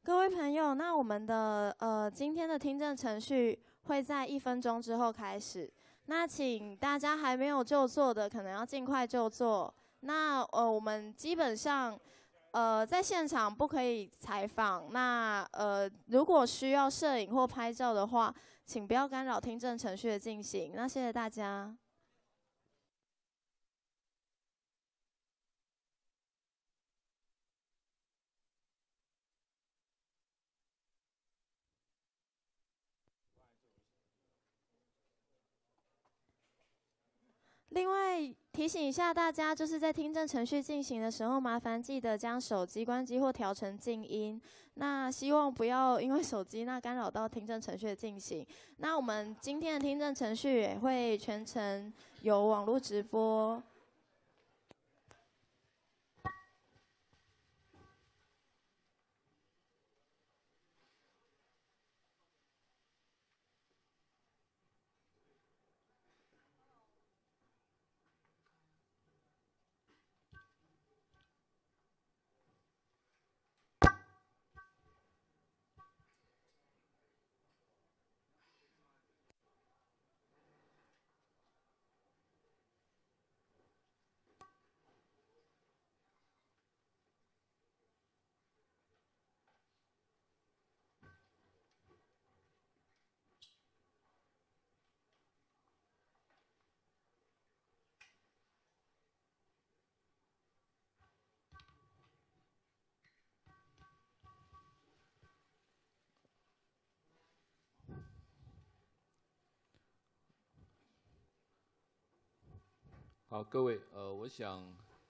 各位朋友，那我们的今天的听证程序会在1分钟之后开始。那请大家还没有就座的，可能要尽快就座。那我们基本上在现场不可以采访。那如果需要摄影或拍照的话，请不要干扰听证程序的进行。那谢谢大家。另外提醒一下大家，就是在听证程序进行的时候，麻烦记得将手机关机或调成静音。那希望不要因为手机干扰到听证程序的进行。那我们今天的听证程序也会全程有网络直播。 好，各位，我想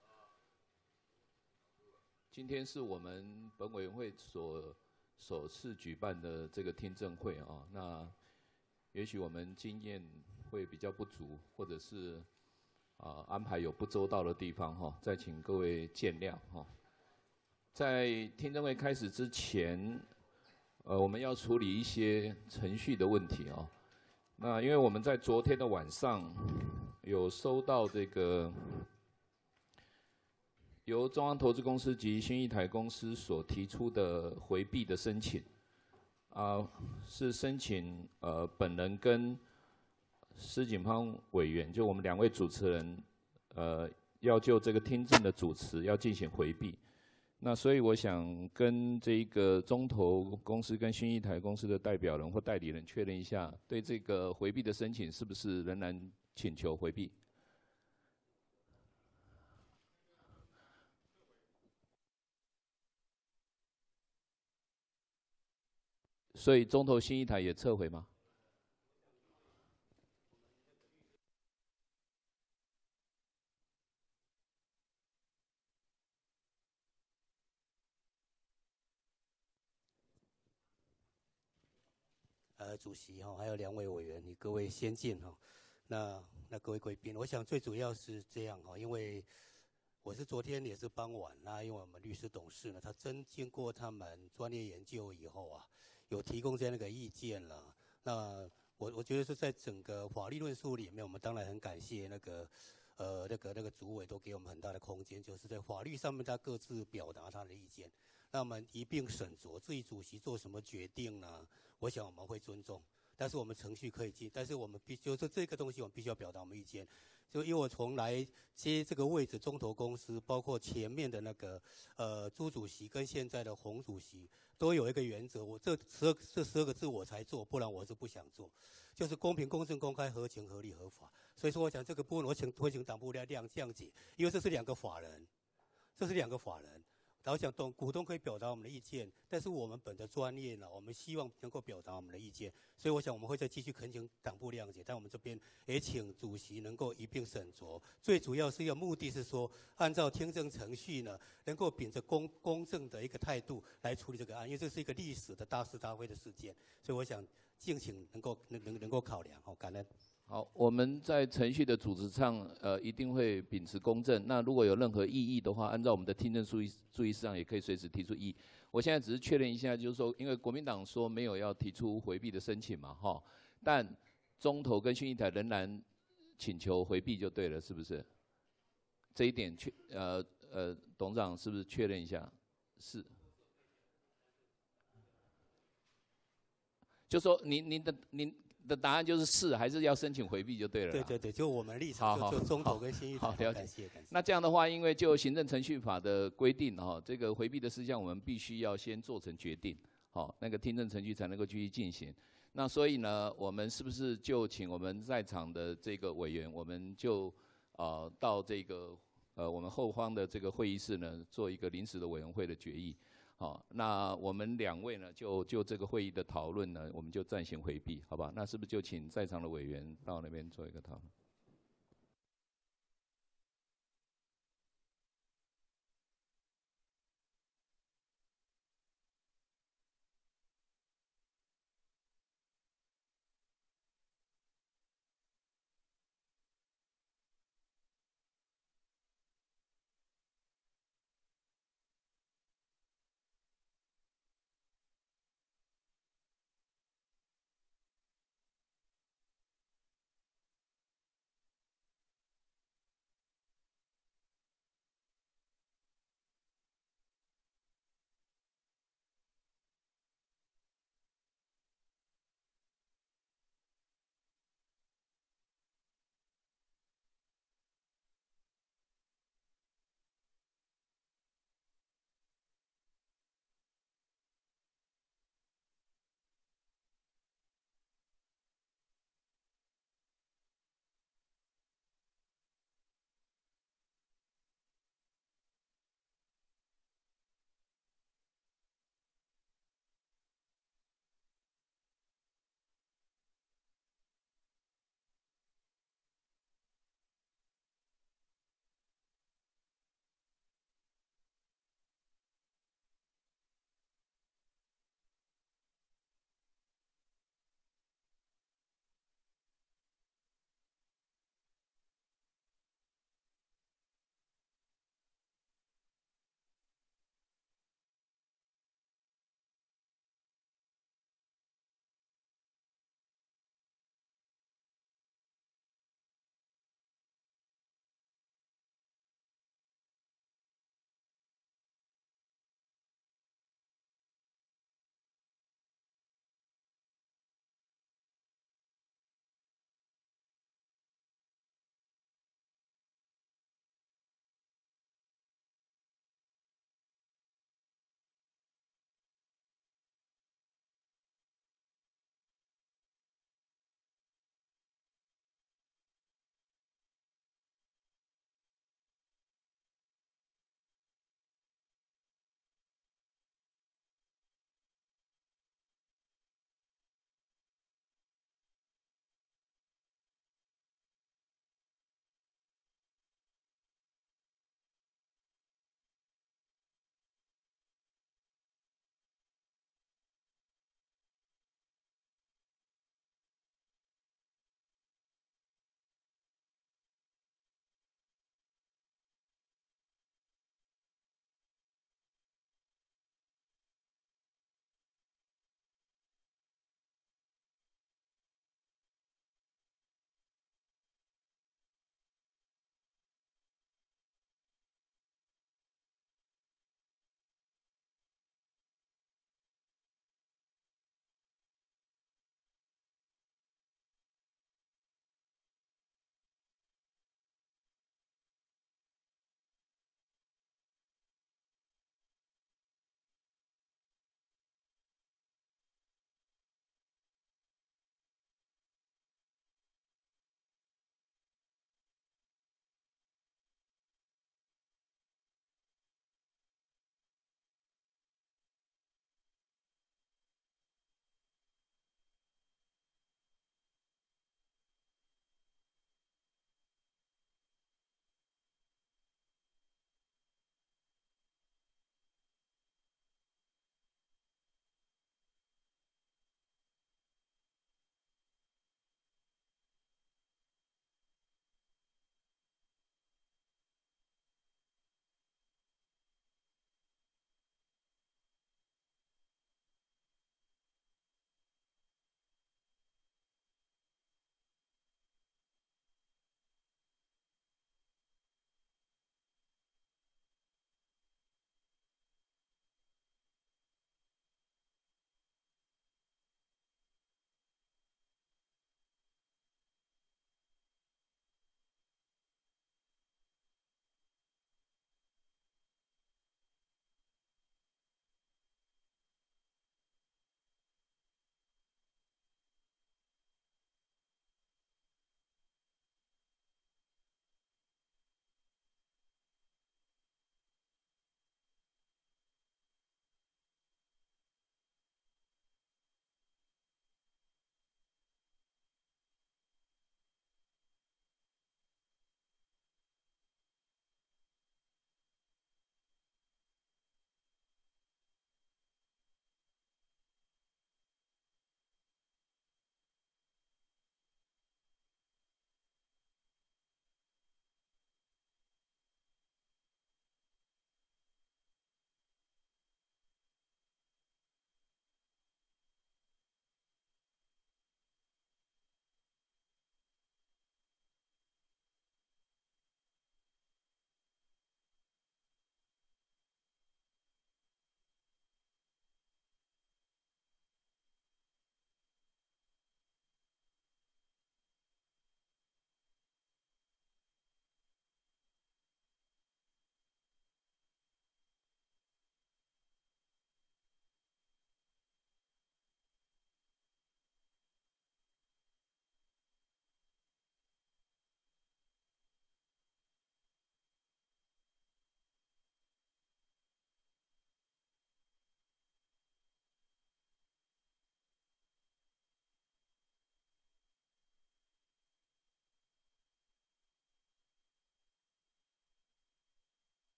今天是我们本委员会首次举办的这个听证会啊，那也许我们经验会比较不足，或者是安排有不周到的地方哈，再请各位见谅哈。在听证会开始之前，我们要处理一些程序的问题啊。那因为我们在昨天的晚上有收到这个由中央投资公司及新义台公司所提出的回避的申请，是申请本人跟施锦芳委员，就我们2位主持人，要就这个听证的主持要进行回避。那所以我想跟这个中投公司跟新义台公司的代表人或代理人确认一下，对这个回避的申请是不是仍然请求回避？所以中投新义台也撤回吗？ 主席哈，还有2位委员，各位先进哈，那各位贵宾，我想最主要是这样哈，因为我是昨天也是傍晚，那因为我们律师董事呢，他经过他们专业研究以后啊，有提供这样的一个意见了。那我觉得是在整个法律论述里面，我们当然很感谢那个主委都给我们很大的空间，就是在法律上面他各自表达他的意见，那我们一并审酌。至于主席做什么决定呢？我想我们会尊重，但是我们程序可以进，但是我们就是这个东西我们必须要表达我们意见。就因为我从来接这个位置，中投公司包括前面的那个朱主席跟现在的洪主席都有一个原则，我这12个字我才做，不然我是不想做，就是公平、公正、公开、合情、合理、合法。所以说，我想这个部分会请党部来谅解，因为这是2个法人，这是2个法人。然后想股东可以表达我们的意见，但是我们本着专业呢，我们希望能够表达我们的意见，所以我想我们会再继续恳请党部谅解，但我们这边也请主席能够一并审酌。最主要是要目的是说，按照听证程序呢，能够秉着公正的一个态度来处理这个案，因为这是一个历史的大是大非的事件，所以我想敬请能够考量。好，感恩。 好，我们在程序的组织上，一定会秉持公正。那如果有任何异议的话，按照我们的听证注意事项，也可以随时提出异议。我现在只是确认一下，就是说，因为国民党说没有要提出回避的申请嘛，哈，但中投跟新义台仍然请求回避就对了，是不是？这一点董事长是不是确认一下？是。 就说您的答案就是是，还是要申请回避就对了。 对对对，就我们立场就中投跟新一台。 好，了解。 感谢感谢。 那这样的话，因为就行政程序法的规定这个回避的事项我们必须要先做成决定，那个听证程序才能够继续进行。那所以呢，我们是不是就请我们在场的这个委员，我们就到这个我们后方的这个会议室呢，做一个临时的委员会的决议。好，那我们2位呢，就这个会议的讨论呢，我们就暂行回避，好吧？那是不是就请在场的委员到那边做一个讨论？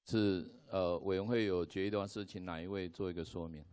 是委员会有决议的话，是请哪一位做一个说明？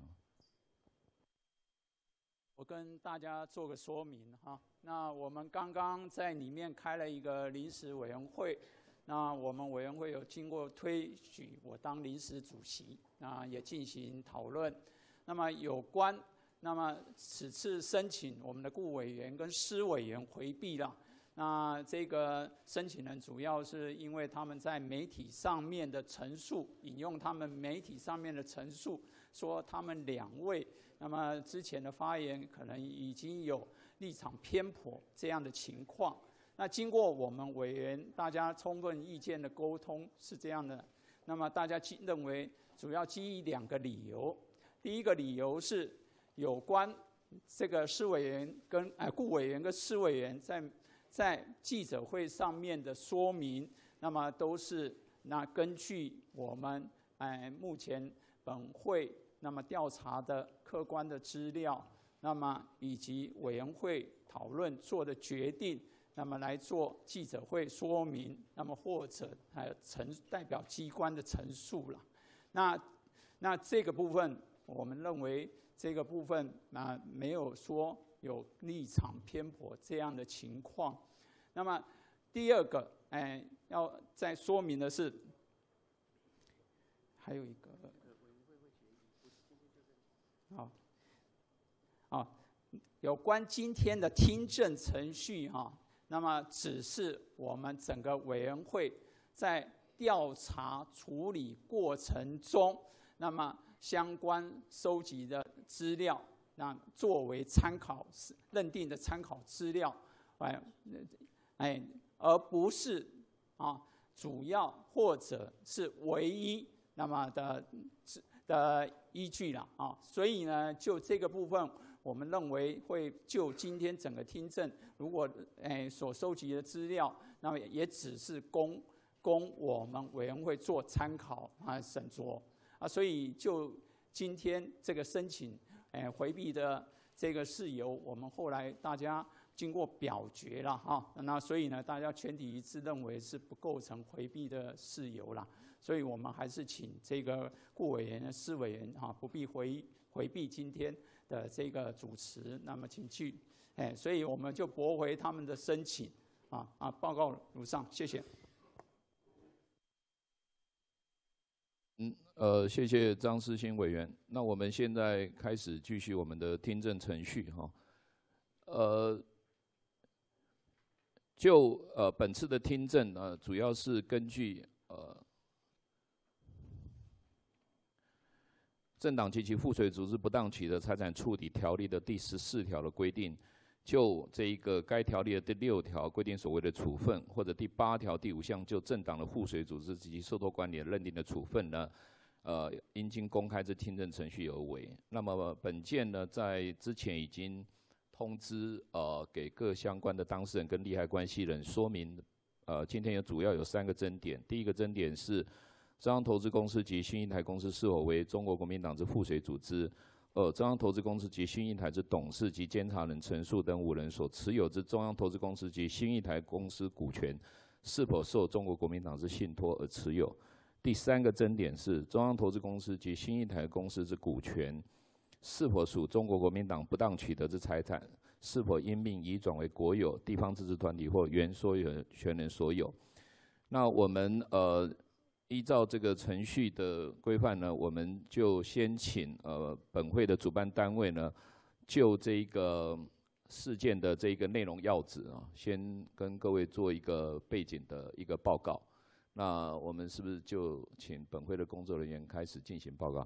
我跟大家做个说明哈。那我们刚刚在里面开了一个临时委员会，那我们委员会有经过推举我当临时主席，那也进行讨论。那么有关，那么此次申请我们的顾委员跟施委员回避了。那这个申请人主要是因为他们在媒体上面的陈述，引用他们媒体上面的陈述，说他们2位。那么之前的发言可能已经有立场偏颇这样的情况。那经过我们委员大家充分意见的沟通是这样的。那么大家认为主要基于2个理由。第一个理由是有关这个施委员跟顾委员跟施委员在记者会上面的说明，那么都是根据我们目前本会那么调查的客观的资料，那么以及委员会讨论做的决定，那么来做记者会说明，那么或者代表机关的陈述了。那这个部分，我们认为这个部分没有说有立场偏颇这样的情况。那么第二个，要再说明的是，还有一个。有关今天的听证程序那么只是我们整个委员会在调查处理过程中，那么相关收集的资料，作为参考认定的参考资料，而不是主要或者是唯一那么的依据了所以呢，就这个部分，我们认为会就今天整个听证，如果所收集的资料，那么也只是供我们委员会做参考审酌所以就今天这个申请回避的这个事由，我们后来大家经过表决了那所以呢，大家全体一致认为是不构成回避的事由啦。所以我们还是请这个顾委员、施委员不必回避今天的这个主持，那么请去，所以我们就驳回他们的申请，报告如上，谢谢。 谢谢张世新委员。那我们现在开始继续我们的听证程序就本次的听证主要是根据政党及其附属组织不当取得财产处理条例的第14条的规定，就这一个该条例的第6条规定所谓的处分，或者第8条第5项就政党的附属组织及其受托管理认定的处分呢，应经公开之听证程序而为。那么本件呢，在之前已经通知给各相关的当事人跟利害关系人说明，今天主要有3个争点。第一个争点是中央投资公司及新一台公司是否为中国国民党之附属组织？中央投资公司及新一台之董事及监察人陈述等5人所持有之中央投资公司及新一台公司股权，是否受中国国民党之信托而持有？第3个争点是中央投资公司及新一台公司之股权，是否属中国国民党不当取得之财产？是否因命移转为国有、地方自治团体或原所有权人所有？那我们依照这个程序的规范呢，我们就先请本会的主办单位呢，就这一个事件的这一个内容要旨先跟各位做一个背景的一个报告。那我们是不是就请本会的工作人员开始进行报告？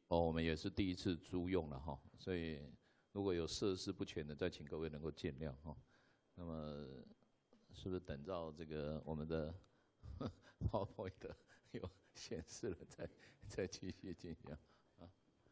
我们也是第一次租用了哈，所以如果有设施不全的，再请各位能够见谅哈。那么是不是等到这个我们的 PowerPoint 有显示了，再继续进行啊？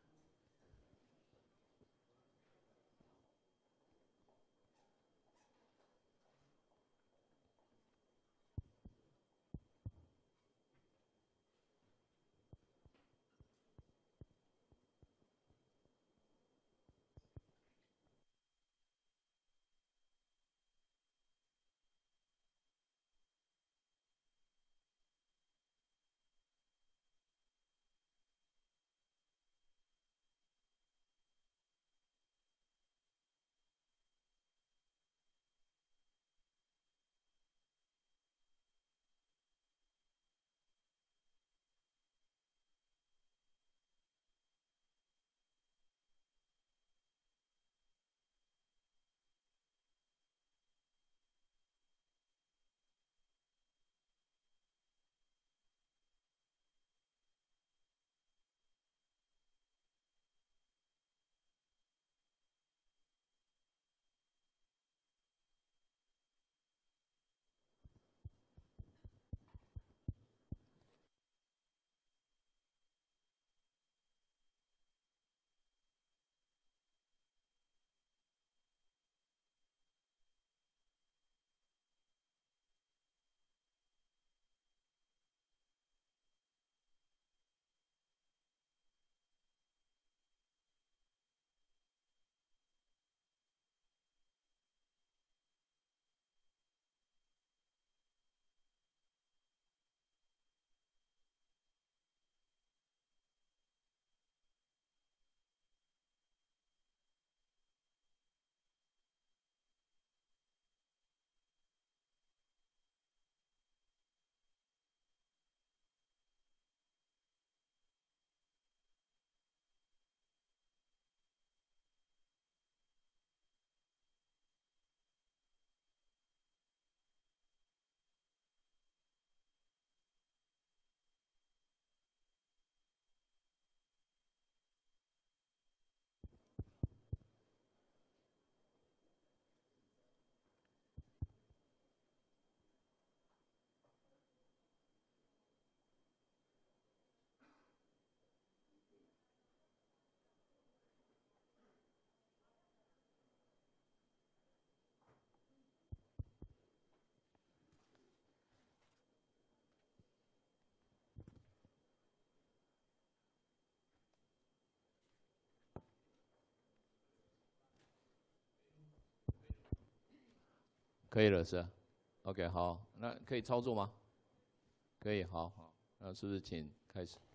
可以了是吧 ？OK， 好，那可以操作吗？可以，好，那是不是请开始？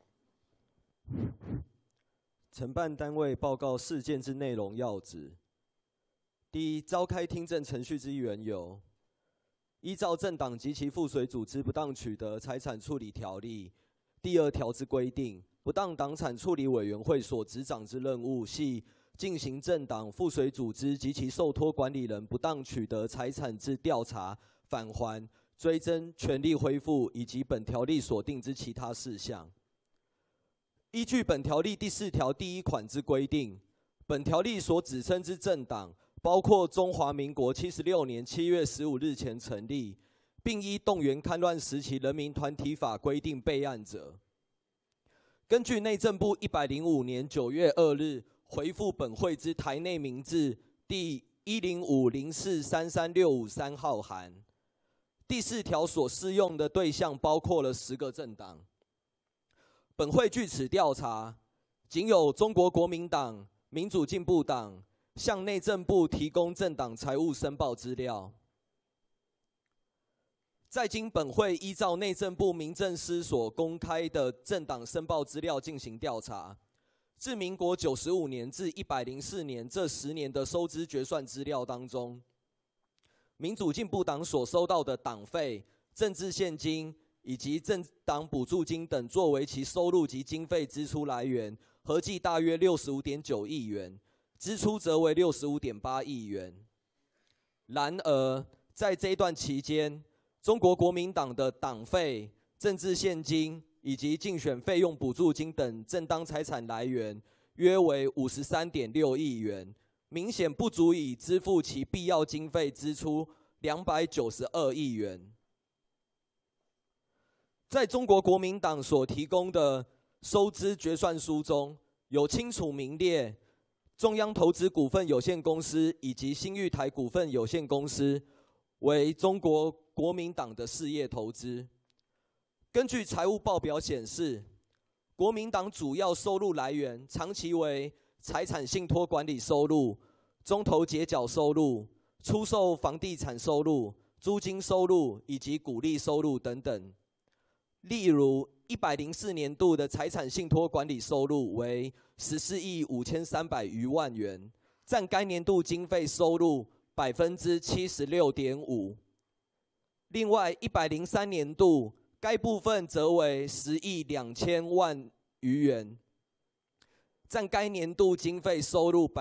承办单位报告事件之内容要旨。第一，召开听证程序之缘由：依照政党及其附属组织不当取得财产处理条例第2条之规定，不当党产处理委员会所执掌之任务系进行政党、附属组织及其受托管理人不当取得财产之调查、返还、追征、权利恢复以及本条例所定之其他事项。依据本条例第4条第1款之规定，本条例所指称之政党，包括中华民国76年7月15日前成立，并依动员戡乱时期人民团体法规定备案者，根据内政部105年9月2日回复本会之台内民字第10504336553号函，第4条所适用的对象包括了10个政党。本会据此调查，仅有中国国民党、民主进步党向内政部提供政党财务申报资料。在经本会依照内政部民政司所公开的政党申报资料进行调查，自民国95年至104年这10年的收支决算资料当中，民主进步党所收到的党费、政治现金以及政党补助金等作为其收入及经费支出来源，合计大约65.9亿元，支出则为65.8亿元。然而，在这一段期间，中国国民党的党费、政治现金以及竞选费用补助金等正当财产来源约为53.6亿元，明显不足以支付其必要经费支出292亿元。在中国国民党所提供的收支决算书中，有清楚明列中央投资股份有限公司以及新玉台股份有限公司为中国国民党的事业投资。根据财务报表显示，国民党主要收入来源长期为财产信托管理收入、中投结缴收入、出售房地产收入、租金收入以及股利收入等等。例如104年度的财产信托管理收入为14亿5300余万元，占该年度经费收入 76.5%。另外103年度该部分则为10亿2000万余元，占该年度经费收入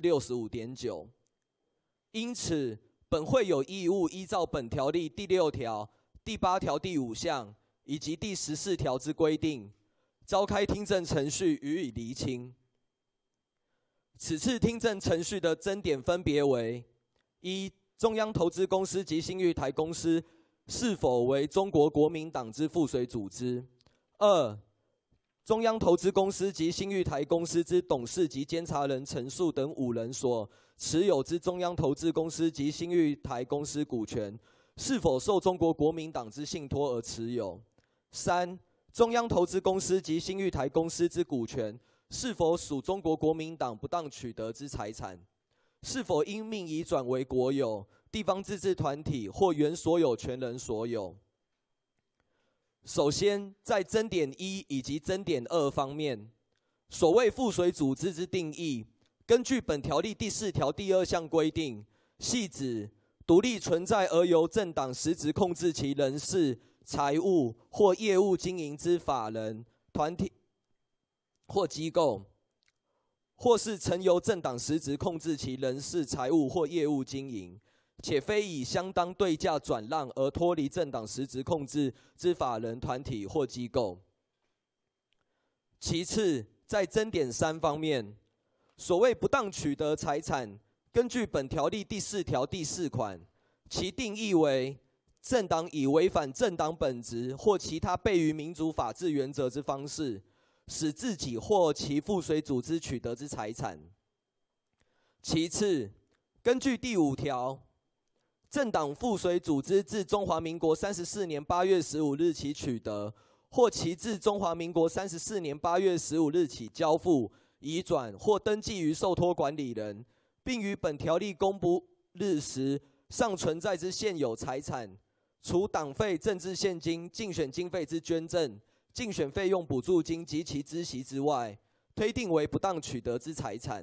65.9%。因此，本会有义务依照本条例第6条、第8条第5项以及第14条之规定，召开听证程序予以厘清。此次听证程序的争点分别为：一、中央投资公司及新玉台公司是否为中国国民党之附属组织；二、中央投资公司及新玉台公司之董事及监察人陈述等5人所持有之中央投资公司及新玉台公司股权，是否受中国国民党之信托而持有；三、中央投资公司及新玉台公司之股权是否属中国国民党不当取得之财产，是否因命移转为国有、地方自治团体或原所有权人所有。首先，在争点1以及争点2方面，所谓附属组织之定义，根据本条例第4条第2项规定，系指独立存在而由政党实质控制其人事、财务或业务经营之法人、团体或机构，或是曾由政党实质控制其人事、财务或业务经营，且非以相当对价转让而脱离政党实质控制之法人、团体或机构。其次，在争点3方面，所谓不当取得财产，根据本条例第4条第4款，其定义为政党以违反政党本质或其他悖于民主法治原则之方式，使自己或其附属组织取得之财产。其次，根据第5条，政党附属组织自中华民国34年8月15日起取得，或其自中华民国34年8月15日起交付、移转或登记于受托管理人，并于本条例公布日时尚存在之现有财产，除党费、政治现金、竞选经费之捐赠、竞选费用补助金及其孳息之外，推定为不当取得之财产。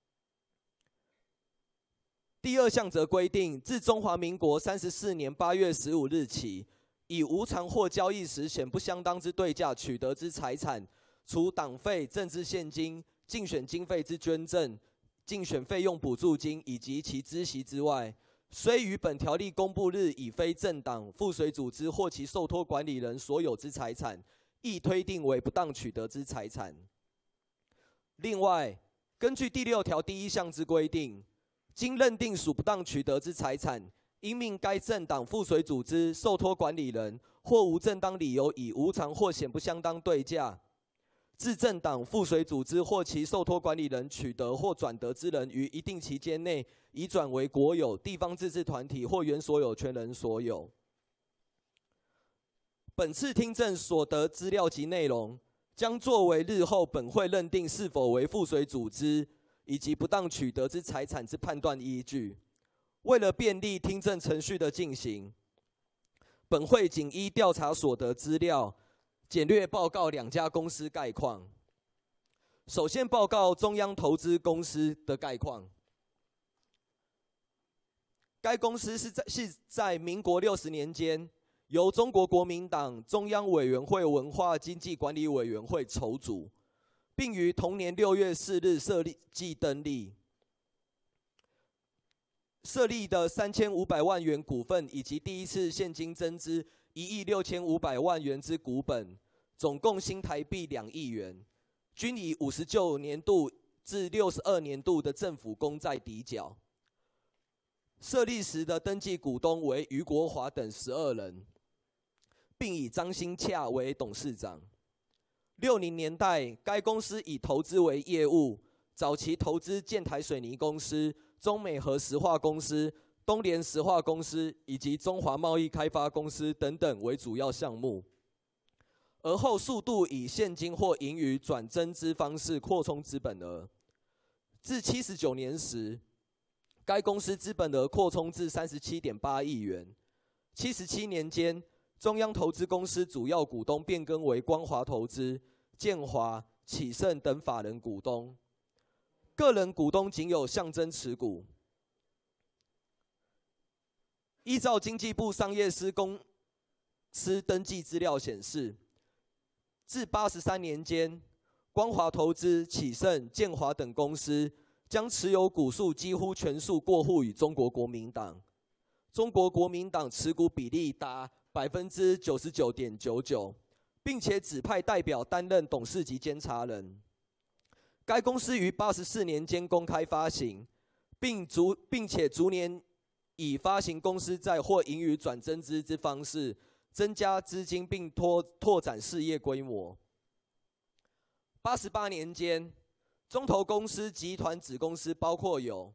第2项则规定，自中华民国34年8月15日起，以无偿或交易时显不相当之对价取得之财产，除党费、政治现金、竞选经费之捐赠、竞选费用补助金以及其孳息之外，虽于本条例公布日已非政党、附属组织或其受托管理人所有之财产，亦推定为不当取得之财产。另外，根据第6条第1项之规定，经认定属不当取得之财产，应命该政党、附属组织、受托管理人或无正当理由以无偿或显不相当对价，自政党、附属组织或其受托管理人取得或转得之人，于一定期间内移转为国有、地方自治团体或原所有权人所有。本次听证所得资料及内容，将作为日后本会认定是否为附属组织以及不当取得之财产之判断依据。为了便利听证程序的进行，本会仅依调查所得资料，简略报告2家公司概况。首先报告中央投资公司的概况。该公司是在民国60年间，由中国国民党中央委员会文化经济管理委员会筹组，并于同年6月4日设立登记。设立的3500万元股份以及第一次现金增资1亿6500万元之股本， 总共新台币2亿元，均以59年度至62年度的政府公债抵缴。设立时的登记股东为余国华等12人，并以张新洽为董事长。60年代，该公司以投资为业务，早期投资建台水泥公司、中美和石化公司、东联石化公司以及中华贸易开发公司等等为主要项目，而后数度以现金或盈余转增资方式扩充资本额。至79年时，该公司资本额扩充至37.8亿元。77年间，中央投资公司主要股东变更为光华投资、建华、启盛等法人股东，个人股东仅有象征持股。依照经济部商业司公司登记资料显示，至83年间，光华投资、启盛、建华等公司将持有股数几乎全数过户于中国国民党，中国国民党持股比例达99.99%，并且指派代表担任董事及监察人。该公司于84年间公开发行，并且逐年以发行公司债或盈余转增资之方式增加资金，并拓展事业规模。88年间，中投公司集团子公司包括有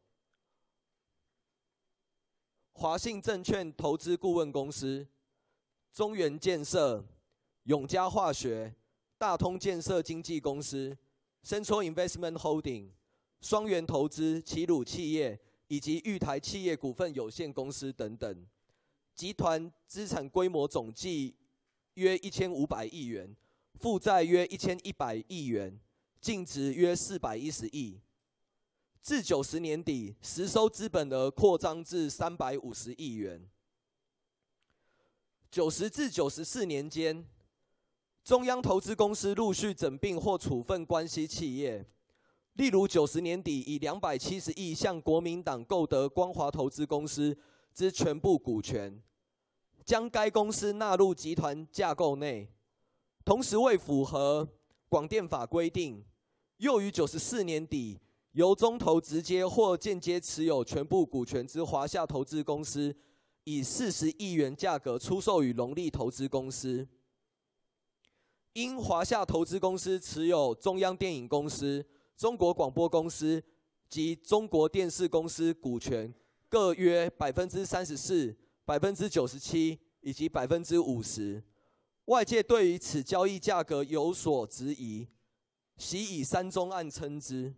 华信证券投资顾问公司、中原建设、永嘉化学、大通建设经纪公司、Central Investment Holding、双元投资、齐鲁企业以及裕台企业股份有限公司等等。集团资产规模总计约1500亿元，负债约1100亿元，净值约410亿。至90年底，实收资本额扩张至350亿元。90至94年间，中央投资公司陆续整并或处分关系企业，例如90年底以270亿向国民党购得光华投资公司之全部股权，将该公司纳入集团架构内。同时为符合广电法规定，又于94年底由中投直接或间接持有全部股权之华夏投资公司，以40亿元价格出售予荣利投资公司。因华夏投资公司持有中央电影公司、中国广播公司及中国电视公司股权各约34%、97%以及50%。外界对于此交易价格有所质疑，习以三中案称之。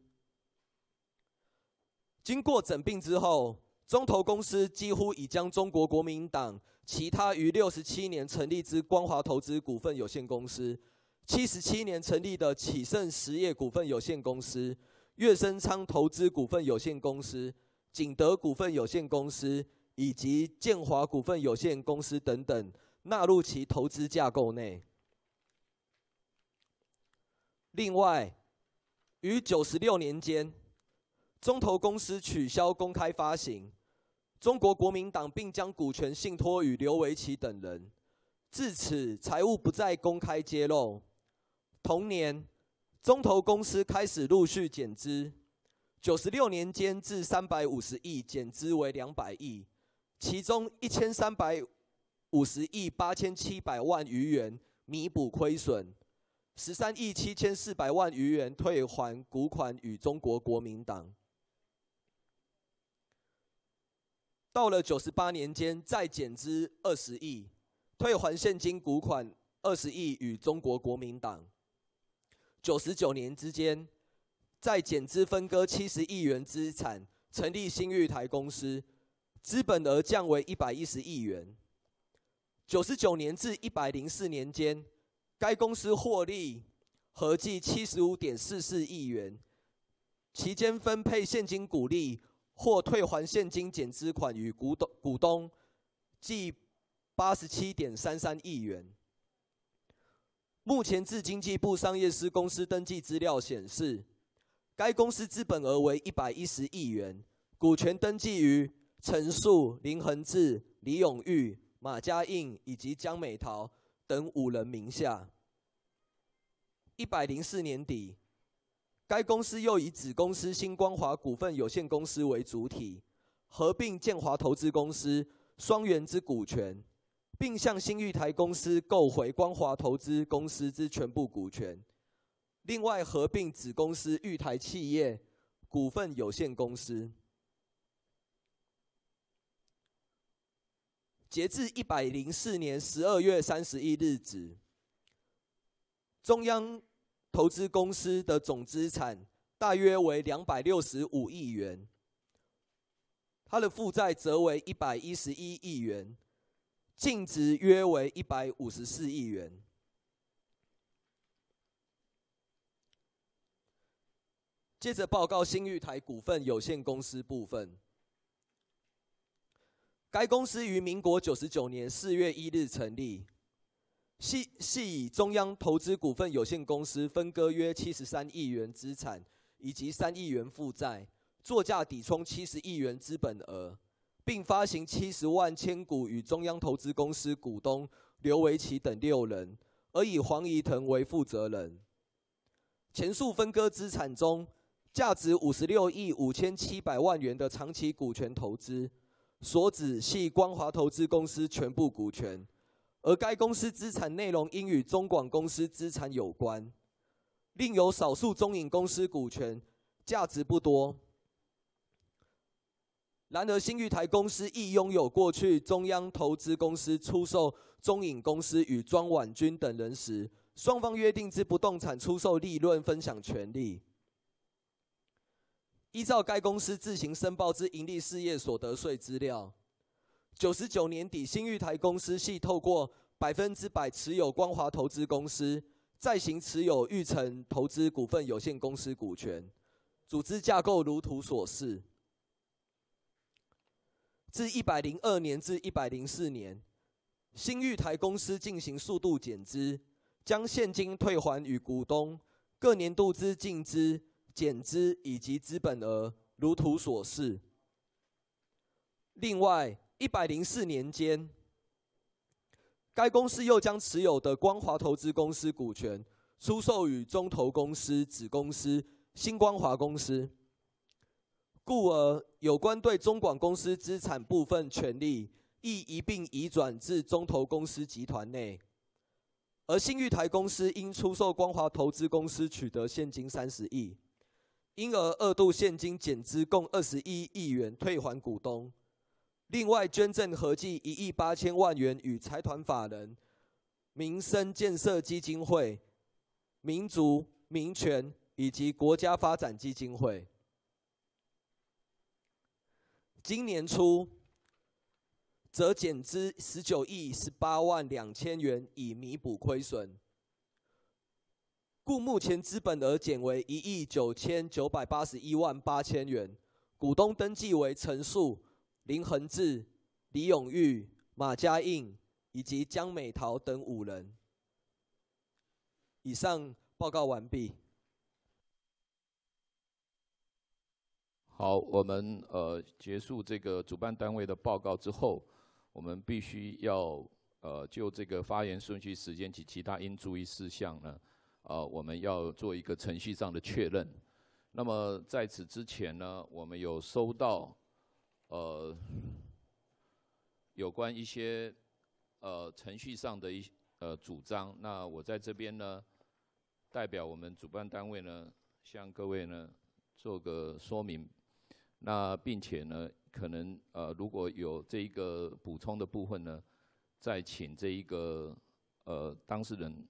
经过整并之后，中投公司几乎已将中国国民党其他于67年成立之光华投资股份有限公司、77年成立的启盛实业股份有限公司、粤升昌投资股份有限公司、景德股份有限公司以及建华股份有限公司等等，纳入其投资架构内。另外，于96年间，中投公司取消公开发行，中国国民党并将股权信托予刘维奇等人，自此财务不再公开揭露。同年，中投公司开始陆续减资，96年间至350亿减资为200亿，其中1350亿8700万余元弥补亏损，13亿7400万余元退还股款予中国国民党。到了98年间，再减资20亿，退还现金股款20亿予中国国民党。99年之间，再减资分割70亿元资产，成立新裕台公司，资本额降为110亿元。99年至104年间，该公司获利合计75.44亿元，期间分配现金股利或退还现金减资款予股东，计87.33亿元。目前自经济部商业司公司登记资料显示，该公司资本额为110亿元，股权登记于陈树、林恒志、李永玉、马家印以及江美桃等5人名下。 104年底，该公司又以子公司新光华股份有限公司为主体，合并建华投资公司、双元之股权，并向新玉台公司购回光华投资公司之全部股权。另外合并子公司玉台企业股份有限公司。截至104年12月31日止，中央投资公司的总资产大约为265亿元，它的负债则为111亿元，净值约为154亿元。接着报告新玉台股份有限公司部分。该公司于民国99年4月1日成立，系以中央投资股份有限公司分割约73亿元资产以及3亿元负债，作价抵充70亿元资本额，并发行70万千股与中央投资公司股东刘维奇等6人，而以黄宜腾为负责人。前述分割资产中，价值56亿5700万元的长期股权投资，所指系光华投资公司全部股权，而该公司资产内容应与中广公司资产有关。另有少数中影公司股权，价值不多。然而新玉台公司亦拥有过去中央投资公司出售中影公司与庄婉君等人时，双方约定之不动产出售利润分享权利。依照该公司自行申报之营利事业所得税资料，99年底新玉台公司系透过100%持有光华投资公司，再行持有玉成投资股份有限公司股权，组织架构如图所示。自102年至104年，新玉台公司进行速度减资，将现金退还与股东，各年度之净资、减资以及资本额如图所示。另外，104年间，该公司又将持有的光华投资公司股权出售与中投公司子公司新光华公司，故而有关对中广公司资产部分权利亦一并移转至中投公司集团内。而新玉台公司因出售光华投资公司取得现金30亿，因而2度现金减资共21亿元退还股东，另外捐赠合计1亿8千万元与财团法人民生建设基金会、民族、民权以及国家发展基金会。今年初，则减资19亿18万2千元以弥补亏损，故目前资本额减为1亿9981万8千元，股东登记为陈树、林恒志、李永玉、马家印以及江美桃等5人。以上报告完毕。 好，我们结束这个主办单位的报告之后，我们必须要就这个发言顺序、时间及其他应注意事项呢，我们要做一个程序上的确认。那么在此之前呢，我们有收到有关一些程序上的主张。那我在这边呢，代表我们主办单位呢，向各位呢做个说明。那并且呢，可能如果有这一个补充的部分呢，再请这一个当事人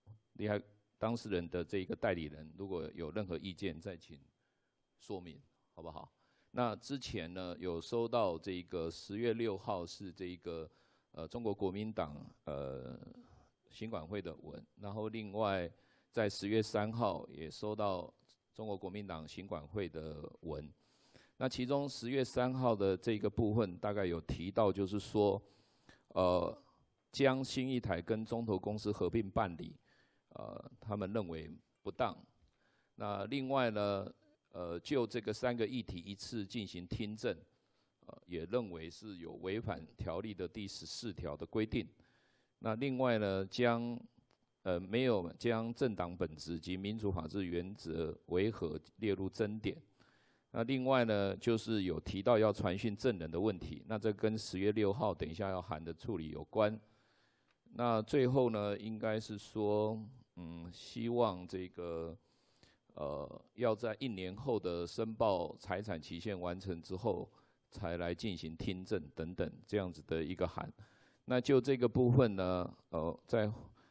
的这一个代理人，如果有任何意见，再请说明，好不好？那之前呢，有收到这个10月6号是这一个中国国民党行管会的文，然后另外在10月3号也收到中国国民党行管会的文。那其中10月3号的这个部分，大概有提到，就是说，将新一台跟中投公司合并办理，他们认为不当。那另外呢，就这个3个议题一次进行听证，也认为是有违反条例的第14条的规定。那另外呢，将没有将政党本质及民主法治原则为何列入争点。那另外呢，就是有提到要传讯证人的问题，那这跟10月6号等一下要函的处理有关。那最后呢，应该是说，希望这个要在1年后的申报财产期限完成之后，才来进行听证等等这样子的一个函。那就这个部分呢，在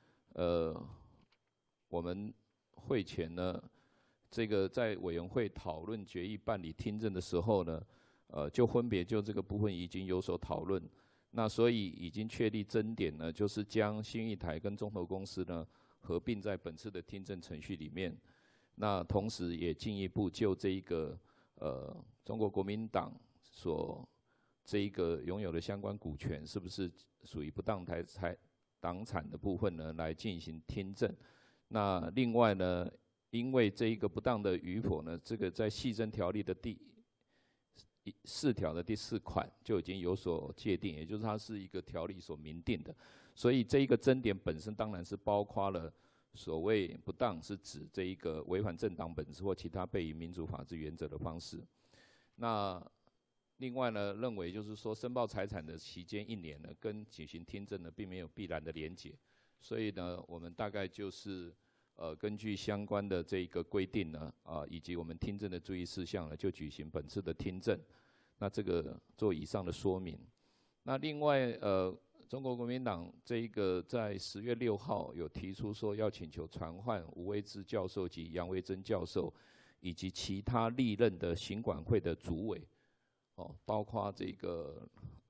我们会前呢，这个在委员会讨论决议办理听证的时候呢，就分别就这个部分已经有所讨论。那所以已经确立争点呢，就是将新玉台跟中投公司呢合并在本次的听证程序里面。那同时也进一步就这一个中国国民党所这一个拥有的相关股权是不是属于不当党产的部分呢，来进行听证。那另外呢，因为这一个不当的与否呢，这个在系争条例的第4条的第4款就已经有所界定，也就是它是一个条例所明定的，所以这一个争点本身当然是包括了所谓不当是指这一个违反政党本质或其他悖于民主法治原则的方式。那另外呢，认为就是说申报财产的期间1年呢，跟举行听证呢并没有必然的连结，所以呢，我们大概就是根据相关的这个规定呢，以及我们听证的注意事项呢，就举行本次的听证。那这个做以上的说明。那另外中国国民党这一个在10月6号有提出说要请求传唤吴威志教授及杨维珍教授，以及其他历任的行管会的主委，包括这个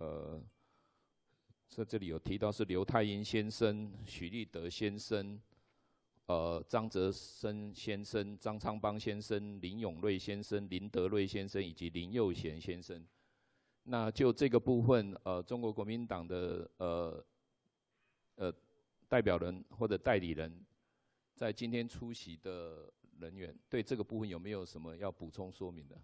这里有提到是刘太英先生、许立德先生。张泽生先生、张昌邦先生、林永瑞先生、林德瑞先生以及林佑贤先生。那就这个部分，中国国民党的代表人或者代理人，在今天出席的人员，对这个部分有没有什么要补充说明的？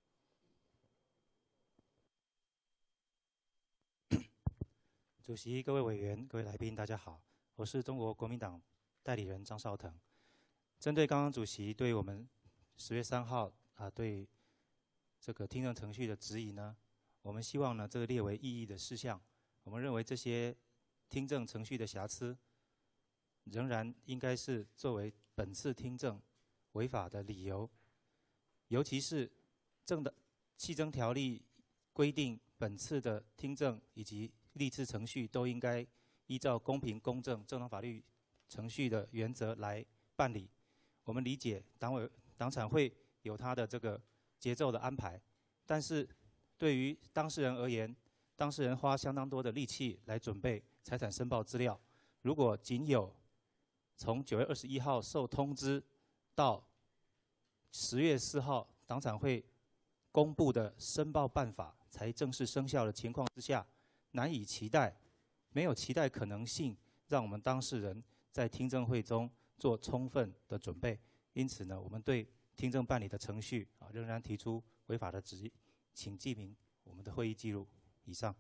主席、各位委员、各位来宾，大家好，我是中国国民党代理人张绍腾。针对刚刚主席对我们10月3号对这个听证程序的质疑呢，我们希望呢这个列为异议的事项。我们认为这些听证程序的瑕疵，仍然应该是作为本次听证违法的理由。尤其是系争条例规定，本次的听证以及历次程序都应该依照公平、公正、正当法律程序的原则来办理。我们理解党产会有它的这个节奏的安排，但是对于当事人而言，当事人花相当多的力气来准备财产申报资料，如果仅有从9月21号受通知到10月4号党产会公布的申报办法才正式生效的情况之下，难以期待，没有期待可能性让我们当事人在听证会中做充分的准备。因此呢，我们对听证办理的程序仍然提出违法的质疑，请记明我们的会议记录。以上。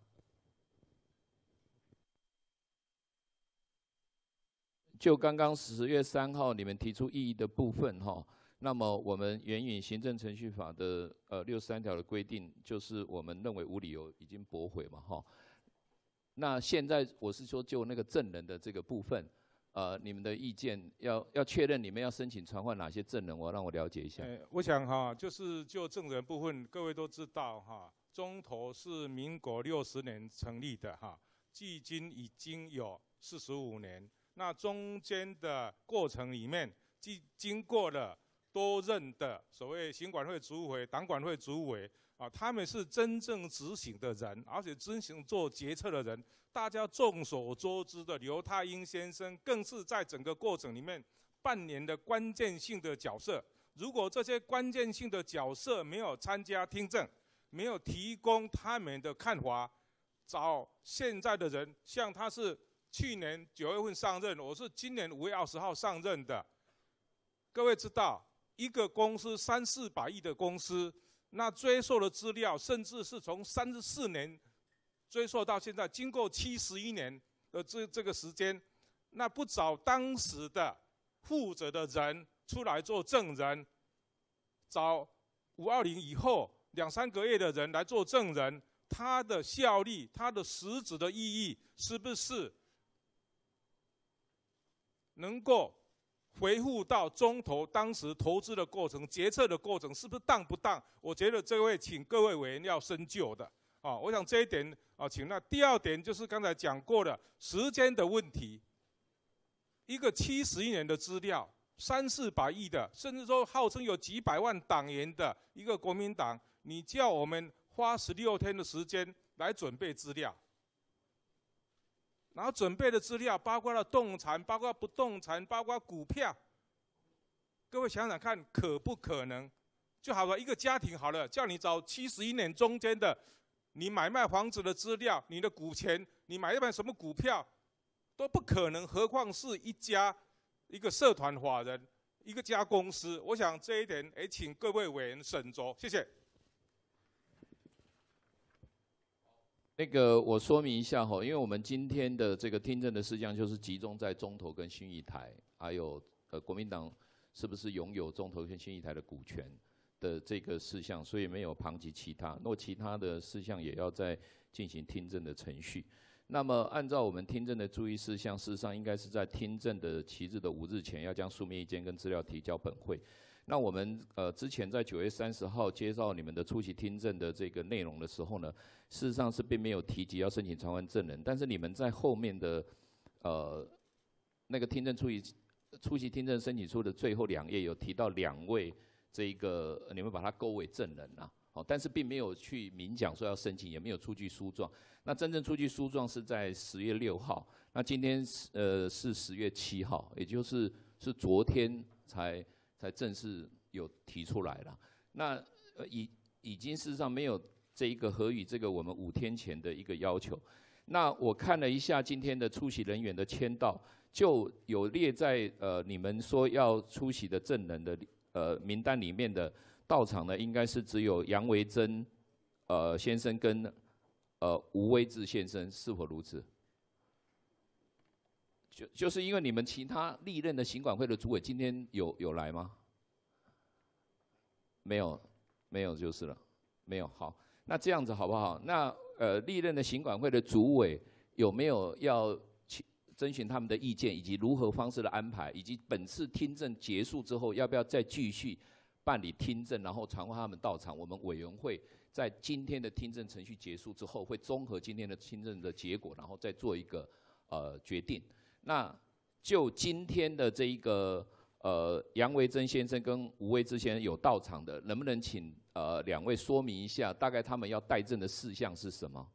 就刚刚10月3号你们提出异议的部分那么我们援引行政程序法的63条的规定，就是我们认为无理由已经驳回嘛那现在我是说就那个证人的这个部分，你们的意见要确认你们要申请传唤哪些证人，让我了解一下。 我想就是就证人部分，各位都知道中投是民国60年成立的距今已经有45年。那中间的过程里面，经过了多任的所谓行管会主委、党管会主委他们是真正执行的人，而且真正做决策的人。大家众所周知的刘太英先生，更是在整个过程里面扮演了关键性的角色。如果这些关键性的角色没有参加听证，没有提供他们的看法，找现在的人，像他是去年9月份上任，我是今年5月20号上任的。各位知道，一个公司300-400亿的公司，那追溯的资料，甚至是从34年追溯到现在，经过71年的这个时间， 那不找当时的负责的人出来做证人，找520以后2、3个月的人来做证人，它的效力、它的实质的意义，是不是能够回复到中投当时投资的过程、决策的过程，是不是当不当？我觉得这位请各位委员要深究的。我想这一点请。那第二点就是刚才讲过的时间的问题。一个71年的资料，3、400亿的，甚至说号称有几百万党员的一个国民党，你叫我们花16天的时间来准备资料，然后准备的资料包括了动产，包括不动产，包括股票。各位想想看，可不可能？就好了，一个家庭好了，叫你找71年中间的，你买卖房子的资料，你的股权，你买一盘什么股票，都不可能，何况是一个社团法人，一家公司。我想这一点，请各位委员审酌，谢谢。 那个我说明一下哈，因为我们今天的这个听证的事项就是集中在中投跟信义台，还有国民党是不是拥有中投跟信义台的股权的这个事项，所以没有旁及其他。那其他的事项也要再进行听证的程序。那么按照我们听证的注意事项，事实上应该是在听证的期日的5日前，要将书面意见跟资料提交本会。那我们之前在9月30号接到你们的出席听证的这个内容的时候呢，事实上是并没有提及要申请传唤证人，但是你们在后面的那个听证出席听证申请书的最后2页有提到2位这个你们把它勾为证人啊。但是并没有去明讲说要申请，也没有出具书状。那真正出具书状是在10月6号，那今天是10月7号，也就是昨天才正式有提出来了。那已经事实上没有这一个合于这个我们5天前的一个要求。那我看了一下今天的出席人员的签到，就有列在你们说要出席的证人的名单里面的。到场呢，应该是只有杨维珍先生跟吴威志先生，是否如此？就是因为你们其他历任的行管会的主委今天有来吗？没有就是了，没有。好，那这样子好不好？那历任的行管会的主委有没有要征询他们的意见，以及如何方式的安排，以及本次听证结束之后要不要再继续？办理听证，然后传唤他们到场。我们委员会在今天的听证程序结束之后，会综合今天的听证的结果，然后再做一个决定。那就今天的这一个杨维珍先生跟吴威之先生有到场的，能不能请2位说明一下，大概他们要带证的事项是什么？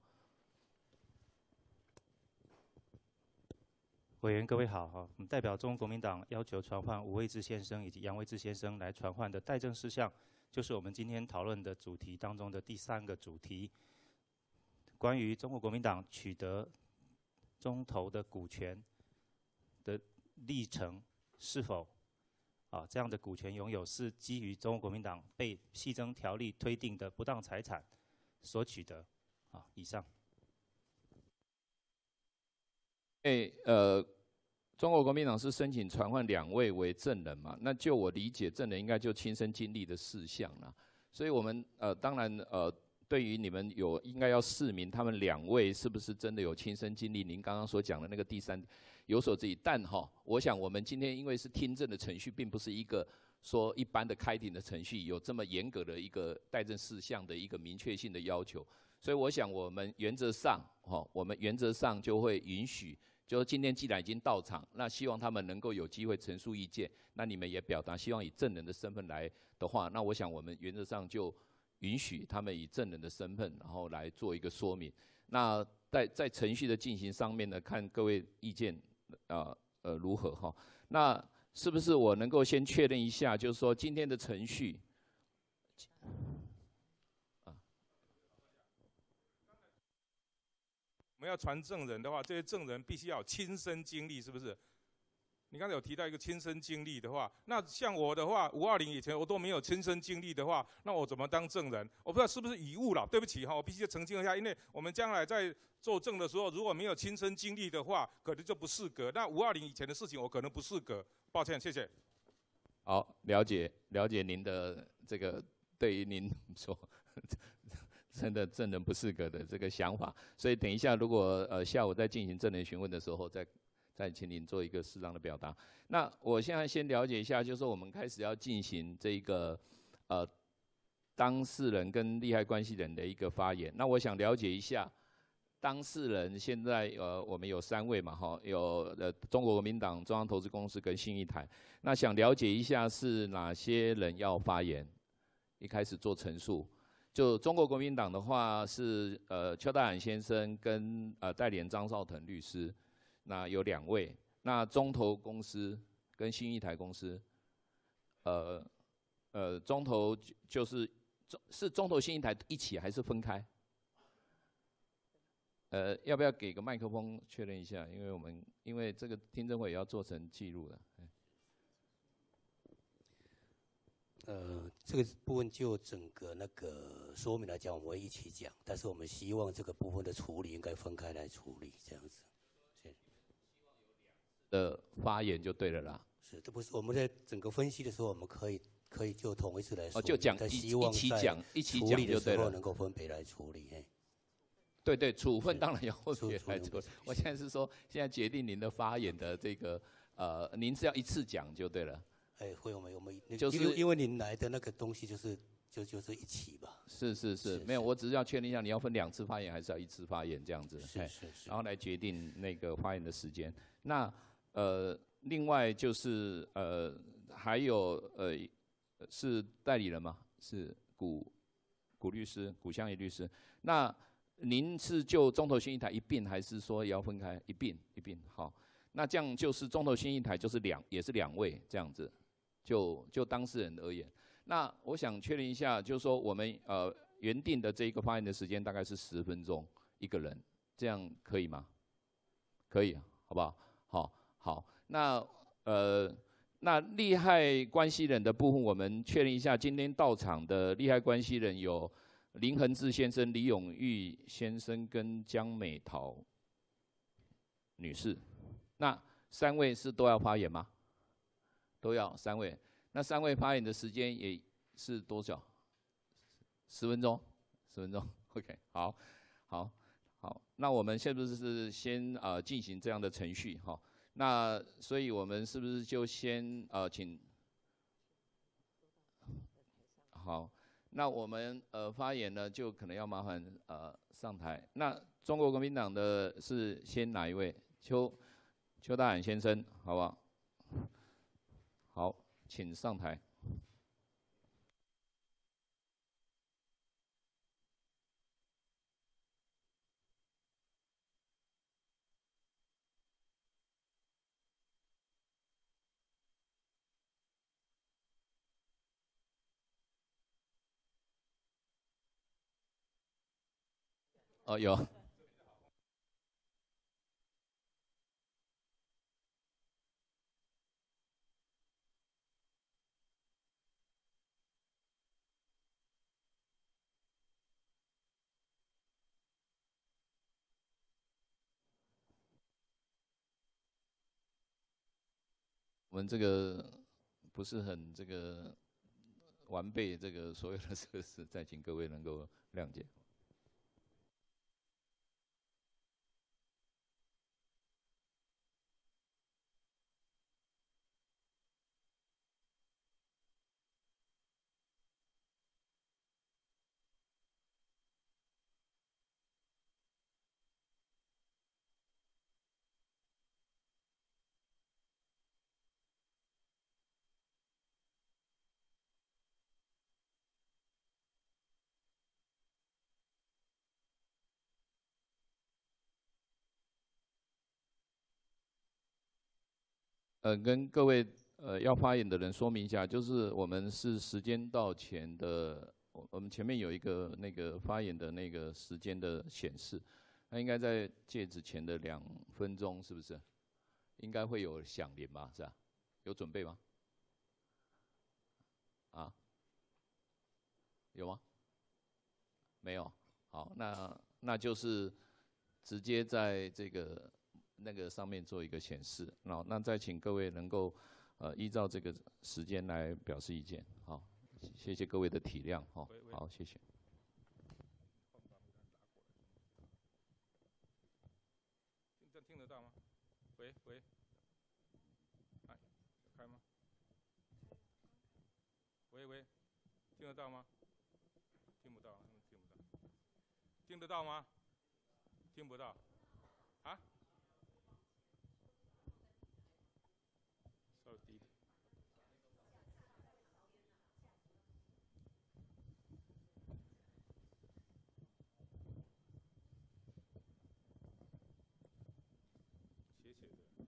委员各位好，我们代表中国国民党要求传唤吴威志先生以及杨维志先生来传唤的带证事项，就是我们今天讨论的主题当中的第3个主题，关于中国国民党取得中投的股权的历程是否这样的股权拥有是基于中国国民党被系争条例推定的不当财产所取得以上。 中国国民党是申请传唤2位为证人嘛？那就我理解，证人应该就亲身经历的事项啦。所以我们当然对于你们应该要释明他们2位是不是真的有亲身经历，您刚刚所讲的那个第3有所质疑。但我想我们今天因为是听证的程序，并不是一个说一般的开庭的程序，有这么严格的一个带证事项的一个明确性的要求。所以我想我们原则上就会允许。就是今天既然已经到场，那希望他们能够有机会陈述意见。那你们也表达希望以证人的身份来的话，那我想我们原则上就允许他们以证人的身份，然后来做一个说明。那在程序的进行上面呢，看各位意见如何哈？那是不是我能够先确认一下，就是说今天的程序？ 我们要传证人的话，这些证人必须要有亲身经历，是不是？ 你刚才有提到一个亲身经历的话，那像我的话，520以前我都没有亲身经历的话，那我怎么当证人？我不知道是不是以误了，对不起哈，我必须澄清一下，因为我们将来在作证的时候，如果没有亲身经历的话，可能就不适格。那520以前的事情，我可能不适格，抱歉，谢谢。 好，了解您的这个对于您说真的证人不适格的这个想法，所以等一下如果下午在进行证人询问的时候，再请您做一个适当的表达。那我现在先了解一下，就是说我们开始要进行这个当事人跟利害关系人的一个发言。那我想了解一下，当事人现在我们有3位嘛，哈，有中国国民党、中央投资公司跟信义台。那想了解一下是哪些人要发言，一开始做陈述。就中国国民党的话是邱大喊先生跟代理人张绍腾律师，那有2位。那中投公司跟信义台公司，中投是中投信义台一起还是分开？要不要给个麦克风确认一下？因为这个听证会也要做成记录的。 这个部分就整个那个说明来讲，我们会一起讲，但是我们希望这个部分的处理应该分开来处理，这样子。 的发言就对了啦。 是，这不是我们在整个分析的时候，我们可以就同一次来说， 就讲但希望一起讲处理的时候就对了， 能够分别来处理。 对，处分当然要分别来处理。我现在是说，现在决定您的发言的这个您是要一次讲就对了。 我们就是因为您来的那个东西就是一起吧。 是，没有，我只是要确定一下，你要分2次发言还是要1次发言这样子？ 是。 然后来决定那个发言的时间。那另外就是还有是代理人嘛？是古律师，古香怡律师。那您是就中投信义台一并，还是说也要分开一并？好，那这样就是中投信义台就是也是2位这样子，就当事人而言。那我想确认一下，就是说我们原定的这个发言的时间大概是10分钟一个人，这样可以吗？可以，好不好？好，那利害关系人的部分，我们确认一下，今天到场的利害关系人有林恒志先生、李永玉先生跟江美桃女士。那3位是都要发言吗？都要3位。那3位发言的时间也是多少？10分钟，10分钟。OK， 好。那我们是不是先进行这样的程序哈？那所以我们是不是就先请？好，那我们发言呢，就可能要麻烦上台。那中国国民党的是先哪一位？邱大喊先生，好不好？好，请上台。有。我们这个不是很这个完备这个所有的设施，再请各位能够谅解。跟各位要发言的人说明一下，就是我们是时间到前的，我们前面有一个那个发言的那个时间的显示，那应该在戒指前的2分钟，是不是应该会有响铃吧？是吧？有准备吗？啊？有吗？没有。好，那就是直接在这个那个上面做一个显示。那再请各位能够依照这个时间来表示意见。好，谢谢各位的体谅。好，好，谢谢。 听得到吗？喂，哎，开吗？喂，听得到吗？听不到，听不到。听得到吗？听不到。啊？稍微低一点。斜斜的。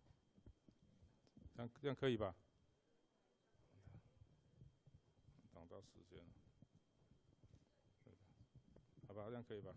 这样可以吧？挡到时间了。好吧，这样可以吧？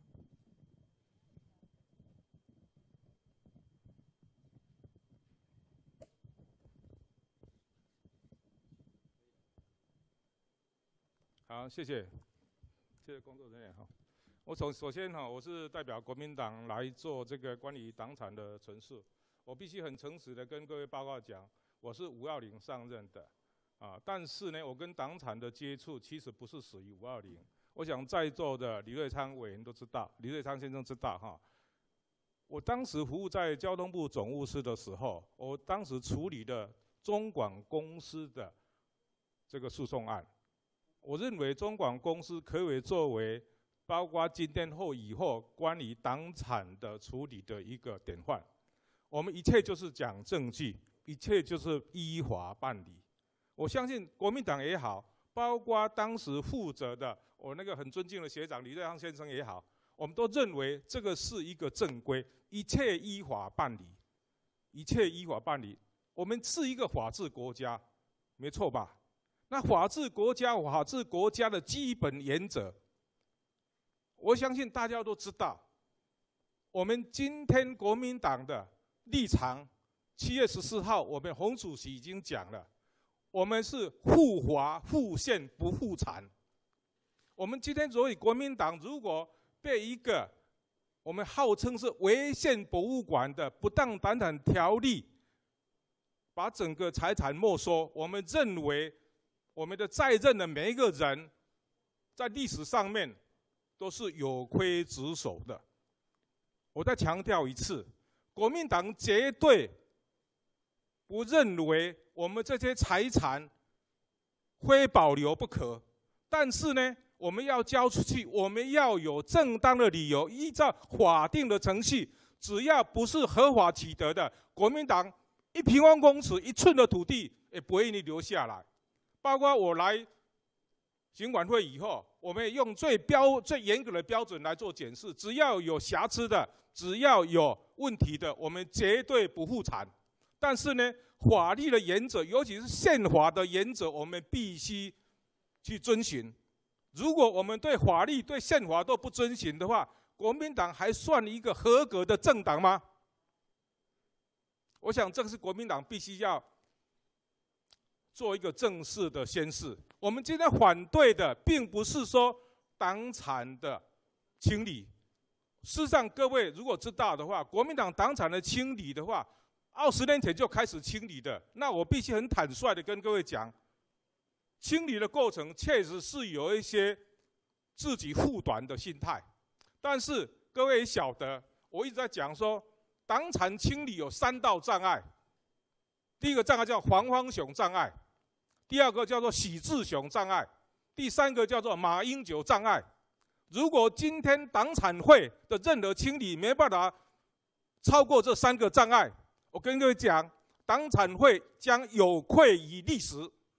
好，谢谢工作人员哈。首先哈，我是代表国民党来做这个关于党产的陈述。我必须很诚实的跟各位报告讲，我是520上任的，但是呢，我跟党产的接触其实不是属于520。我想在座的李瑞昌委员都知道，李瑞昌先生知道哈。我当时服务在交通部总务司的时候，我当时处理的中广公司的这个诉讼案。我认为中广公司可以作为包括今天以后关于党产的处理的一个典范。我们一切就是讲证据，一切就是依法办理。我相信国民党也好，包括当时负责的我那个很尊敬的学长李瑞昌先生也好，我们都认为这个是一个正规，一切依法办理，一切依法办理。我们是一个法治国家，没错吧？那法治国家的基本原则，我相信大家都知道。我们今天国民党的立场，7月14号，我们洪主席已经讲了，我们是护华护宪不护产。我们今天所以国民党如果被一个我们号称是违宪博物馆的不当党产条例，把整个财产没收，我们认为我们的在任的每一个人，在历史上面都是有亏职守的。我再强调一次，国民党绝对不认为我们这些财产非保留不可，但是呢，我们要交出去，我们要有正当的理由，依照法定的程序，只要不是合法取得的，国民党1平方公尺1寸的土地也不会留下来。包括我来行管会以后，我们也用最严格的标准来做检视，只要有瑕疵的，只要有问题的，我们绝对不复产。但是呢，法律的原则，尤其是宪法的原则，我们必须去遵循。如果我们对法律、对宪法都不遵循的话，国民党还算一个合格的政党吗？我想这是国民党必须要做一个正式的宣示。我们今天反对的，并不是说党产的清理。事实上，各位如果知道的话，国民党党产的清理的话，20年前就开始清理的。那我必须很坦率的跟各位讲，清理的过程确实是有一些自己护短的心态。但是各位也晓得，我一直在讲说，党产清理有3道障碍。第一个障碍叫黄方雄障碍，第二个叫做许志雄障碍，第三个叫做马英九障碍。如果今天党产会的任何清理没办法超过这3个障碍，我跟各位讲，党产会将有愧于历史。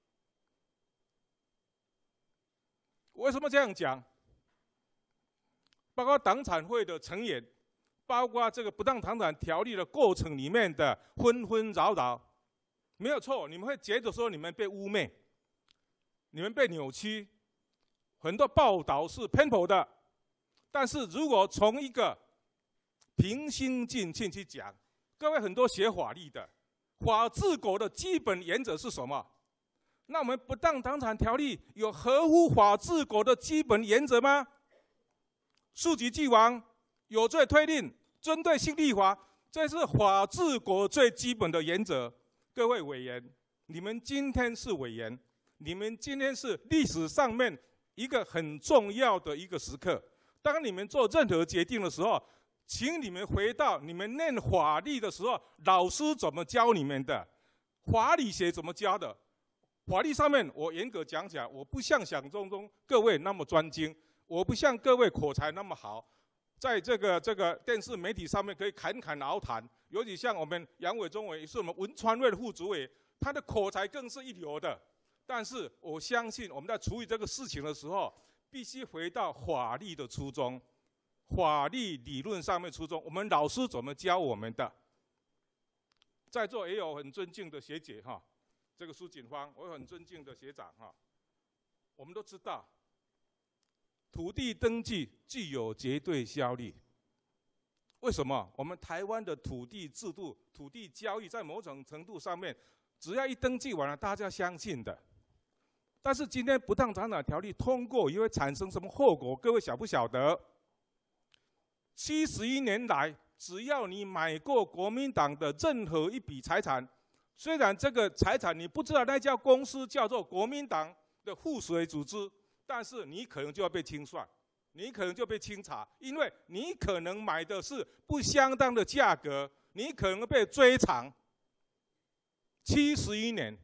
为什么这样讲？包括党产会的成员，包括这个不当党产条例的过程里面的纷纷扰扰，没有错，你们会觉得说你们被污蔑，你们被扭曲，很多报道是偏颇的。但是如果从一个平心静气去讲，各各位很多学法律的，法治国的基本原则是什么？那我们不当党产条例有合乎法治国的基本原则吗？溯及既往，有罪推定，针对性立法，这是法治国最基本的原则。各位委员，你们今天是委员，你们今天是历史上面一个很重要的一个时刻。当你们做任何决定的时候，请你们回到你们念法律的时候，老师怎么教你们的？法理学怎么教的？法律上面，我严格讲起来，我不像想象中各位那么专精，我不像各位口才那么好，在这个电视媒体上面可以侃侃而谈。尤其像我们杨伟忠委员是我们文传会的副主委，他的口才更是一流的。但是我相信我们在处理这个事情的时候，必须回到法律的初衷，法律理论上面初衷，我们老师怎么教我们的？在座也有很尊敬的学姐哈。这个苏锦芳，我很尊敬的学长哈，我们都知道，土地登记具有绝对效力。为什么？我们台湾的土地制度、土地交易在某种程度上面，只要一登记完了，大家相信的。但是今天不当财产条例通过，也会产生什么后果？各位晓不晓得？71年来，只要你买过国民党的任何一笔财产，虽然这个财产你不知道那家公司叫做国民党的附属组织，但是你可能就要被清算，你可能就被清查，因为你可能买的是不相当的价格，你可能被追偿。71年，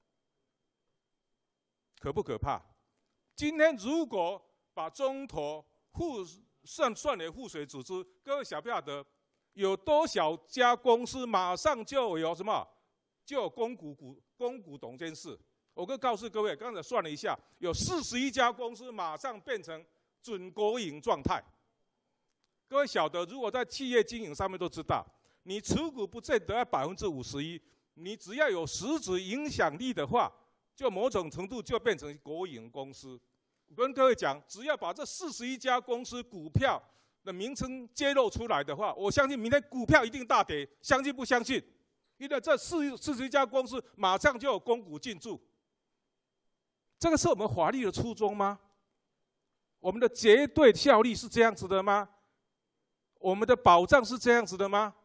可不可怕？今天如果把中投算为附属组织，各位晓不晓得有多少家公司马上就有什么？就有公股董监事，我可以告诉各位，刚才算了一下，有41家公司马上变成准国营状态。各位晓得，如果在企业经营上面都知道，你持股不见得要51%，你只要有实质影响力的话，就某种程度就变成国营公司。我跟各位讲，只要把这41家公司股票的名称揭露出来的话，我相信明天股票一定大跌，相信不相信？因为这41家公司马上就有公股进驻，这个是我们法律的初衷吗？我们的绝对效力是这样子的吗？我们的保障是这样子的吗？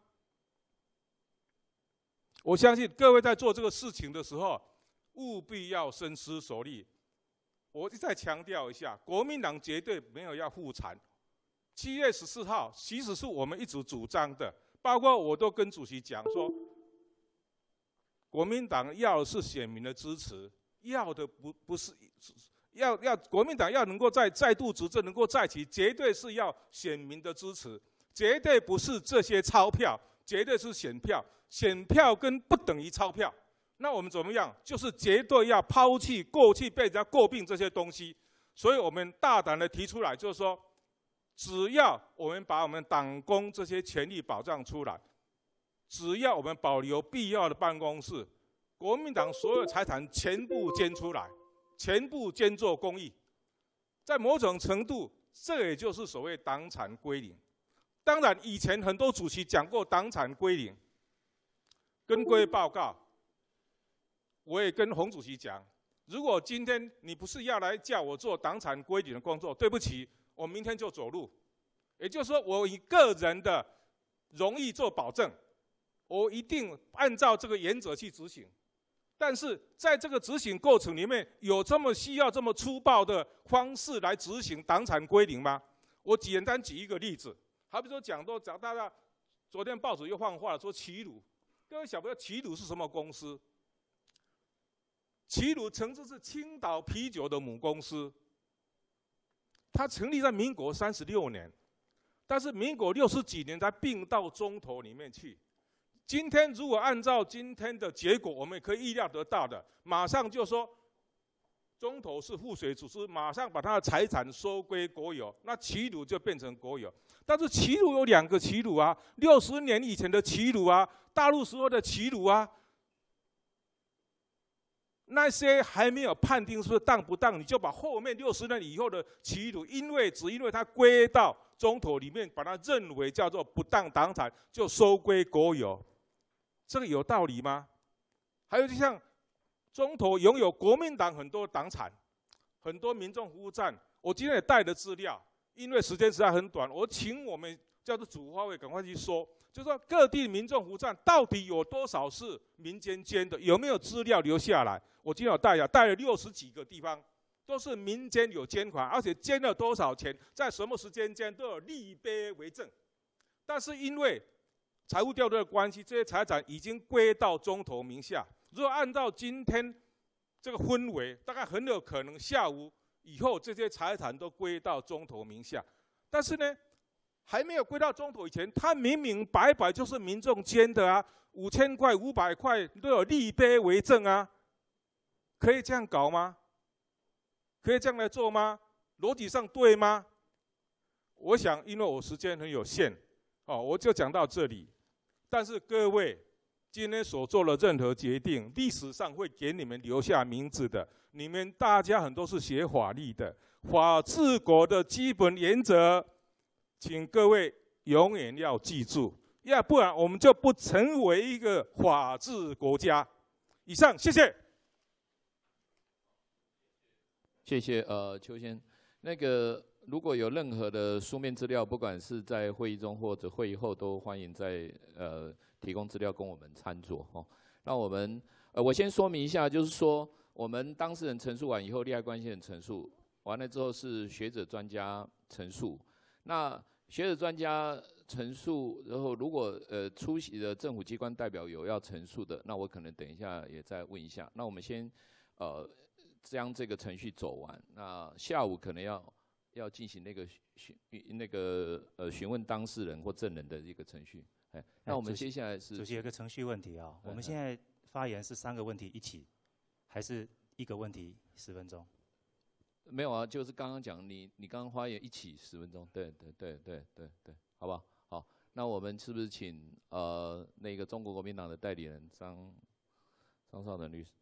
我相信各位在做这个事情的时候，务必要深思熟虑。我再强调一下，国民党绝对没有要护产。7月14号，其实是我们一直主张的，包括我都跟主席讲说。国民党要的是选民的支持，要的不是要国民党要能够再度执政，能够再起，绝对是要选民的支持，绝对不是这些钞票，绝对是选票，选票跟不等于钞票。那我们怎么样？就是绝对要抛弃过去被人家诟病这些东西。所以我们大胆的提出来，就是说，只要我们把我们党工这些权利保障出来。只要我们保留必要的办公室，国民党所有财产全部捐出来，全部捐做公益，在某种程度，这也就是所谓党产归零。当然，以前很多主席讲过党产归零，跟各位报告，我也跟洪主席讲，如果今天你不是要来叫我做党产归零的工作，对不起，我明天就走路。也就是说，我以个人的荣誉做保证。我一定按照这个原则去执行，但是在这个执行过程里面，有这么需要这么粗暴的方式来执行党产归零吗？我简单举一个例子，好比说讲大家，昨天报纸又放话了，说齐鲁，各位晓不晓得齐鲁是什么公司？齐鲁曾经是青岛啤酒的母公司，它成立在民国36年，但是民国60几年才并到中投里面去。今天如果按照今天的结果，我们也可以预料得到的，马上就说中投是附属组织，马上把他的财产收归国有，那齐鲁就变成国有。但是齐鲁有2个齐鲁啊，60年以前的齐鲁啊，大陆时候的齐鲁啊，那些还没有判定是当不当，你就把后面60年以后的齐鲁，只因为它归到中投里面，把它认为叫做不当党产，就收归国有。 这个有道理吗？还有就像中投拥有国民党很多党产，很多民众服务站，我今天也带了资料，因为时间实在很短，我请我们叫做主发会赶快去说，就是说各地民众服务站到底有多少是民间捐的，有没有资料留下来？我今天有带了60几个地方，都是民间有捐款，而且捐了多少钱，在什么时间捐都有立碑为证。但是因为财务调度的关系，这些财产已经归到中投名下。如果按照今天这个氛围，大概很有可能下午以后这些财产都归到中投名下。但是呢，还没有归到中投以前，它明明白白就是民众捐的啊，5000块、500块都有立碑为证啊，可以这样搞吗？可以这样来做吗？逻辑上对吗？我想，因为我时间很有限，我就讲到这里。但是各位，今天所做的任何决定，历史上会给你们留下名字的。你们大家很多是学法律的，法治国的基本原则，请各位永远要记住，要不然我们就不成为一个法治国家。以上，谢谢。 谢谢邱先。那个如果有任何的书面资料，不管是在会议中或者会议后，都欢迎在提供资料供我们参酌哦。那我们我先说明一下，就是说我们当事人陈述完以后，利害关系人陈述完了之后是学者专家陈述。那学者专家陈述，然后如果出席的政府机关代表有要陈述的，那我可能等一下也再问一下。那我们先将这个程序走完，那下午可能要进行那个询问当事人或证人的一个程序。那我们接下来是主席有个程序问题啊，我们现在发言是3个问题一起，还是1个问题10分钟？ 没有啊，就是刚刚讲你刚刚发言一起10分钟，对，好不好？好，那我们是不是请那个中国国民党的代理人张绍腾律师？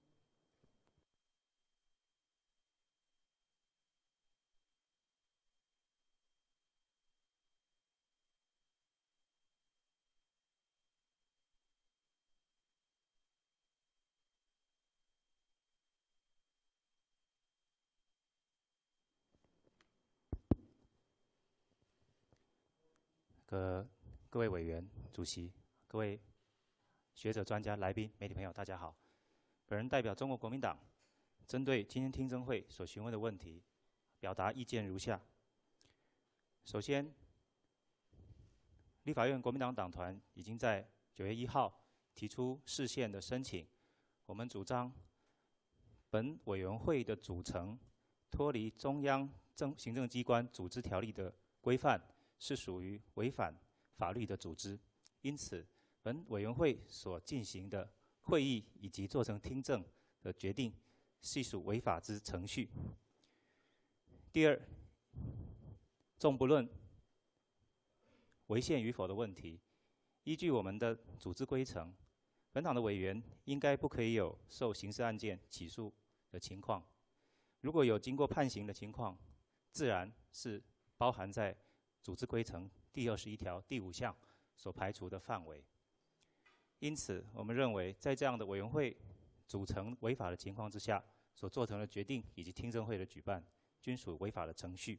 各位委员、主席、各位学者、专家、来宾、媒体朋友，大家好。本人代表中国国民党，针对今天听证会所询问的问题，表达意见如下。首先，立法院国民党党团已经在9月1号提出释宪的申请。我们主张，本委员会的组成脱离中央行政机关组织条例的规范，是属于违反法律的组织，因此，本委员会所进行的会议以及做成听证的决定，系属违法之程序。第二，纵不论违宪与否的问题，依据我们的组织规程，本党的委员应该不可以有受刑事案件起诉的情况。如果有经过判刑的情况，自然是包含在组织规程第21条第5项所排除的范围。因此，我们认为在这样的委员会组成违法的情况之下，所做成的决定以及听证会的举办，均属违法的程序。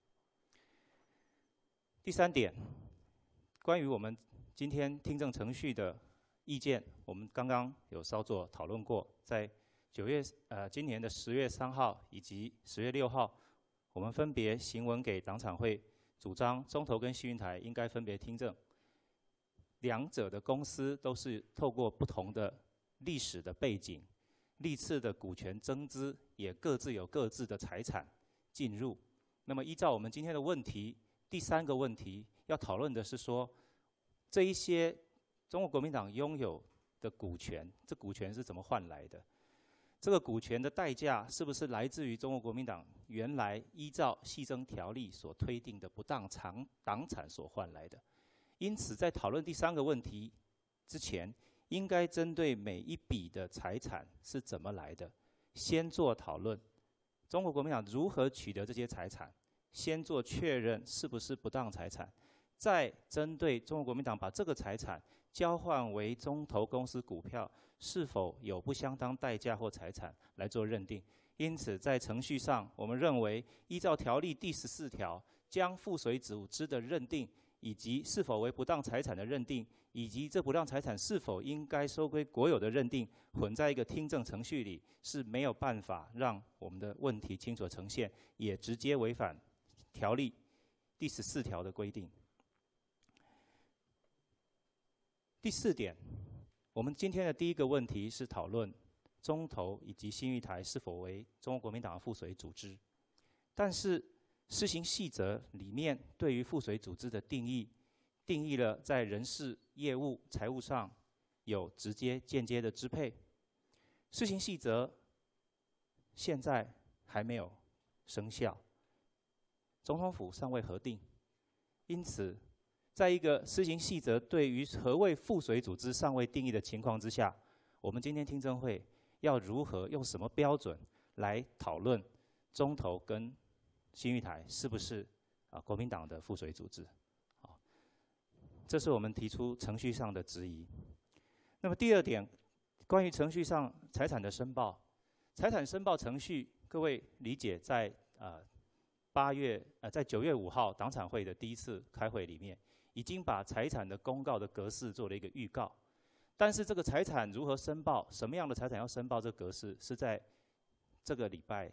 第3点，关于我们今天听证程序的意见，我们刚刚有稍作讨论过，在今年的10月3号以及10月6号，我们分别行文给党产会，主张中投跟新云台应该分别听证。两者的公司都是透过不同的历史的背景，历次的股权增资也各自有各自的财产进入。那么依照我们今天的问题，第3个问题要讨论的是说，这一些中国国民党拥有的股权，这股权是怎么换来的？这个股权的代价是不是来自于中国国民党原来依照系争条例所推定的不当党产所换来的？因此，在讨论第3个问题之前，应该针对每一笔的财产是怎么来的，先做讨论。中国国民党如何取得这些财产，先做确认是不是不当财产， 再针对中国国民党把这个财产交换为中投公司股票，是否有不相当代价或财产来做认定。因此，在程序上，我们认为依照条例第14条，将附随组织的认定，以及是否为不当财产的认定，以及这不当财产是否应该收归国有的认定，混在一个听证程序里，是没有办法让我们的问题清楚呈现，也直接违反条例第14条的规定。第4点，我们今天的第一个问题是讨论中投以及新玉台是否为中国国民党的附随组织，但是施行细则里面对于附随组织的定义了在人事、业务、财务上有直接、间接的支配。施行细则现在还没有生效，总统府尚未核定，因此，在一个施行细则对于何谓附随组织尚未定义的情况之下，我们今天听证会要如何用什么标准来讨论中投跟新玉台是不是国民党的附随组织？这是我们提出程序上的质疑。那么第2点，关于程序上财产的申报，财产申报程序，各位理解在9月5号党产会的第1次开会里面，已经把财产的公告的格式做了一个预告。但是这个财产如何申报，什么样的财产要申报，这个格式是在这个礼拜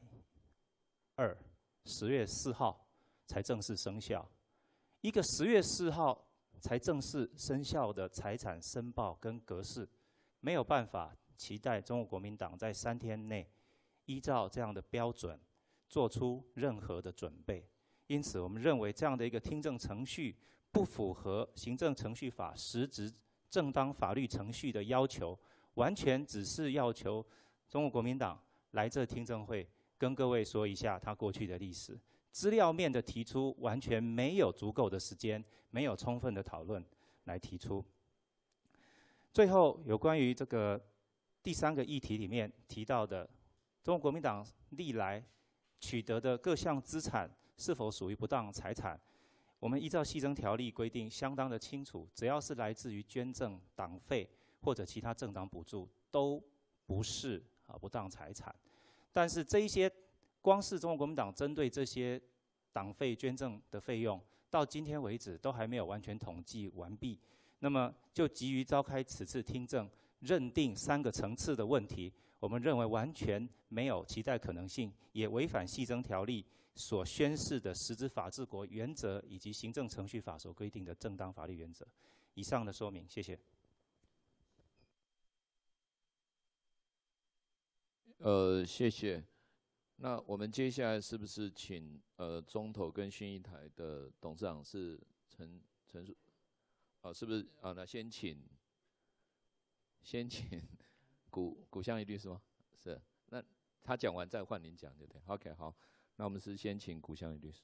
2 10月4号才正式生效。一个10月4号才正式生效的财产申报跟格式，没有办法期待中国国民党在3天内依照这样的标准做出任何的准备。因此，我们认为这样的一个听证程序不符合行政程序法实质正当法律程序的要求，完全只是要求中国国民党来这听证会跟各位说一下他过去的历史。资料面的提出完全没有足够的时间，没有充分的讨论来提出。最后，有关于这个第3个议题里面提到的，中国国民党历来取得的各项资产是否属于不当财产，我们依照系争条例规定相当的清楚，只要是来自于捐赠、党费或者其他政党补助，都不是不当财产。但是这一些光是中国国民党针对这些党费捐赠的费用，到今天为止都还没有完全统计完毕。那么就急于召开此次听证，认定3个层次的问题，我们认为完全没有期待可能性，也违反系争条例所宣示的实质法治国原则以及行政程序法所规定的正当法律原则。以上的说明，谢谢。 谢谢。那我们接下来是不是请中投跟新一台的董事长是陈述？是不是那先请古相宜律师吗？是。那他讲完再换您讲，对不对 ？OK， 好。那我们是先请古相宜律师。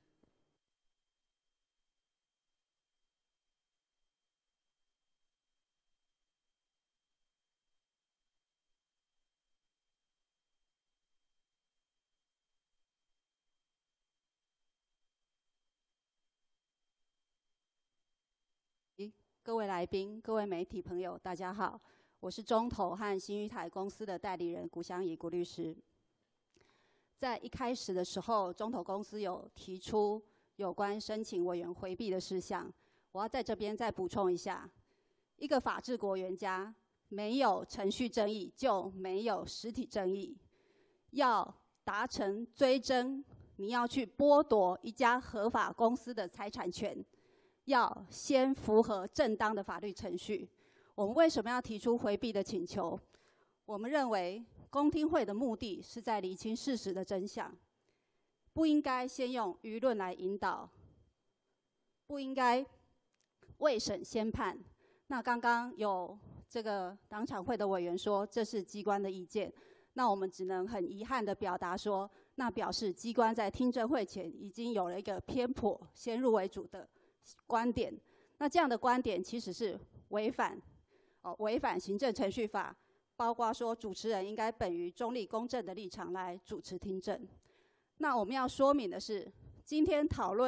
各位来宾、各位媒体朋友，大家好，我是中投和新玉台公司的代理人古相宜古律师。在一开始的时候，中投公司有提出有关申请委员回避的事项，我要在这边再补充一下：一个法治国原家，没有程序正义就没有实体正义。要达成追征，你要去剥夺一家合法公司的财产权，要先符合正当的法律程序。我们为什么要提出回避的请求？我们认为公听会的目的是在厘清事实的真相，不应该先用舆论来引导，不应该未审先判。那刚刚有这个党产会的委员说这是机关的意见，那我们只能很遗憾的表达说，那表示机关在听证会前已经有了一个偏颇、先入为主的观点。那这样的观点其实是违反行政程序法，包括说主持人应该本于中立公正的立场来主持听证。那我们要说明的是，今天讨论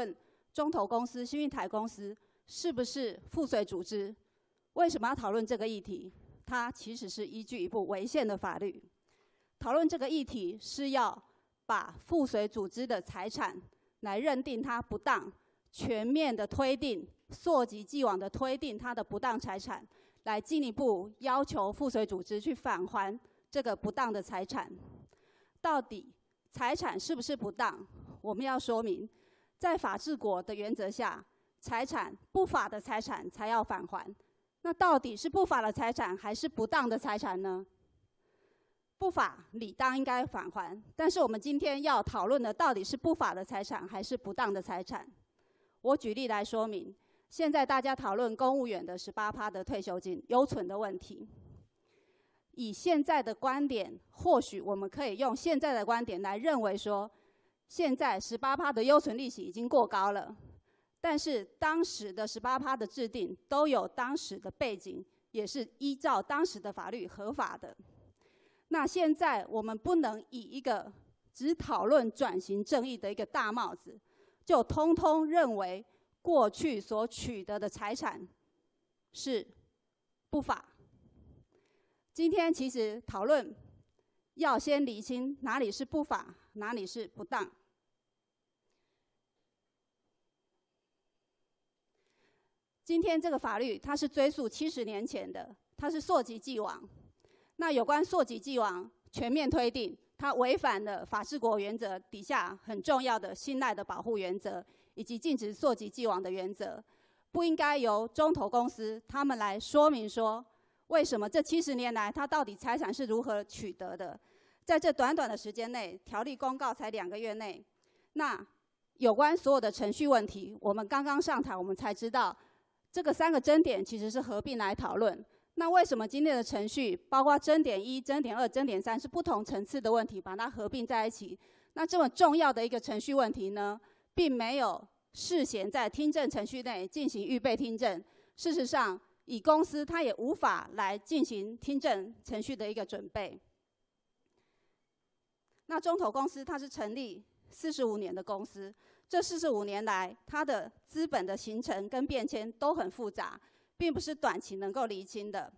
中投公司、新运台公司是不是附随组织？为什么要讨论这个议题？它其实是依据一部违宪的法律。讨论这个议题是要把附随组织的财产来认定它不当，全面的推定、溯及既往的推定它的不当财产，来进一步要求附随组织去返还这个不当的财产。到底财产是不是不当？我们要说明，在法治国的原则下，财产不法的财产才要返还。那到底是不法的财产还是不当的财产呢？不法理当应该返还，但是我们今天要讨论的到底是不法的财产还是不当的财产？我举例来说明，现在大家讨论公务员的18%的退休金优存的问题。以现在的观点，或许我们可以用现在的观点来认为说，现在18%的优存利息已经过高了。但是当时的18%的制定都有当时的背景，也是依照当时的法律合法的。那现在我们不能以一个只讨论转型正义的一个大帽子，就通通认为过去所取得的财产是不法。今天其实讨论要先厘清哪里是不法，哪里是不当。今天这个法律它是追溯70年前的，它是溯及既往。那有关溯及既往、全面推定，它违反了法治国原则底下很重要的信赖的保护原则，以及禁止溯及既往的原则，不应该由中投公司他们来说明说，为什么这70年来它到底财产是如何取得的。在这短短的时间内，条例公告才2个月内，那有关所有的程序问题，我们刚刚上台，我们才知道这个3个争点其实是合并来讨论。那为什么今天的程序，包括争点1、争点2、争点3是不同层次的问题，把它合并在一起？那这么重要的一个程序问题呢，并没有事先在听证程序内进行预备听证。事实上，以公司它也无法来进行听证程序的一个准备。那中投公司它是成立45年的公司，这45年来，它的资本的形成跟变迁都很复杂，并不是短期能够厘清的。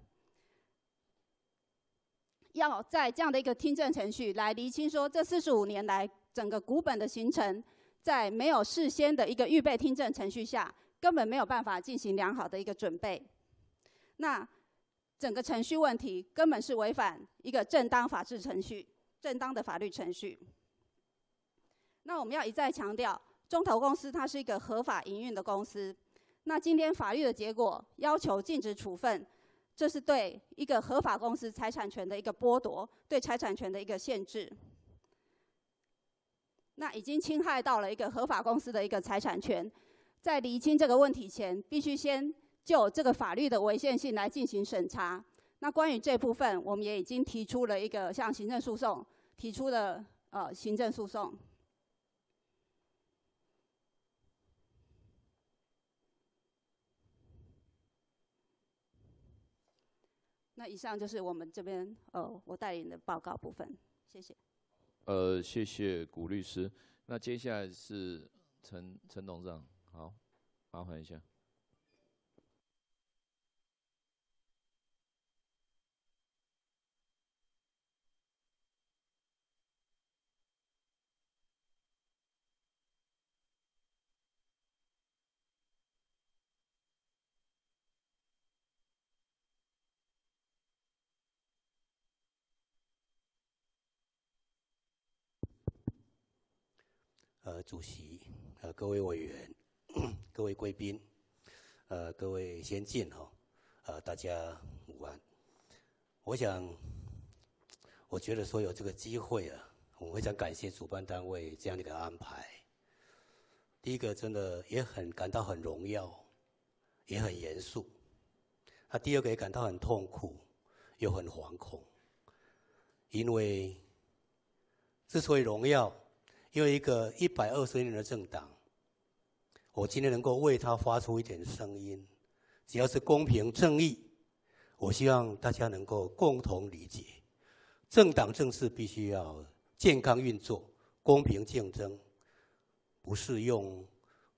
要在这样的一个听证程序来厘清说，这45年来整个股本的形成，在没有事先的一个预备听证程序下，根本没有办法进行良好的一个准备。那整个程序问题根本是违反一个正当法治程序、正当的法律程序。那我们要一再强调，中投公司它是一个合法营运的公司。那今天法律的结果要求禁止处分，这是对一个合法公司财产权的一个剥夺，对财产权的一个限制。那已经侵害到了一个合法公司的一个财产权，在厘清这个问题前，必须先就这个法律的违宪性来进行审查。那关于这部分，我们也已经提出了一个向行政诉讼提出了行政诉讼。那以上就是我们这边我带领的报告部分，谢谢。 谢谢古律师。那接下来是陈董事长，好，麻烦一下。 主席，各位委员，各位贵宾，各位先进大家午安。我觉得说有这个机会我非常感谢主办单位这样的一个安排。第一个，真的也感到很荣耀，也很严肃。第二个也感到很痛苦，又很惶恐。因为之所以荣耀，因为一个120年的政党，我今天能够为他发出一点声音，只要是公平正义，我希望大家能够共同理解，政党政治必须要健康运作、公平竞争，不是用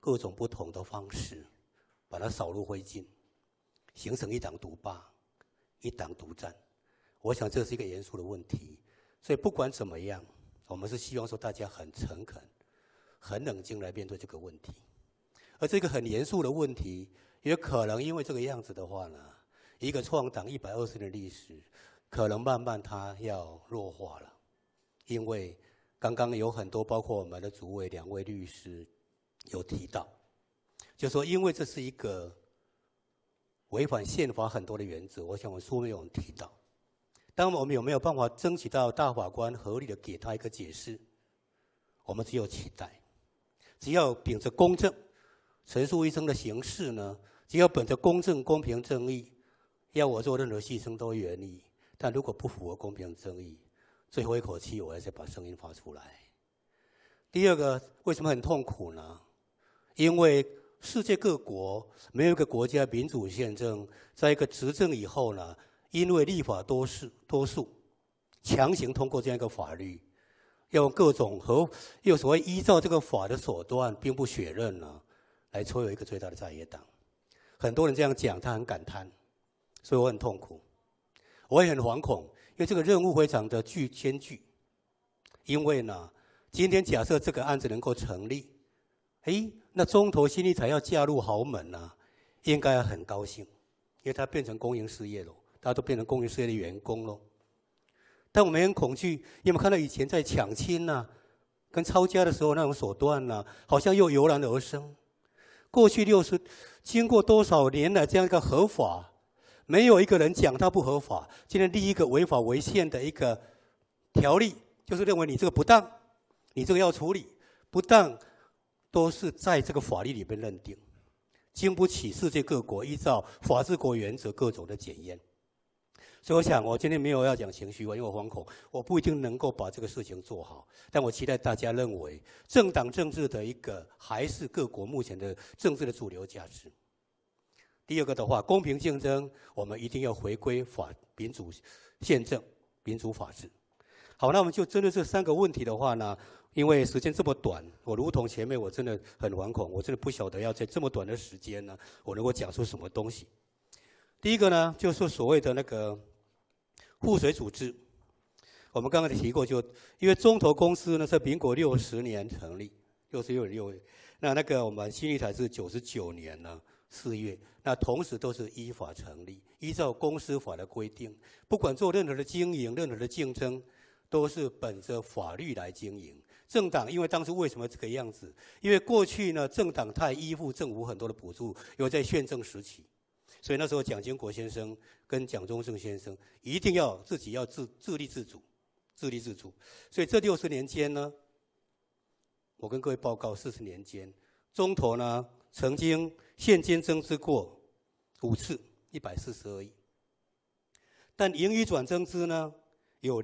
各种不同的方式，把它扫入灰烬，形成一党独霸、一党独占。我想这是一个严肃的问题。所以不管怎么样，我们是希望说大家很诚恳、很冷静来面对这个问题。而这个很严肃的问题，也可能因为这个样子的话呢，一个创党120年的历史，可能慢慢它要弱化了。因为刚刚有很多，包括我们的主委2位律师有提到，就说因为这是一个违反宪法很多的原则，我想我书面有人提到。当我们有没有办法争取到大法官合理的给他一个解释，我们只有期待。只要秉着公正、陈述一生的形式呢，只要本着公正、公平、正义，要我做任何牺牲都愿意。但如果不符合公平正义，最后一口气我还是把声音发出来。第二个，为什么很痛苦呢？因为世界各国没有一个国家民主宪政，在一个执政以后呢，因为立法多数强行通过这样一个法律，要用各种又所谓依照这个法的手段，并不血刃呢，来摧毁一个最大的在野党。很多人这样讲，他很感叹，所以我很痛苦，我也很惶恐，因为这个任务非常的艰巨。因为呢，今天假设这个案子能够成立，那中投新力才要嫁入豪门呢，应该很高兴，因为它变成公营事业了。大家都变成公营事业的员工了，但我们很恐惧，因为我们看到以前在抢亲啊、跟抄家的时候那种手段啊，好像又油然而生。过去经过多少年来这样一个合法，没有一个人讲它不合法。今天第一个违法违宪的一个条例，就是认为你这个不当，你这个要处理，不当都是在这个法律里面认定，经不起世界各国依照法治国原则各种的检验。所以我想，我今天没有要讲情绪化，因为我惶恐，我不一定能够把这个事情做好。但我期待大家认为，政党政治的一个还是各国目前的政治的主流价值。第二个的话，公平竞争，我们一定要回归民主宪政、民主法治。好，那我们就针对这3个问题的话呢，因为时间这么短，我如同前面我真的很惶恐，我真的不晓得要在这么短的时间呢，我能够讲出什么东西。第一个呢，就是所谓的那个赋水组织，我们刚刚提过，就因为中投公司呢是民国60年成立，66年6月，那个我们新力台是99年呢4月，那同时都是依法成立，依照公司法的规定，不管做任何的经营、任何的竞争，都是本着法律来经营。政党因为当初为什么这个样子？因为过去呢，政党太依附政府很多的补助，有在宪政时期。所以那时候蒋经国先生跟蒋中正先生一定要自己要自立自主。所以这60年间呢，我跟各位报告，40年间，中投呢曾经现金增资过5次，142亿，但盈余转增资呢有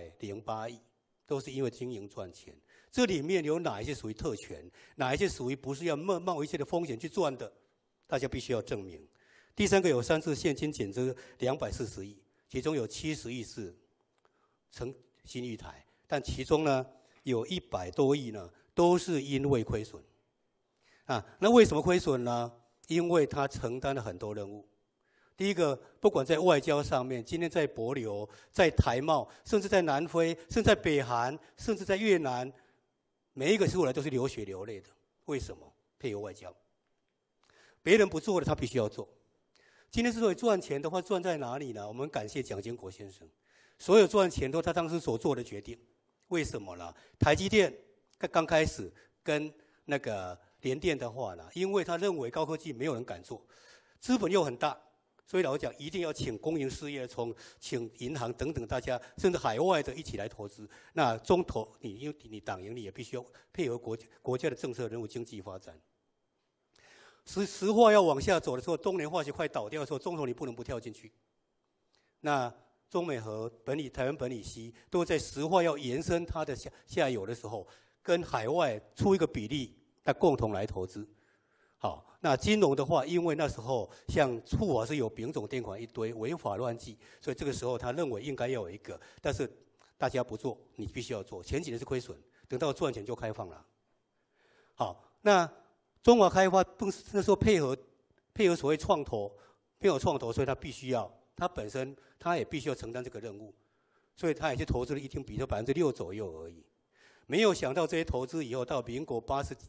208亿，都是因为经营赚钱。这里面有哪一些属于特权，哪一些属于不是要冒一切的风险去赚的，大家必须要证明。第3个有3次现金减资240亿，其中有70亿是成新玉台，但其中呢有100多亿呢都是因为亏损。那为什么亏损呢？因为他承担了很多任务。第一个，不管在外交上面，今天在帛琉、在台贸，甚至在南非，甚至在北韩，甚至在越南，每一个出来都是流血流泪的。为什么？配合外交，别人不做的他必须要做。今天之所以赚钱的话，赚在哪里呢？我们感谢蒋经国先生，所有赚钱都是他当时所做的决定。为什么呢？台积电刚开始跟那个联电的话呢，因为他认为高科技没有人敢做，资本又很大，所以老实讲，一定要请公营事业，请银行等等大家，甚至海外的一起来投资。那中投因为你党营，你也必须要配合国家的政策任务、经济发展。实话要往下走的时候，东联化学快倒掉的时候，中投你不能不跳进去。那中美和台湾本理烯都在实话要延伸它的下游的时候，跟海外出一个比例，那共同来投资。好，那金融的话，因为那时候像富华是有丙种垫款一堆，违法乱纪，所以这个时候他认为应该要有一个，但是大家不做，你必须要做。前几年是亏损，等到赚钱就开放了。好，那中华开发不是那时候配合所谓创投，没有创投，所以他本身他也必须要承担这个任务，所以他也去投资了一定比例6%左右而已。没有想到这些投资以后，到民国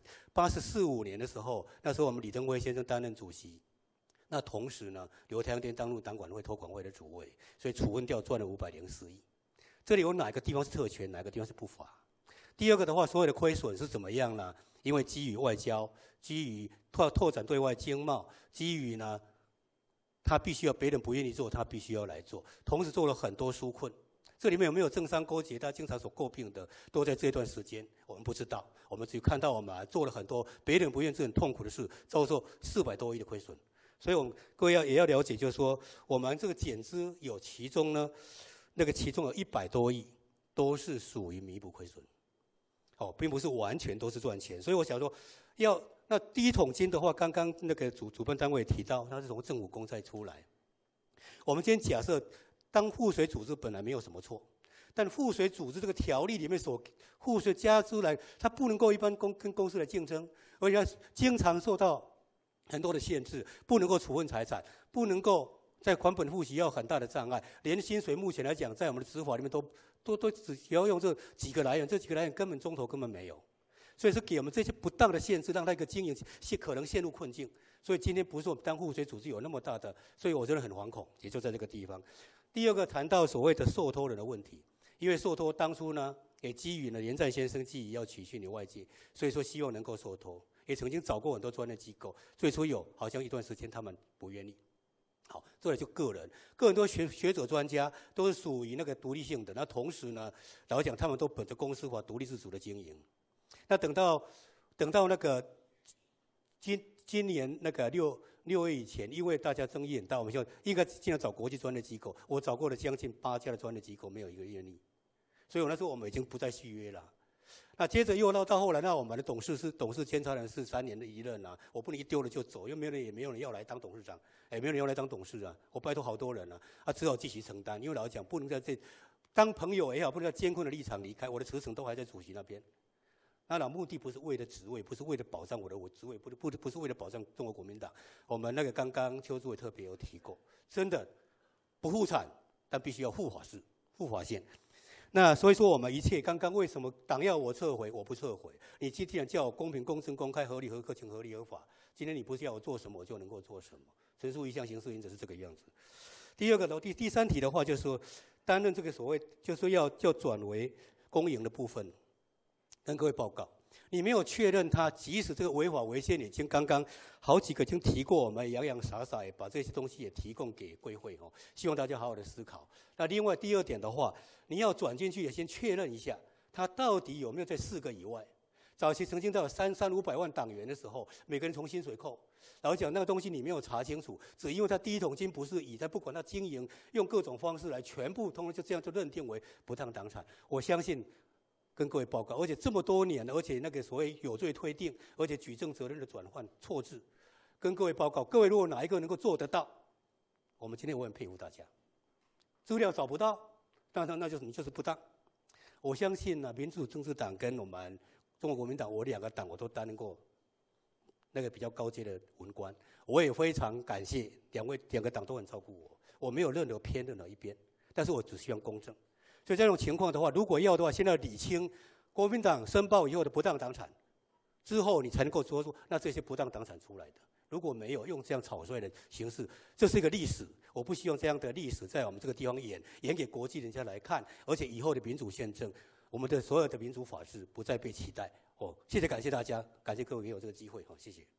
84、85年的时候，那时候我们李登辉先生担任主席，那同时呢，刘太阳店当入党管会托管会的主委，所以处分掉赚了504亿。这里有哪个地方是特权，哪个地方是不法？第二个的话，所有的亏损是怎么样呢？因为基于外交，基于拓展对外经贸，基于呢，他必须要别人不愿意做，他必须要来做，同时做了很多纾困。这里面有没有政商勾结？大家经常所诟病的，都在这段时间，我们不知道，我们只看到我们做了很多别人不愿意做很痛苦的事，遭受400多亿的亏损。所以我们各位也要了解，就是说，我们这个减资有其中呢，其中有100多亿都是属于弥补亏损，并不是完全都是赚钱。所以我想说，那第一桶金的话，刚刚那个主办单位提到，它是从政府公债出来。我们今天假设。当赋税组织本来没有什么错，但赋税组织这个条例里面所赋税加出来，它不能够一般跟公司来竞争，而且经常受到很多的限制，不能够处分财产，不能够在还本付息要很大的障碍，连薪水目前来讲，在我们的执法里面都只要用这几个来源，这几个来源根本中头根本没有，所以是给我们这些不当的限制，让那个经营可能陷入困境。所以今天不是我们当赋税组织有那么大的，所以我真的很惶恐，也就在这个地方。第二个谈到所谓的受托人的问题，因为受托当初呢，也基于呢连战先生基于要取信于外界，所以说希望能够受托，也曾经找过很多专业机构，最初好像一段时间他们不愿意。好，再来就个人都学者专家都是属于那个独立性的，那同时呢，老实讲他们都本着公司法独立自主的经营。那等到那个今年那个6月以前，因为大家争议很大，我们就应该尽量找国际专业机构。我找过了将近8家的专业机构，没有一个愿意。所以我那时候我们已经不再续约了。那接着又到后来，那我们的董事监察人是3年的一任啊，我不能一丢了就走，因为也没有人要来当董事长，也没有人要来当董事啊。我拜托好多人啊，只好继续承担。因为老实讲，不能在这当朋友也好，不能在艰困的立场离开。我的辞呈都还在主席那边。那目的不是为了职位，不是为了保障我的职位，不是为了保障中国国民党。我们那个刚刚邱主委特别有提过，真的不复产，但必须要护法线。那所以说我们一切刚刚为什么党要我撤回，我不撤回。你既然叫我公平、公正、公开、合理、合情、合理、合法，今天你不是要我做什么，我就能够做什么。陈述一项行事原则是这个样子。第二个呢，第三题的话，就是说担任这个所谓就是说要转为公营的部分。跟各位报告，你没有确认他，即使这个违法违宪已经刚刚好几个已经提过，我们洋洋洒洒也把这些东西也提供给贵会希望大家好好的思考。那另外第二点的话，你要转进去也先确认一下，他到底有没有在4个以外。早期曾经到300-500万党员的时候，每个人从薪水扣，老实讲那个东西你没有查清楚，只因为他第一桶金不是以他不管他经营用各种方式来全部通通就这样就认定为不当党产，我相信。跟各位报告，而且这么多年了，而且那个所谓有罪推定，而且举证责任的转换错置，跟各位报告，各位如果哪一个能够做得到，我们今天我很佩服大家。资料找不到，那就是你就是不当。我相信呢，民主政治党跟我们中国国民党，我2个党我都担任过那个比较高阶的文官，我也非常感谢两个党都很照顾我，我没有任何偏任何一边，但是我只希望公正。所以这种情况的话，如果要的话，现在理清国民党申报以后的不当党产，之后你才能够说出那这些不当党产出来的。如果没有用这样草率的形式，这是一个历史，我不希望这样的历史在我们这个地方演给国际人家来看，而且以后的民主宪政，我们的所有的民主法治不再被期待。谢谢，感谢大家，感谢各位给我这个机会，谢谢。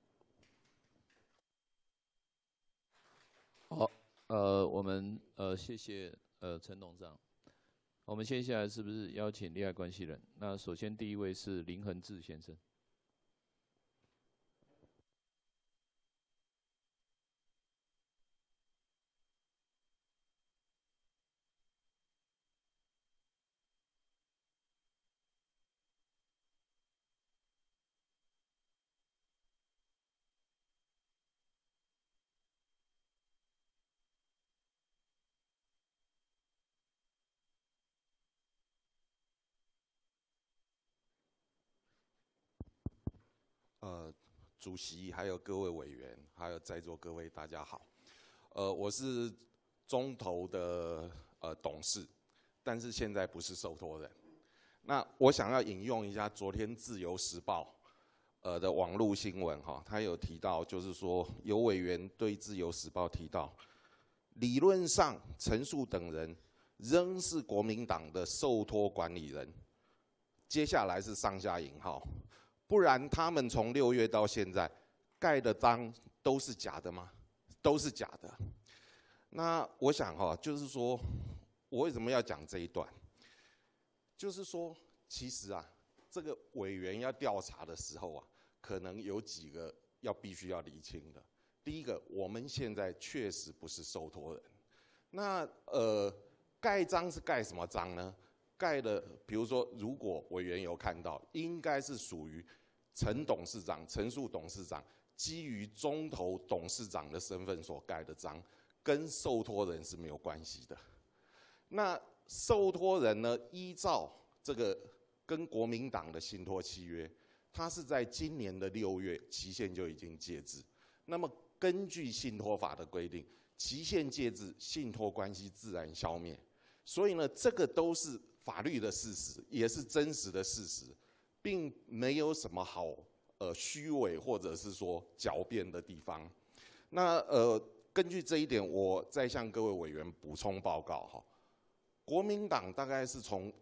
好，我们谢谢陈董事长。我们接下来是不是邀请利害关系人？那首先第一位是林恒志先生。 主席，还有各位委员，还有在座各位，大家好。我是中投的董事，但是现在不是受托人。那我想要引用一下昨天《自由时报》的网络新闻哈，他有提到，就是说有委员对《自由时报》提到，理论上陈述等人仍是国民党的受托管理人。接下来是上下引号，不然他们从6月到现在盖的章都是假的吗？都是假的。那我想哈，就是说我为什么要讲这一段？就是说，其实啊，这个委员要调查的时候啊，可能有几个必须要厘清的。第一个，我们现在确实不是受托人。那盖章是盖什么章呢？盖的，比如说，如果委员有看到，应该是属于陈董事长、陈述董事长基于中投董事长的身份所盖的章，跟受托人是没有关系的。那受托人呢，依照这个跟国民党的信托契约，他是在今年的6月期限就已经届至。那么根据信托法的规定，期限届至，信托关系自然消灭。所以呢，这个都是法律的事实，也是真实的事实，并没有什么好虚伪或者是说狡辩的地方。那根据这一点，我再向各位委员补充报告哈。国民党大概是从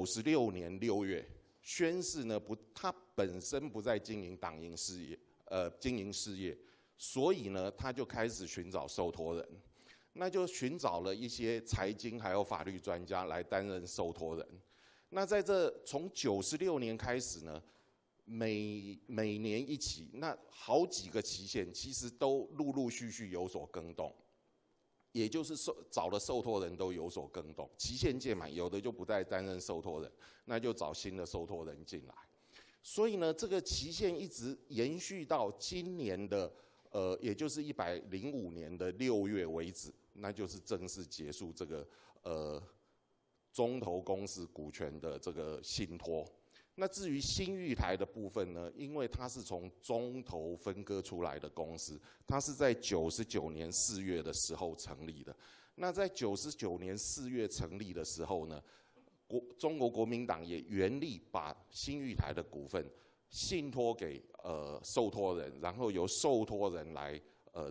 96年6月宣誓呢，他本身不再经营党营事业，经营事业，所以呢，他就开始寻找受托人，那就寻找了一些财经还有法律专家来担任受托人。那在这从96年开始呢，每年一期，那好几个期限其实都陆陆续续有所更动。也就是找的受托人都有所更动，期限届满，有的就不再担任受托人，那就找新的受托人进来。所以呢，这个期限一直延续到今年的也就是105年的6月为止，那就是正式结束这个中投公司股权的这个信托。那至于新玉台的部分呢，因为它是从中投分割出来的公司，它是在99年4月的时候成立的。那在99年4月成立的时候呢，中国国民党也原力把新玉台的股份信托给受托人，然后由受托人来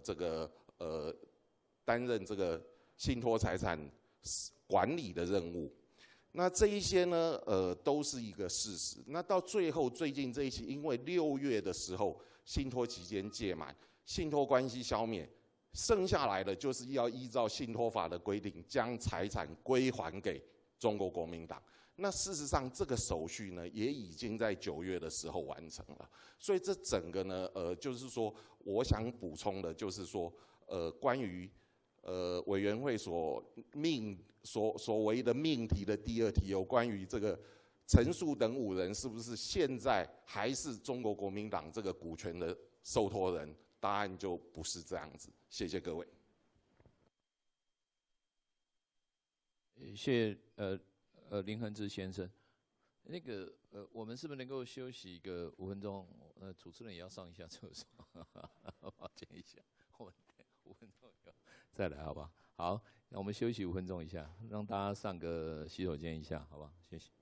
担任这个信托财产管理的任务。那这一些呢，都是一个事实。那到最后，最近这一期，因为6月的时候，信托期间届满，信托关系消灭，剩下来的就是要依照信托法的规定，将财产归还给中国国民党。那事实上，这个手续呢，也已经在9月的时候完成了。所以这整个呢，就是说，我想补充的就是说，关于委员会所为的命题的第2题，有关于这个陈述等5人是不是现在还是中国国民党这个股权的受托人？答案就不是这样子。谢谢各位。 谢谢林恒志先生。那个我们是不是能够休息一个5分钟？主持人也要上一下厕所，抱歉一下，我们5分钟以后再来，好吧？好，那我们休息5分钟一下，让大家上个洗手间一下，好吧？谢谢。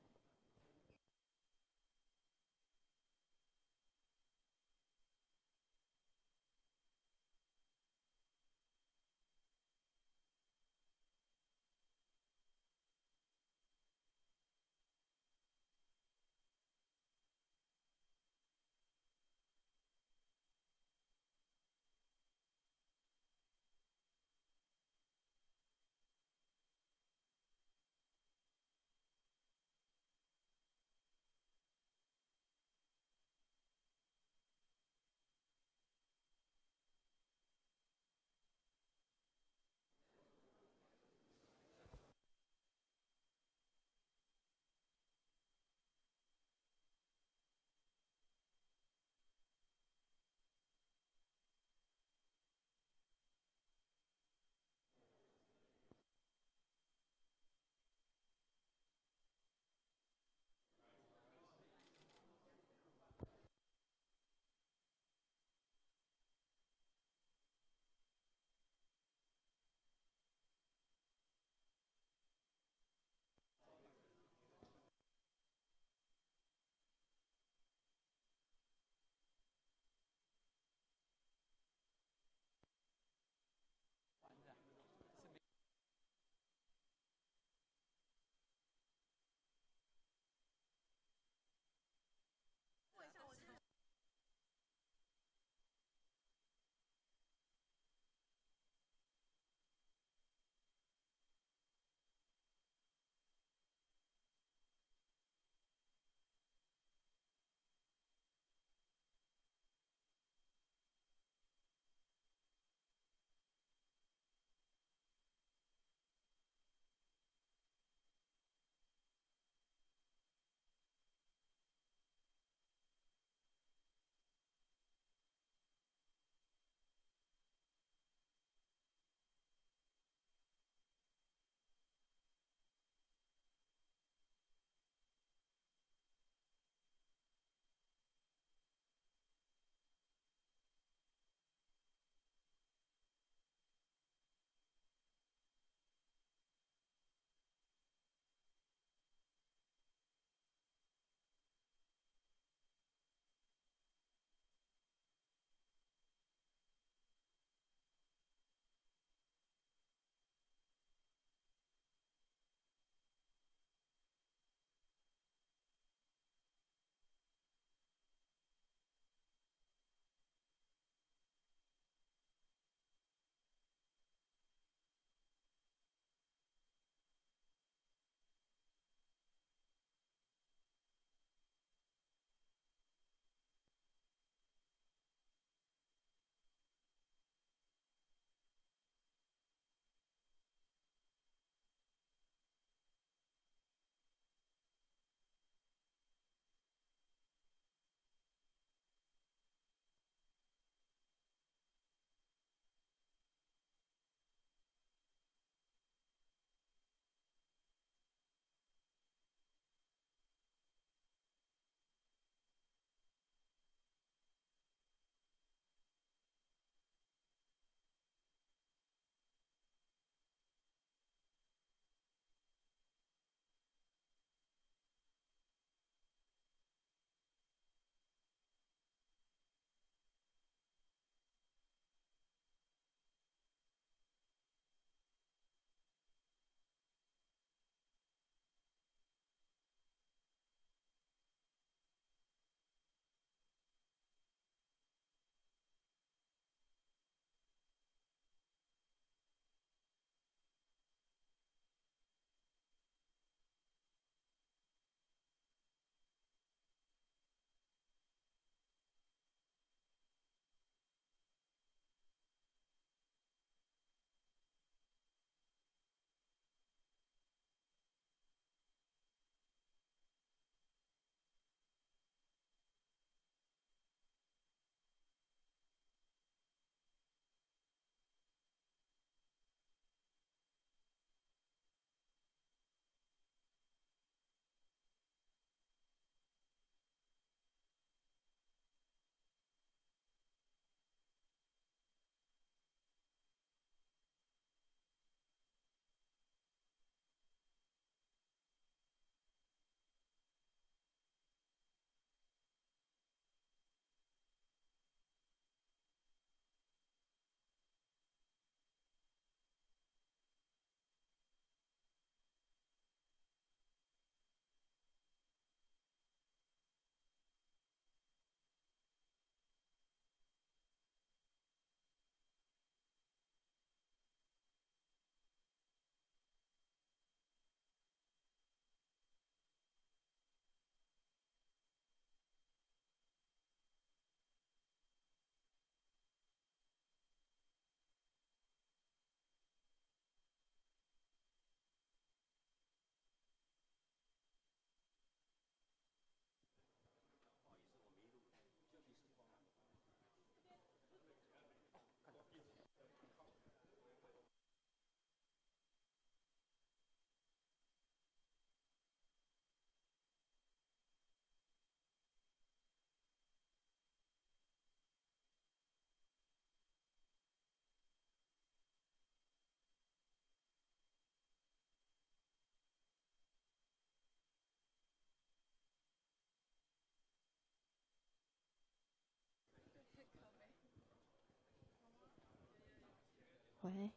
喂。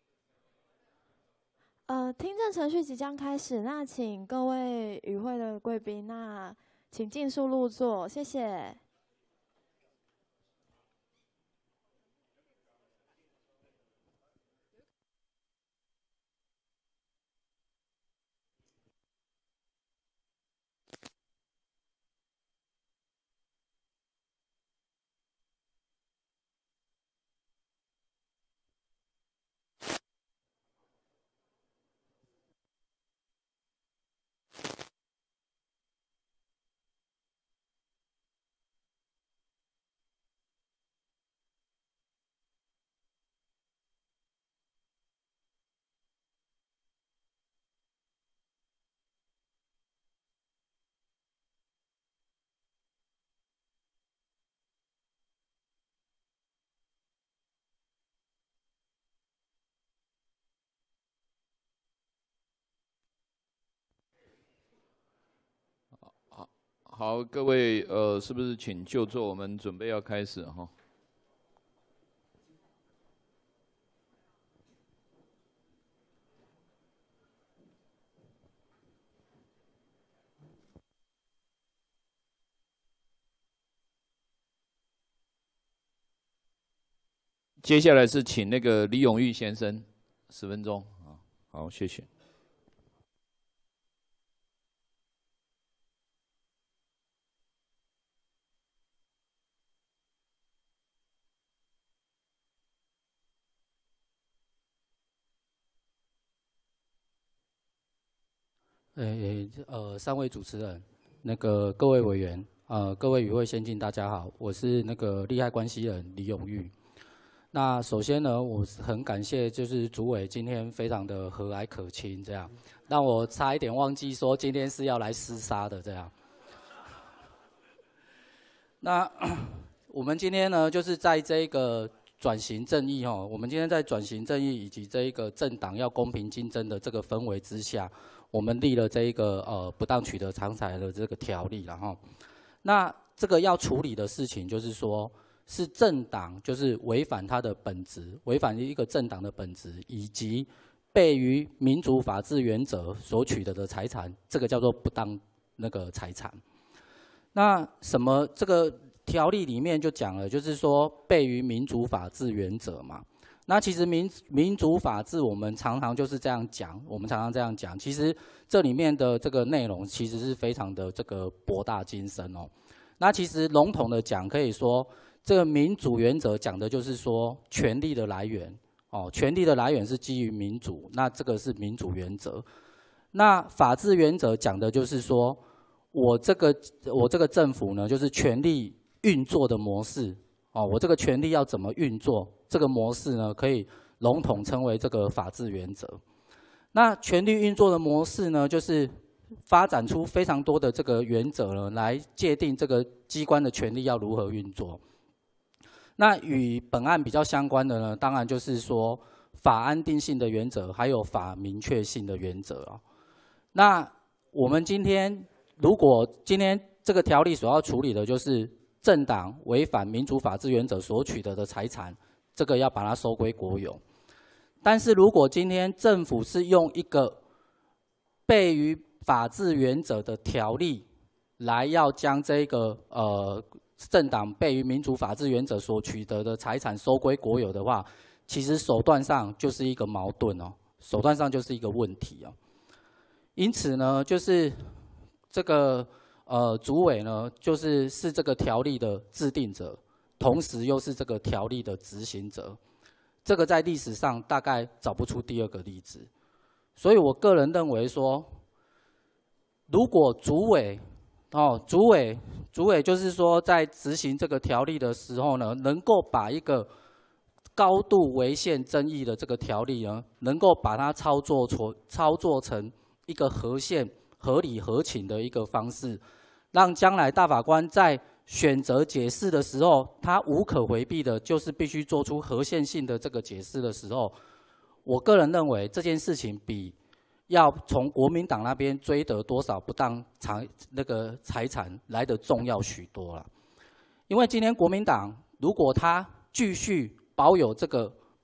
听证程序即将开始，那请各位与会的贵宾，那请尽速入座，谢谢。 好，各位是不是请就座？我们准备要开始哈。接下来是请那个李永玉先生，10分钟啊。好，谢谢。 3位主持人，各位委员，各位与会先进，大家好，我是利害关系人李永玉。那首先呢，我很感谢就是主委今天非常的和蔼可亲，这样让我差一点忘记说今天是要来厮杀的这样。那我们今天呢，就是在这个转型正义我们今天在转型正义以及这一个政党要公平竞争的这个氛围之下，我们立了这一个不当取得常财的这个条例了哈。那这个要处理的事情就是说，是政党就是违反它的本质，违反一个政党的本质，以及悖于民主法治原则所取得的财产，这个叫做不当财产。那什么这个条例里面就讲了，就是说悖于民主法治原则嘛。那其实民主法治我们常常就是这样讲，其实这里面的这个内容其实是非常的这个博大精深哦。那其实笼统的讲，可以说这个民主原则讲的就是说权力的来源权力的来源是基于民主，那这个是民主原则。那法治原则讲的就是说我这个政府呢，就是权力运作的模式我这个权力要怎么运作，这个模式呢，可以笼统称为这个法治原则。那权力运作的模式呢，就是发展出非常多的这个原则呢，来界定这个机关的权力要如何运作。那与本案比较相关的呢，当然就是说法安定性的原则，还有法明确性的原则那我们如果今天这个条例所要处理的就是政党违反民主法治原则所取得的财产，这个要把它收归国有。但是如果今天政府是用一个悖于法治原则的条例来要将这个政党悖于民主法治原则所取得的财产收归国有的话，其实手段上就是一个矛盾手段上就是一个问题因此呢，就是这个主委呢，是这个条例的制定者，同时又是这个条例的执行者。这个在历史上大概找不出第二个例子，所以我个人认为说，如果主委就是说在执行这个条例的时候呢，能够把一个高度违宪争议的这个条例呢，能够把它操作成一个合宪、合理、合情的一个方式。让将来大法官在选择解释的时候，他无可回避的，就是必须做出合宪性的这个解释的时候，我个人认为这件事情比要从国民党那边追得多少不当财产来得重要许多了。因为今天国民党如果他继续保有这个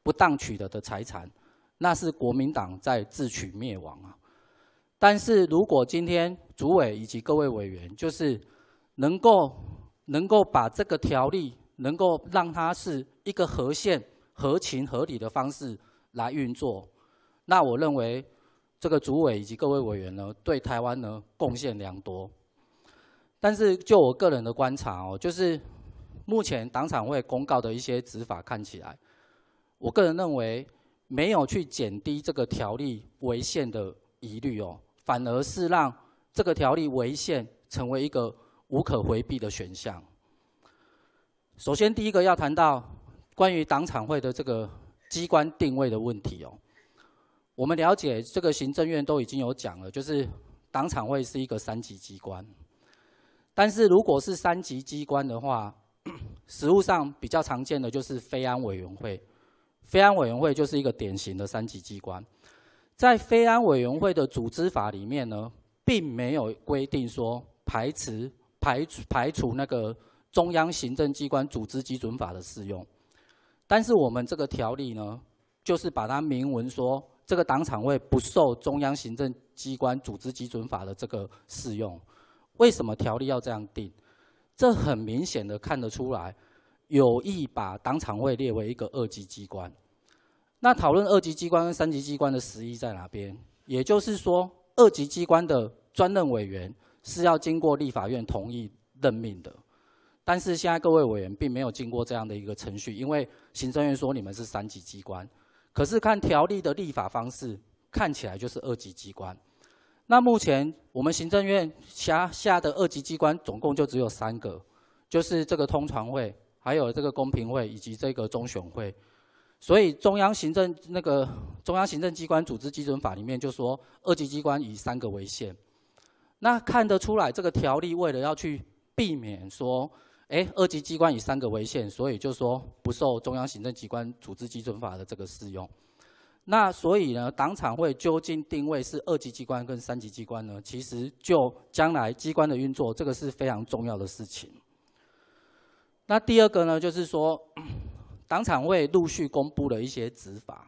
不当取得的财产，那是国民党在自取灭亡啊。但是如果今天主委以及各位委员，就是能够把这个条例能够让它是一个合宪、合情、合理的方式来运作，那我认为这个主委以及各位委员呢，对台湾呢贡献良多。但是就我个人的观察哦，就是目前党产会公告的一些执法看起来，我个人认为没有去减低这个条例违宪的疑虑哦，反而是让这个条例违宪成为一个无可回避的选项。首先，第一个要谈到关于党产会的这个机关定位的问题哦。我们了解这个行政院都已经有讲了，就是党产会是一个3级机关。但是如果是3级机关的话，实务上比较常见的就是非安委员会。非安委员会就是一个典型的3级机关。在非安委员会的组织法里面呢，并没有规定说排除那个中央行政机关组织基准法的适用。但是我们这个条例呢，就是把它明文说，这个党产会不受中央行政机关组织基准法的这个适用。为什么条例要这样定？这很明显的看得出来，有意把党产会列为一个2级机关。那讨论2级机关跟3级机关的实意在哪边？也就是说，2级机关的专任委员是要经过立法院同意任命的。但是现在各位委员并没有经过这样的一个程序，因为行政院说你们是3级机关，可是看条例的立法方式，看起来就是2级机关。那目前我们行政院辖下的2级机关总共就只有3个，就是这个通传会，还有这个公平会以及这个中选会。所以中央行政机关组织基准法里面就说2级机关以3个为限。那看得出来这个条例为了要去避免说，2级机关以3个为限，所以就说不受中央行政机关组织基准法的这个适用。那所以呢，党产会究竟定位是2级机关跟3级机关呢？其实就将来机关的运作，这个是非常重要的事情。那第二个呢，就是说，党产会陆续公布了一些执法，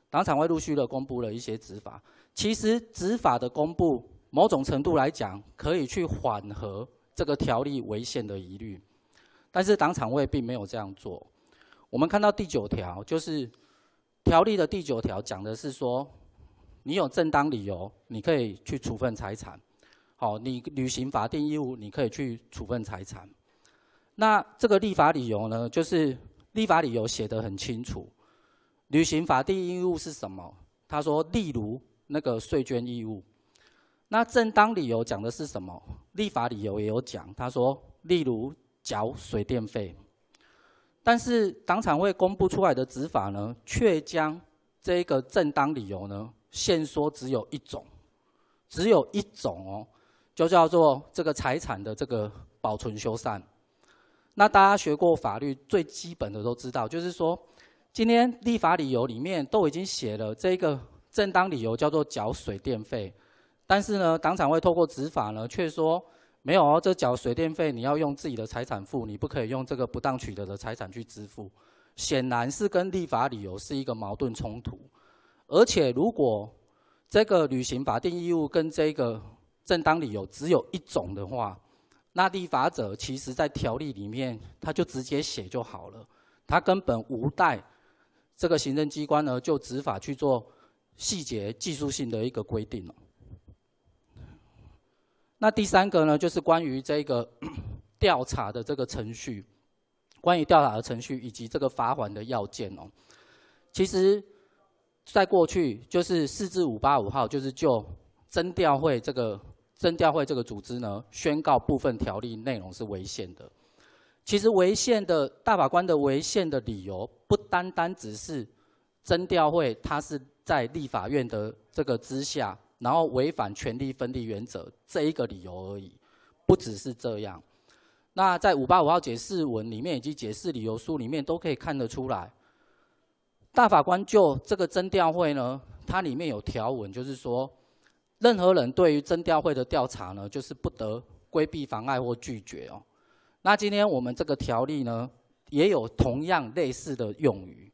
其实执法的公布，某种程度来讲，可以去缓和这个条例违宪的疑虑，但是党产会并没有这样做。我们看到第9条，就是条例的第9条讲的是说，你有正当理由，你可以去处分财产。好，你履行法定义务，你可以去处分财产。那这个立法理由呢，就是立法理由写得很清楚，履行法定义务是什么？他说，例如那个税捐义务。那正当理由讲的是什么？立法理由也有讲，他说，例如缴水电费。但是党产会公布出来的执法呢，却将这个正当理由呢，限缩只有一种哦，就叫做这个财产的这个保存修缮。那大家学过法律，最基本的都知道，就是说，今天立法理由里面都已经写了这个正当理由叫做缴水电费，但是呢，党产会透过执法呢，却说没有哦，这缴水电费你要用自己的财产付，你不可以用这个不当取得的财产去支付，显然是跟立法理由是一个矛盾冲突。而且如果这个履行法定义务跟这个正当理由只有一种的话，那立法者其实在条例里面他就直接写就好了，他根本无待这个行政机关呢就执法去做细节技术性的一个规定了。那第3个呢，就是关于这个调查的这个程序，以及这个罚锾的要件哦。其实，在过去就是4至585号，就是就侦调会这个组织呢，宣告部分条例内容是违宪的。其实违宪的大法官的违宪的理由，不单单只是侦调会它是在立法院的这个之下，然后违反权力分立原则这一个理由而已，不只是这样。那在585号解释文里面以及解释理由书里面都可以看得出来，大法官就这个侦调会呢，它里面有条文，就是说，任何人对于侦调会的调查呢，就是不得规避、妨碍或拒绝哦。那今天我们这个条例呢，也有同样类似的用语，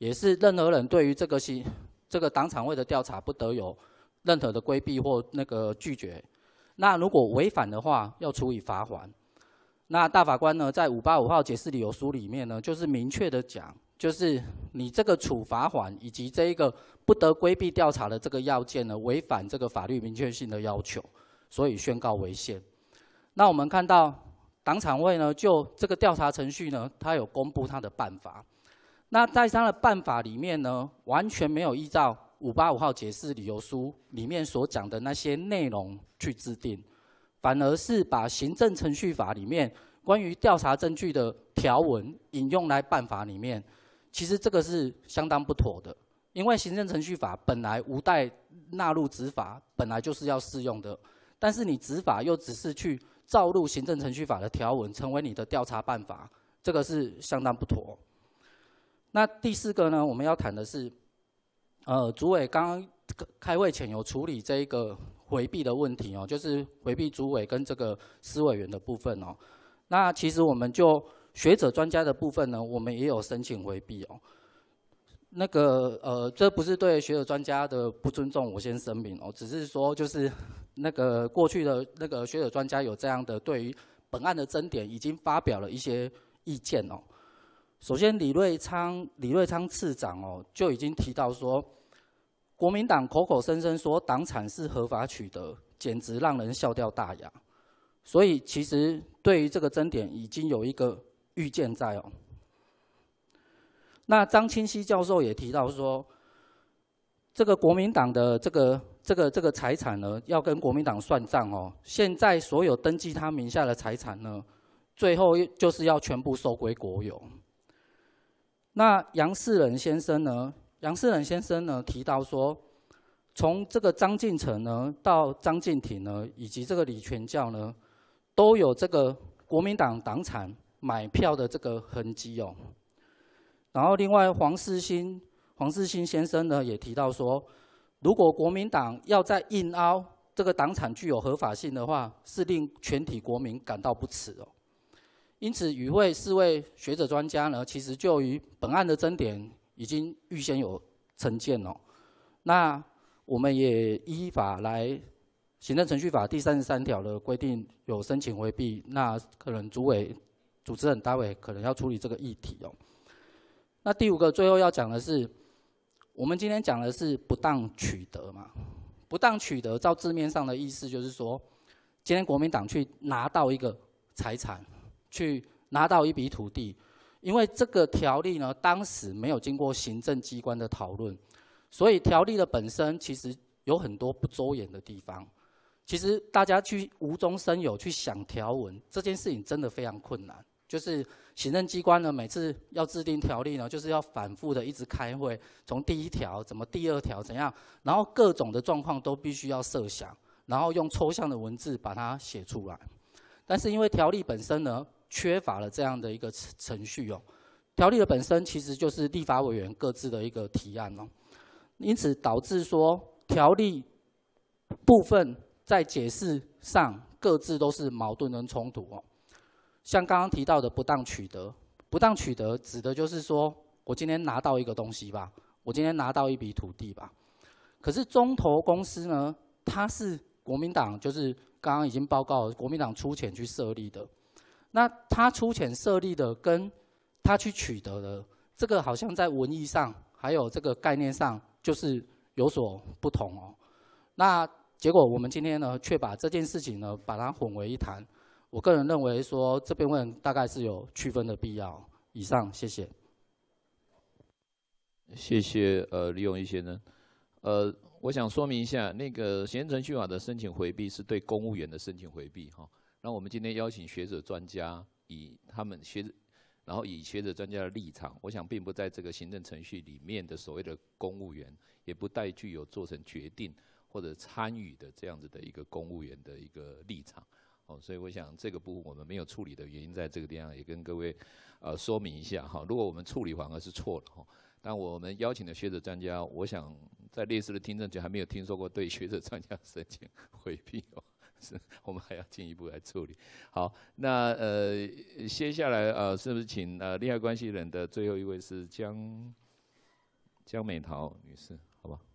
也是任何人对于这个党产会的调查不得有任何的规避或那个拒绝。那如果违反的话，要处以罚锾。那大法官呢，在585号解释理由书里面呢，就是明确的讲，就是你这个处罚锾以及这一个不得规避调查的这个要件呢，违反这个法律明确性的要求，所以宣告违宪。那我们看到党产会呢，就这个调查程序呢，它有公布它的办法。那在它的办法里面呢，完全没有依照585号解释理由书里面所讲的那些内容去制定，反而是把行政程序法里面关于调查证据的条文引用来办法里面。其实这个是相当不妥的，因为行政程序法本来无待纳入执法，本来就是要适用的，但是你执法又只是去照入行政程序法的条文，成为你的调查办法，这个是相当不妥。那第4个呢，我们要谈的是，主委刚刚开会前有处理这一个回避的问题哦，就是回避主委跟这个司委员的部分哦。那其实我们就学者专家的部分呢，我们也有申请回避哦。那个这不是对学者专家的不尊重，我先声明哦，只是说就是那个过去的那个学者专家有这样的对于本案的争点已经发表了一些意见哦。首先，李瑞昌次长哦就已经提到说，国民党口口声声说党产是合法取得，简直让人笑掉大牙。所以其实对于这个争点已经有一个预见在哦。那张清熙教授也提到说，这个国民党的这个财产呢，要跟国民党算账哦。现在所有登记他名下的财产呢，最后就是要全部收归国有。那杨世仁先生呢提到说，从这个张进成呢到张进廷呢，以及这个李全教呢，都有这个国民党党产买票的这个痕迹哦。然后另外黄世兴先生呢也提到说，如果国民党要再硬凹这个党产具有合法性的话，是令全体国民感到不耻哦。因此，与会4位学者专家呢，其实就于本案的争点已经预先有成见哦。那我们也依法来行政程序法第33条的规定有申请回避，那可能主持人待会可能要处理这个议题哦。那第5个最后要讲的是，我们今天讲的是不当取得嘛，不当取得照字面上的意思就是说，今天国民党去拿到一个财产，去拿到一笔土地，因为这个条例呢，当时没有经过行政机关的讨论，所以条例的本身其实有很多不周延的地方。其实大家去无中生有去想条文，这件事情真的非常困难。就是行政机关呢，每次要制定条例呢，就是要反复的一直开会，从第1条怎么第2条怎样，然后各种的状况都必须要设想，然后用抽象的文字把它写出来。但是因为条例本身呢，缺乏了这样的一个程序哦，条例的本身其实就是立法委员各自的一个提案哦，因此导致说条例部分在解释上各自都是矛盾跟冲突哦。像刚刚提到的不当取得，不当取得指的就是说我今天拿到一个东西吧，我今天拿到一笔土地吧，可是中投公司呢，它是国民党就是刚刚已经报告了，国民党出钱去设立的。那他出钱设立的跟他去取得的，这个好像在文义上还有这个概念上就是有所不同哦。那结果我们今天呢，却把这件事情呢，把它混为一谈。我个人认为说，这部分大概是有区分的必要。以上，谢谢。 谢谢李永义先生。我想说明一下，那个行政程序法的申请回避是对公务员的申请回避哈。那我们今天邀请学者专家，然后以学者专家的立场，我想并不在这个行政程序里面的所谓的公务员，也不带具有做成决定或者参与的这样子的一个公务员的一个立场。哦，所以我想这个部分我们没有处理的原因，在这个地方也跟各位说明一下哈。如果我们处理反而是错了哈，但我们邀请的学者专家，我想在类似的听证局还没有听说过对学者专家申请回避哦，是我们还要进一步来处理。好，那接下来是不是请利害关系人的最后一位是江江美桃女士，好吧？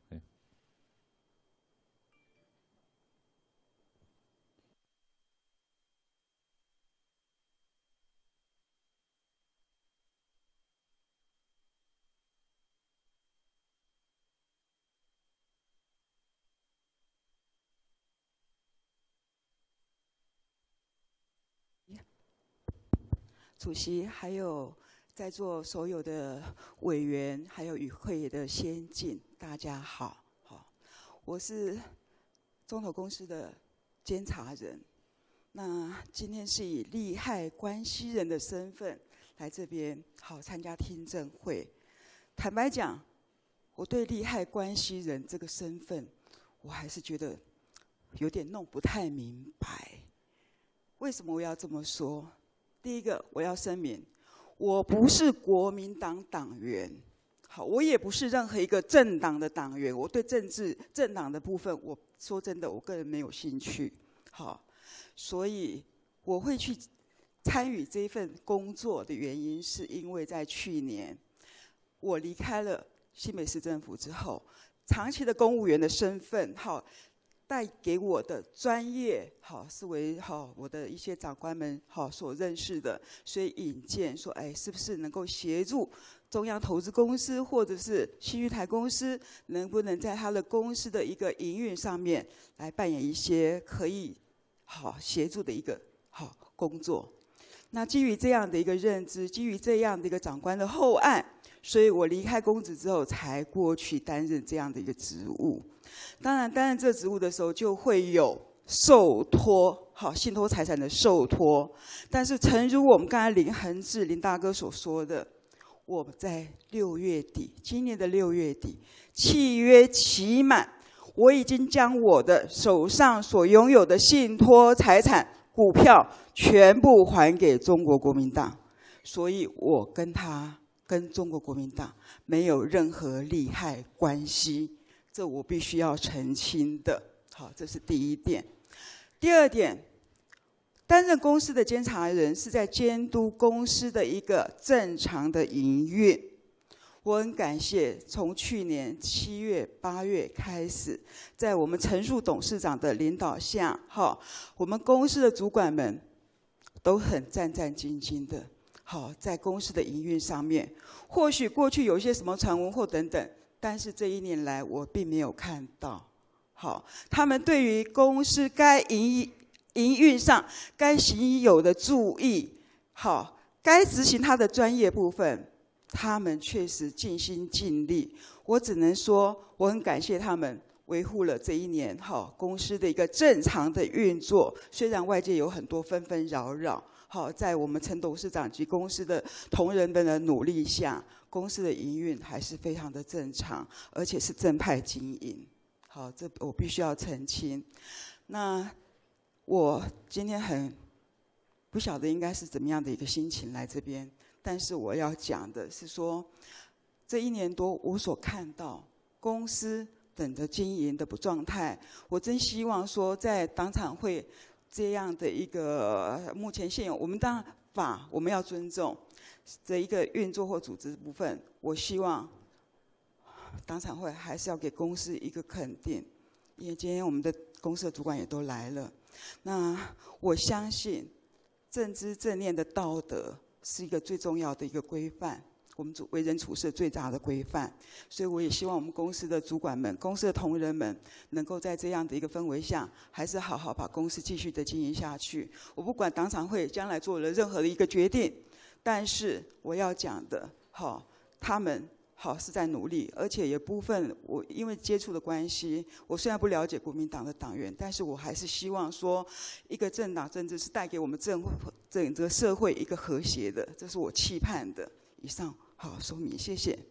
主席，还有在座所有的委员，还有与会的先进，大家好。我是中投公司的监察人，那今天是以利害关系人的身份来这边参加听证会。坦白讲，我对利害关系人这个身份，我还是觉得有点弄不太明白。为什么我要这么说？第一个，我要声明，我不是国民党党员，我也不是任何一个政党的党员。我对政党的部分，我说真的，我个人没有兴趣。所以我会去参与这份工作的原因，是因为在去年我离开了新北市政府之后，长期的公务员的身份，带给我的专业，是为我的一些长官们所认识的，所以引荐说，是不是能够协助中央投资公司或者是新玉台公司，能不能在他的公司的一个营运上面来扮演一些可以协助的一个工作？那基于这样的一个认知，基于这样的一个长官的厚爱，所以我离开公职之后，才过去担任这样的一个职务。当然，担任这职务的时候，就会有受托，信托财产的受托。但是，诚如我们刚才林大哥所说的，我在今年的6月底，契约期满，我已经将我的手上所拥有的信托财产、股票全部还给中国国民党，所以我跟中国国民党没有任何利害关系。这我必须要澄清的，这是第一点。第二点，担任公司的监察人是在监督公司的一个正常的营运。我很感谢，从去年7月、8月开始，在我们陈述董事长的领导下，我们公司的主管们都很战战兢兢的，在公司的营运上面，或许过去有一些什么传闻或等等。但是这1年来，我并没有看到，他们对于公司该营运上该行有的注意，该执行他的专业部分，他们确实尽心尽力。我只能说，我很感谢他们维护了这1年公司的一个正常的运作。虽然外界有很多纷纷扰扰，在我们陈董事长及公司的同仁们的努力下，公司的营运还是非常的正常，而且是正派经营。这我必须要澄清。那我今天很不晓得应该是怎么样的一个心情来这边，但是我要讲的是说，这1年多我所看到公司等着经营的状态，我真希望说在党产会这样的一个目前现有，我们当然法我们要尊重这一个运作或组织部分，我希望党产会还是要给公司一个肯定，因为今天我们的公司的主管也都来了。那我相信正知正念的道德是一个最重要的一个规范，我们为人处事最大的规范。所以我也希望我们公司的主管们、公司的同仁们，能够在这样的一个氛围下，还是好好把公司继续的经营下去。我不管党产会将来做了任何的一个决定，但是我要讲的，他们是在努力，而且也部分我因为接触的关系，我虽然不了解国民党的党员，但是我还是希望说，一个政党政治是带给我们整个社会一个和谐的，这是我期盼的。以上说明，谢谢。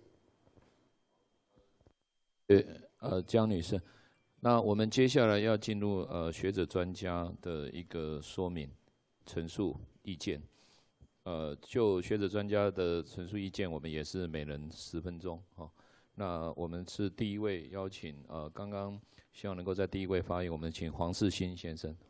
江女士，那我们接下来要进入学者专家的一个说明、陈述、意见。就学者专家的陈述意见，我们也是每人10分钟。那我们是第一位邀请，刚刚希望能够在第一位发言，我们请黄世新先生。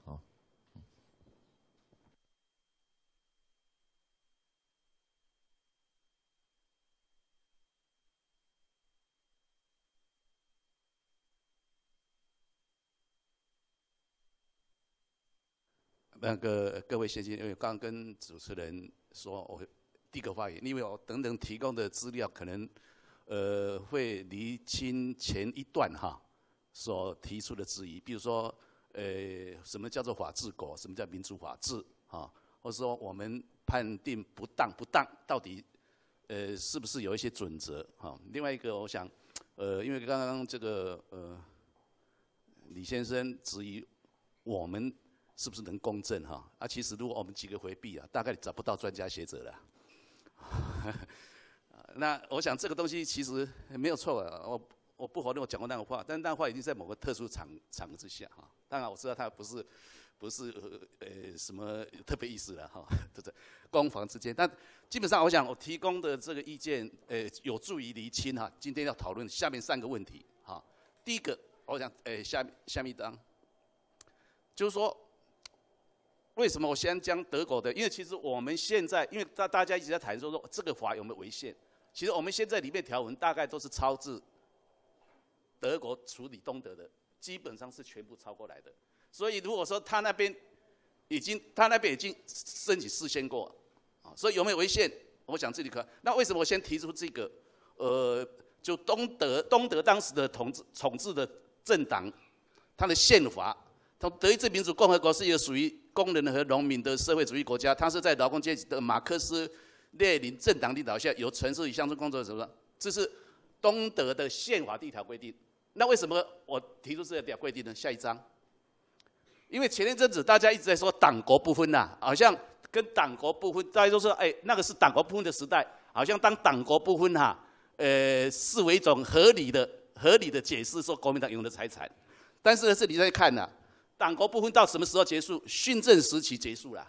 各位先生，因为刚刚跟主持人说，我第一个发言，因为我等等提供的资料可能会厘清前一段所提出的质疑，比如说什么叫做法治国，什么叫民主法治或者说我们判定不当到底是不是有一些准则另外一个我想因为刚刚这个李先生质疑我们是不是能公正其实如果我们几个回避大概找不到专家学者了那我想这个东西其实没有错我不否认我讲过那个话，但那话已经在某个特殊场合之下当然我知道它不是什么特别意思了对不对？攻防之间，但基本上我想我提供的这个意见有助于厘清今天要讨论下面3个问题第一个我想下面一张就是说为什么我先将德国的，因为其实我们现在因为大家一直在谈说这个法有没有违宪，其实我们现在里面条文大概都是抄自德国处理东德的，基本上是全部抄过来的。所以如果说他那边已经申请事先过所以有没有违宪？我想这里可那为什么我先提出这个？就东德当时的统治的政党，它的宪法，从德意志民主共和国是一个属于工人和农民的社会主义国家，它是在劳工阶级的马克思列宁政党领导下，由城市与乡村工作者这是东德的宪法第一条规定。那为什么我提出这条规定呢？下一章。因为前一阵子大家一直在说党国不分好像跟党国不分，大家都说那个是党国不分的时代，好像当党国不分视为一种合理的解释，说国民党拥有的财产。但是呢，这里在看党国不分到什么时候结束？训政时期结束了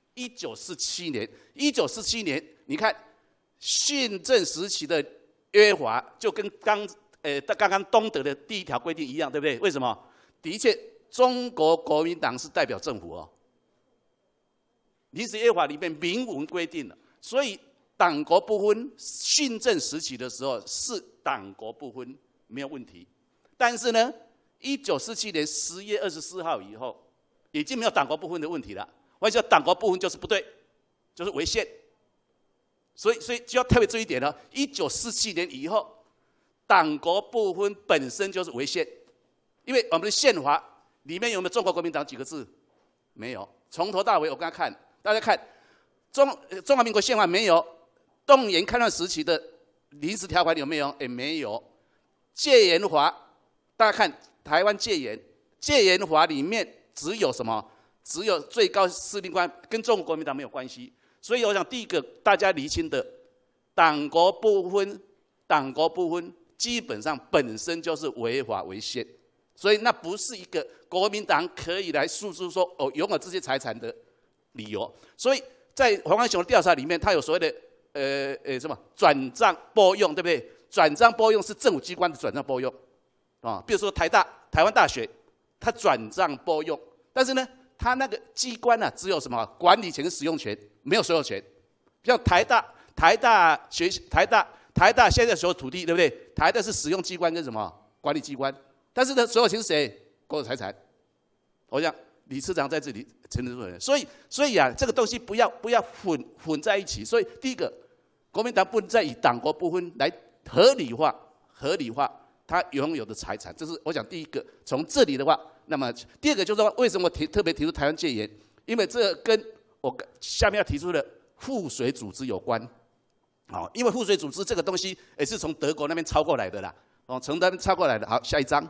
，1947年。1947年，你看训政时期的约法就跟刚刚东德的第一条规定一样，对不对？为什么？的确。中国国民党是代表政府临时约法里面明文规定了，所以党国不分，训政时期的时候是党国不分没有问题。但是呢，1947年10月24号以后，已经没有党国不分的问题了。我讲党国不分就是不对，就是违宪。所以就要特别注意一点了，1947年以后，党国不分本身就是违宪，因为我们的宪法。里面有没有中国国民党几个字？没有，从头到尾我刚才看，大家看中华民国宪法没有，动员戡乱时期的临时条款有没有？也没有。戒严法，大家看台湾戒严法里面只有什么？只有最高司令官，跟中国国民党没有关系。所以我想第一个大家厘清的，党国不分基本上本身就是违法违宪。所以那不是一个国民党可以来诉诸说拥有这些财产的理由。所以在黄安雄的调查里面，他有所谓的什么转账拨用，对不对？转账拨用是政府机关的转账拨用比如说台湾大学，它转账拨用，但是呢，它那个机关只有什么管理权跟使用权，没有所有权。像台大现在所有土地，对不对？台大是使用机关跟什么管理机关。但是呢，所有权是谁？国有财产。我想李次长在这里承认说，所以这个东西不要混在一起。所以第一个，国民党不能再以党国不分来合理化他拥有的财产，这是我讲第一个。从这里的话，那么第二个就是说，为什么特别提出台湾戒严？因为这跟我下面要提出的赋税组织有关。因为赋税组织这个东西也是从德国那边抄过来的啦。从那边抄过来的。好，下一章。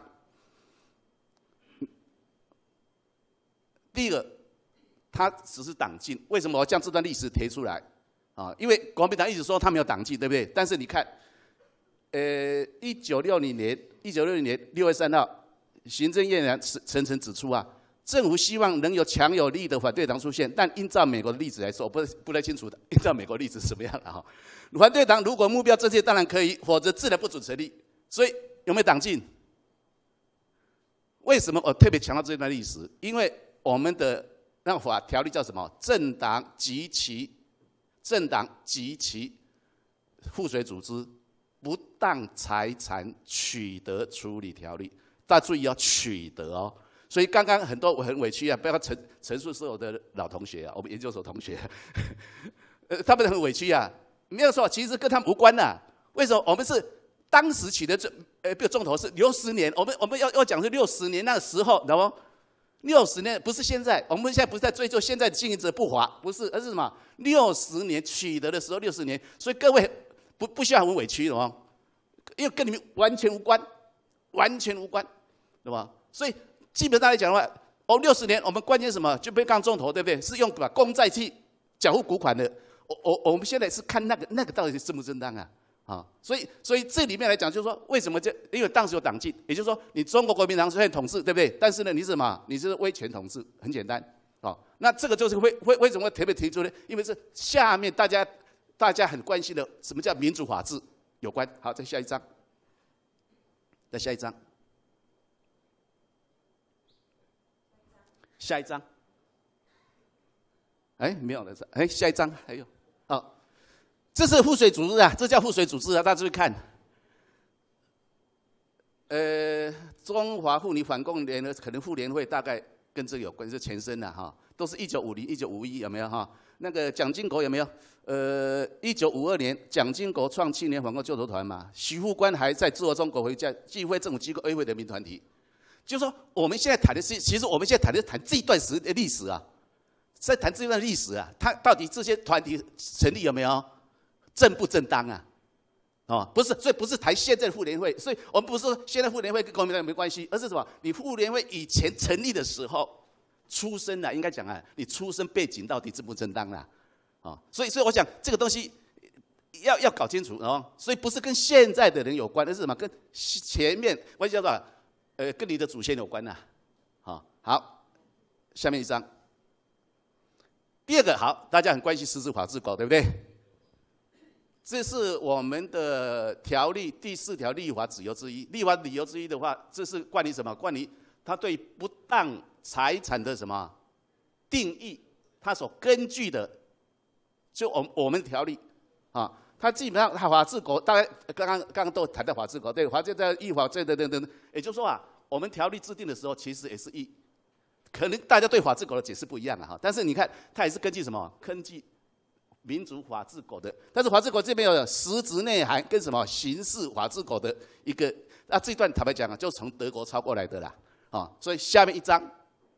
第一个，它只是党禁。为什么我将这段历史提出来？因为国民党一直说他没有党禁，对不对？但是你看，1960年6月3号，行政院长陈诚指出政府希望能有强有力的反对党出现，但依照美国的例子来说，不太清楚的，依照美国例子是什么样的反对党如果目标正确，当然可以，否则自然不准成立。所以有没有党禁？为什么我特别强调这段历史？因为我们的那个法条例叫什么？政党及其赋税组织不当财产取得处理条例。大家注意要取得所以刚刚很多我很委屈啊，不要陈述是我的老同学啊，我们研究所同学，他们很委屈啊，没有错，其实跟他们无关呐。为什么？我们是当时取得比如中投是60年，我们要讲是60年那个时候，知道不？60年不是现在，我们现在不是在追究现在的经营者不法，不是，而是什么？60年取得的时候60年，所以各位不需要很委屈的哦，因为跟你们完全无关，完全无关，对吧？所以基本上来讲的话，60年我们关键什么？就被刚中投，对不对？是用把公债去缴付股款的。我们现在是看那个到底是正不正当啊？啊，所以这里面来讲，就是说为什么因为当时有党禁，也就是说你中国国民党虽然统治，对不对？但是呢，你是什么？你是威权统治，很简单。哦，那这个就是为什么特别提出呢？因为是下面大家很关心的什么叫民主法治有关。好，再下一章，再下一章。下一章，没有了，下一章还有，这是赋水组织啊，这叫赋水组织啊，大家注意看，中华妇女反共联合可能妇联会大概跟这个有关，是前身的哈，都是1950、1951有没有哈？那个蒋经国有没有？1952年蒋经国创青年反共救国团嘛，徐副官还在自由中国回家，聚会政府机构 A 会人民团体。就是说，我们现在谈的是，其实我们现在谈的是谈这一段时的历史啊，在谈这段历史啊，它到底这些团体成立有没有正不正当啊？不是，所以不是谈现在的妇联会，所以我们不是说现在妇联会跟国民党没关系，而是什么？你妇联会以前成立的时候，出身啊，应该讲啊，你出身背景到底正不正当啊？所以我想这个东西要搞清楚所以不是跟现在的人有关，而是什么？跟前面关系叫做。跟你的祖先有关呐，好，下面一章。第二个好，大家很关心实质法治狗，对不对？这是我们的条例第4条立法理由之一。立法理由之一的话，这是关于什么？关于他对不当财产的什么定义，他所根据的，就我们条例啊。它基本上，法治国大概刚刚都谈到法治国，对，法治在依法这等，也就是说啊，我们条例制定的时候，其实也是可能大家对法治国的解释不一样但是你看，它也是根据什么？根据民主法治国的，但是法治国这边有实质内涵跟什么刑事法治国的一个，这一段坦白讲就从德国抄过来的啦，所以下面一章，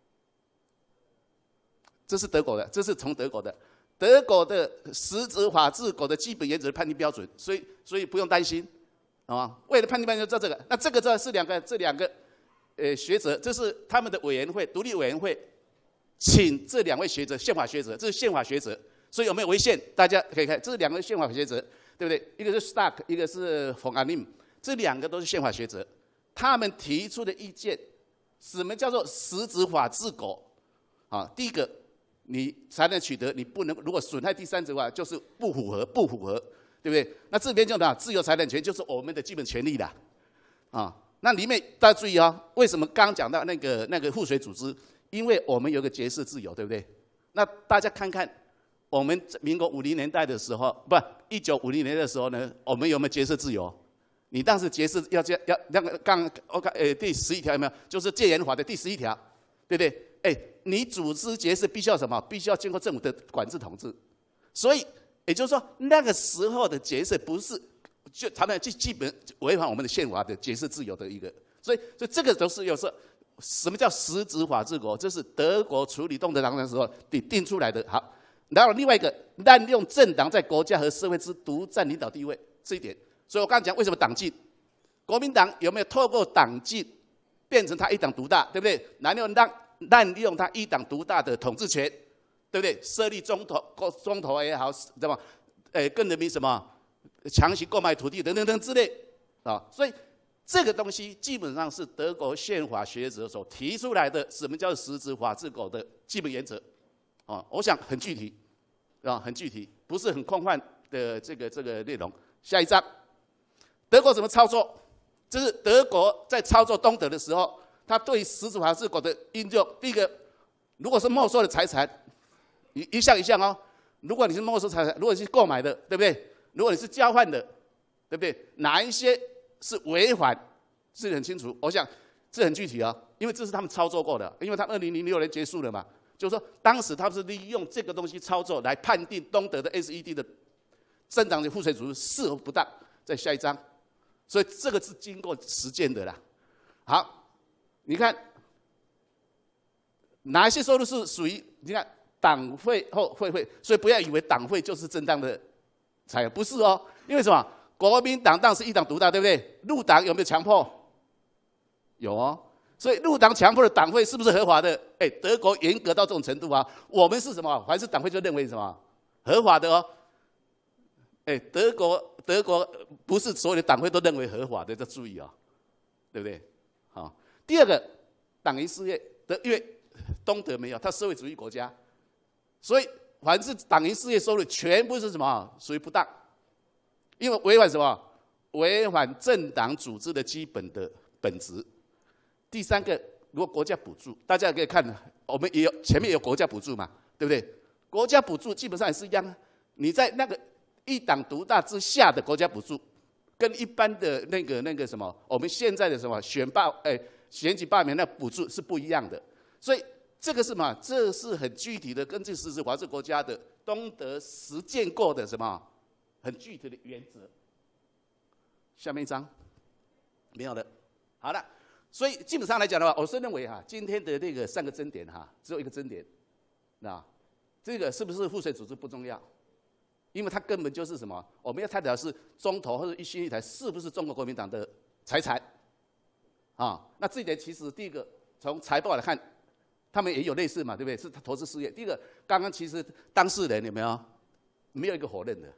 这是德国的，这是从德国的。德国的实质法治国的基本原则的判定标准，所以不用担心，为了判定标准就做这个。那这个是这两个学者，这是他们的委员会，独立委员会，请这2位学者，宪法学者，这是宪法学者，所以有没有违宪？大家可以看，这是2个宪法学者，对不对？一个是 Stark， 一个是冯安宁，这2个都是宪法学者，他们提出的意见，什么叫做实质法治国？第一个。你才能取得，你不能如果损害第三者的话，就是不符合，对不对？那这边就自由财产权就是我们的基本权利啦，那里面大家注意为什么刚刚讲到那个赋水组织？因为我们有个结社自由，对不对？那大家看看，我们民国50年代的时候，不，1950年的时候呢，我们有没有结社自由？你当时结社要那个第11条有没有？就是戒严法的第11条，对不对？你组织结社必须要什么？必须要经过政府的管制统治，所以也就是说，那个时候的结社不是他们基本违反我们的宪法的结社自由的一个，所以这个都是有时候什么叫实质法治国？这是德国处理动德党的时候定出来的。好，然后另外一个滥用政党在国家和社会之独占领导地位这一点，所以我刚才讲为什么党禁？国民党有没有透过党禁变成他一党独大，对不对？滥用他一党独大的统治权，对不对？设立中投也好，什么，跟人民什么强行购买土地等之类所以这个东西基本上是德国宪法学者所提出来的，什么叫实质法治国的基本原则我想很具体很具体，不是很空泛的这个内容。下一章，德国怎么操作？这是德国在操作东德的时候。他对实质法治国的应用，第一个，如果是没收的财产，一项一项如果你是没收财产，如果你是购买的，对不对？如果你是交换的，对不对？哪一些是违反，是很清楚。我想这很具体因为这是他们操作过的，因为他2006年结束了嘛，就是说当时他们是利用这个东西操作来判定东德的 SED 的政党的赋税组织是否不当。在下一章，所以这个是经过实践的啦。好，你看哪一些收入是属于你看党费或会费，所以不要以为党费就是正当的财源，不是哦。因为什么？国民党当时一党独大，对不对？入党有没有强迫？有哦。所以入党强迫的党费是不是合法的？哎，德国严格到这种程度啊。我们是什么？凡是党费就认为什么合法的哦。哎，德国不是所有的党费都认为合法的，要注意哦，对不对？好，第二个，党营事业的，因为东德没有，它社会主义国家，所以凡是党营事业收入全部是什么属于不当，因为违反什么？违反政党组织的基本的本质。第三个，如果国家补助，大家可以看，我们也有前面有国家补助嘛，对不对？国家补助基本上也是一样，你在那个一党独大之下的国家补助，跟一般的那个什么，我们现在的什么选举罢免那补助是不一样的。所以这个是什么？这是很具体的，根据实施法治国家的东德实践过的什么很具体的原则。下面一章没有了，好了。所以基本上来讲的话，我是认为今天的那个3个争点只有一个争点，那这个是不是赋税组织不重要？因为它根本就是什么？我们要探讨的是中投或者新一台是不是中国国民党的财产那这一点其实第一个从财报来看，他们也有类似嘛，对不对？是投资事业。第一个，刚刚其实当事人有没有没有一个否认的，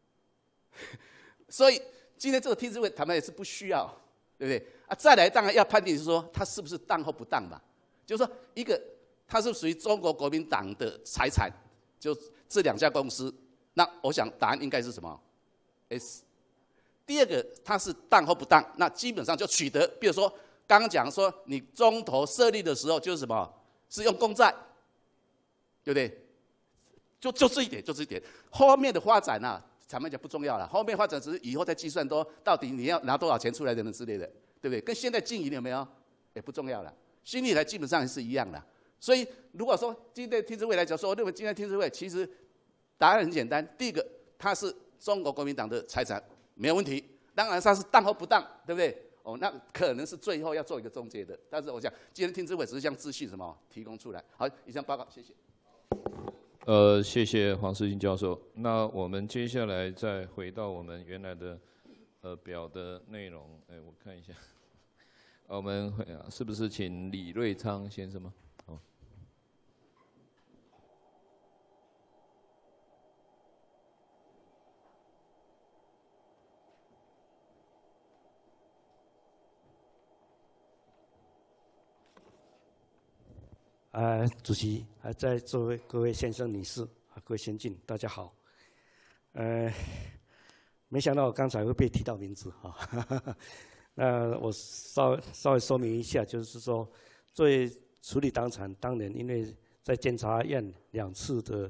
所以今天这个听证会他们也是不需要，对不对？再来当然要判定是说它是不是当或不当嘛，就是说一个它是属于中国国民党的财产，就这2家公司。那我想答案应该是什么 ？S。第二个，它是当或不当，那基本上就取得，比如说刚刚讲说你中投设立的时候就是什么，是用公债，对不对？就这一点，就这一点。后面的发展坦白讲不重要了，后面发展只是以后再计算到底你要拿多少钱出来等等之类的，对不对？跟现在经营有没有也不重要了，新历来基本上也是一样的。所以如果说今天听证会来讲说，我认为今天听证会其实。答案很简单，第一个，它是中国国民党的财产，没有问题。当然，它是当或不当，对不对？那可能是最后要做一个终结的。但是我想，今天听证会只是将资讯什么提供出来。好，以上报告，谢谢。 谢谢黄世金教授。那我们接下来再回到我们原来的表的内容。我看一下，我们是不是请李瑞昌先生吗？ 主席，在座位各位先生、女士，各位先进，大家好。没想到我刚才会被提到名字那我稍微说明一下，就是说，作为处理党产，当年因为在监察院2次的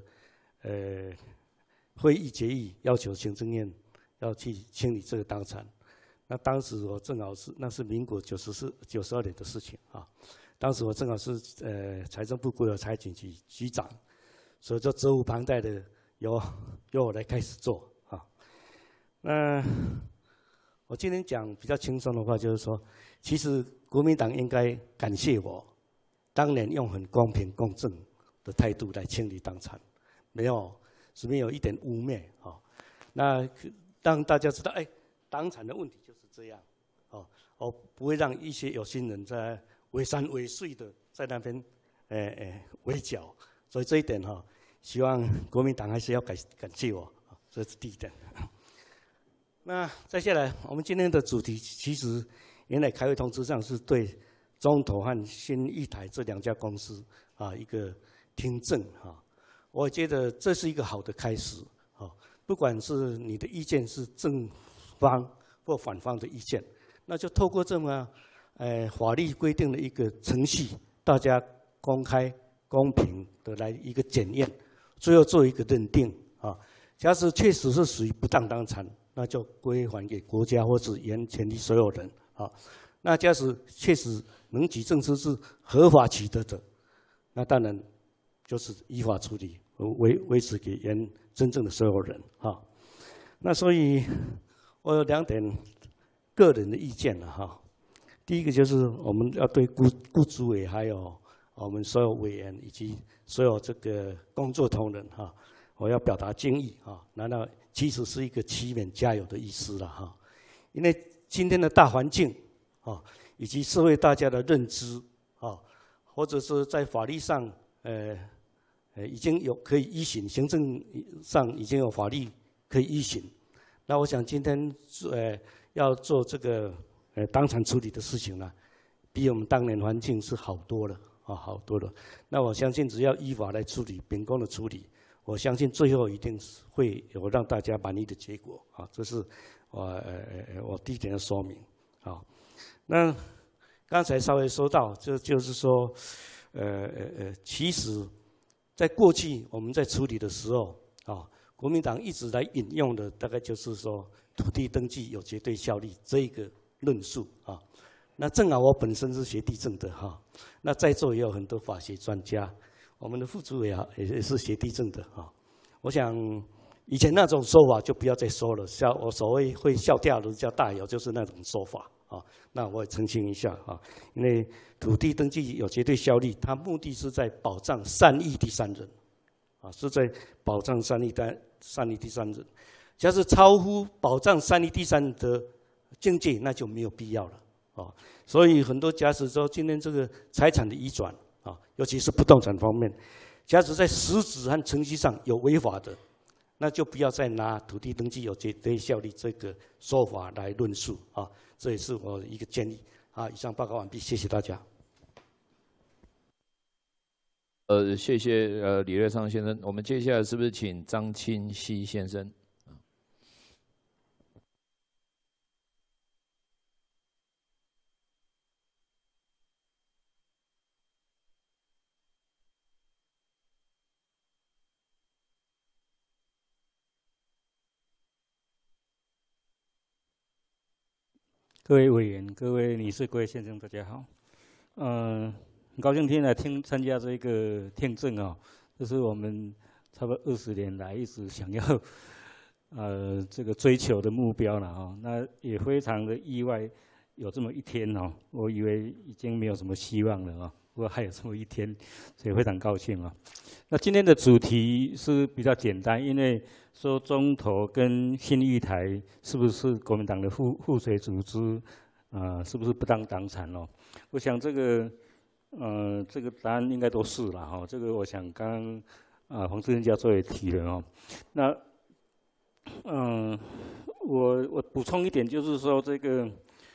会议决议要求行政院要去清理这个党产，那当时我正好那是民国92年的事情当时我正好是财政部国有财警局局长，所以就责无旁贷的由我来开始做那我今天讲比较轻松的话，就是说，其实国民党应该感谢我，当年用很公平公正的态度来清理党产，没有一点污蔑那让大家知道，党产的问题就是这样不会让一些有心人在尾山尾碎的在那边围剿，所以这一点希望国民党还是要感谢我这是第一点。那再下来，我们今天的主题其实原来开会通知上是对中投和新一台这2家公司一个听证我觉得这是一个好的开始不管是你的意见是正方或反方的意见，那就透过这么法律规定的一个程序，大家公开、公平的来一个检验，最后做一个认定假使确实是属于不当党产，那就归还给国家或是原权利所有人那假使确实能举证是合法取得的，那当然就是依法处理，维持给真正的所有人哈。那所以我有2点个人的意见了哈。第一个就是我们要对顾主委还有我们所有委员以及所有这个工作同仁哈，我要表达敬意哈。难道其实是一个期勉加油的意思了哈？因为今天的大环境啊，以及社会大家的认知啊，或者是在法律上已经有可以依循，行政上已经有法律可以依循。那我想今天要做这个当场处理的事情呢，比我们当年环境是好多了啊，好多了。那我相信只要依法来处理，秉公的处理，我相信最后一定会有让大家满意的结果啊。这是我第一点的说明啊。那刚才稍微说到，就是说其实在过去我们在处理的时候啊，国民党一直来引用的大概就是说土地登记有绝对效力这一个论述啊。那正好我本身是学地政的哈，那在座也有很多法学专家，我们的副主委也是学地政的哈。我想以前那种说法就不要再说了，我所谓会笑掉的叫大有，就是那种说法啊。那我也澄清一下啊，因为土地登记有绝对效力，它目的是在保障善意第三人，啊，是在保障善意第三人。假如超乎保障善意第三人的境界，那就没有必要了。啊，所以很多假使说今天这个财产的移转啊，尤其是不动产方面，假使在实质和程序上有违法的，那就不要再拿土地登记有绝对效力这个说法来论述啊。这也是我的一个建议啊。以上报告完毕，谢谢大家。 谢谢李瑞昌先生。我们接下来是不是请张清熙先生？ 各位委员、各位女士、各位先生，大家好。很高兴参加这个听证啊，这是我们差不多20年来一直想要这个追求的目标了啊。那也非常的意外，有这么一天哦，我以为已经没有什么希望了啊，不过还有这么一天，所以非常高兴啊。那今天的主题是比较简单，因为说中投跟新义台是不是国民党的附属组织是不是不当党产哦？我想这个答案应该都是了哈。这个我想刚刚黄志仁教授也提了哦。那我补充一点，就是说这个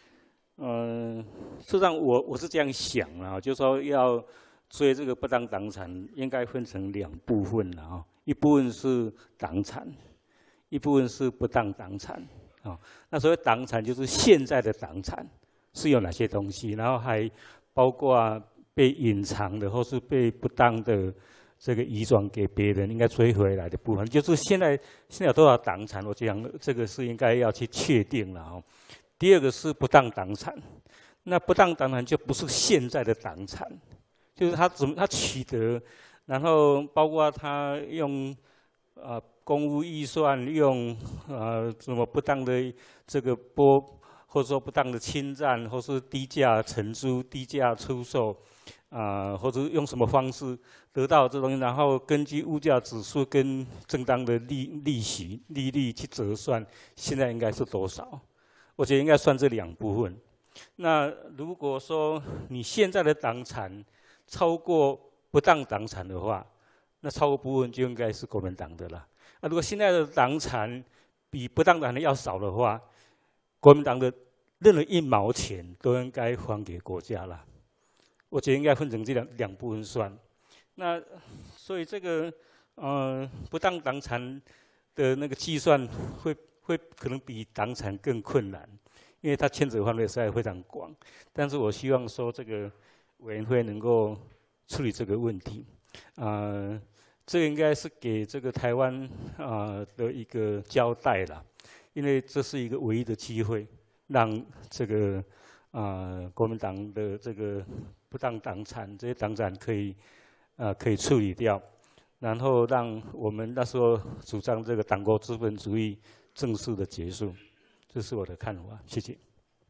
事实上我是这样想啊，就是说要追这个不当党产，应该分成2部分了啊。一部分是党产，一部分是不当党产啊。那所谓党产就是现在的党产是有哪些东西，然后还包括被隐藏的或是被不当的这个移转给别人应该追回来的部分，就是现在有多少党产，我讲这个是应该要去确定了哦。第二个是不当党产，那不当党产就不是现在的党产，就是他取得。然后包括他用公务预算，用什么不当的这个或者说不当的侵占，或是低价承租、低价出售，或者用什么方式得到这东西，然后根据物价指数跟正当的利率去折算，现在应该是多少？我觉得应该算这2部分。那如果说你现在的党产超过不当党产的话，那超过部分就应该是国民党的了。如果现在的党产比不当党产要少的话，国民党的任何1毛钱都应该还给国家了。我觉得应该分成这两部分算。那所以这个不当党产的那个计算会可能比党产更困难，因为它牵扯范围实在非常广。但是我希望说这个委员会能够处理这个问题，这个应该是给这个台湾的一个交代啦，因为这是一个唯一的机会，让这个国民党的这个不当党产，这些党产可以处理掉，然后让我们那时候主张这个党国资本主义正式的结束，这是我的看法，谢谢。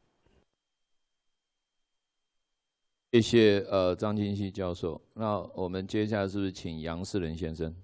谢谢张清熙教授。那我们接下来是不是请杨世仁先生？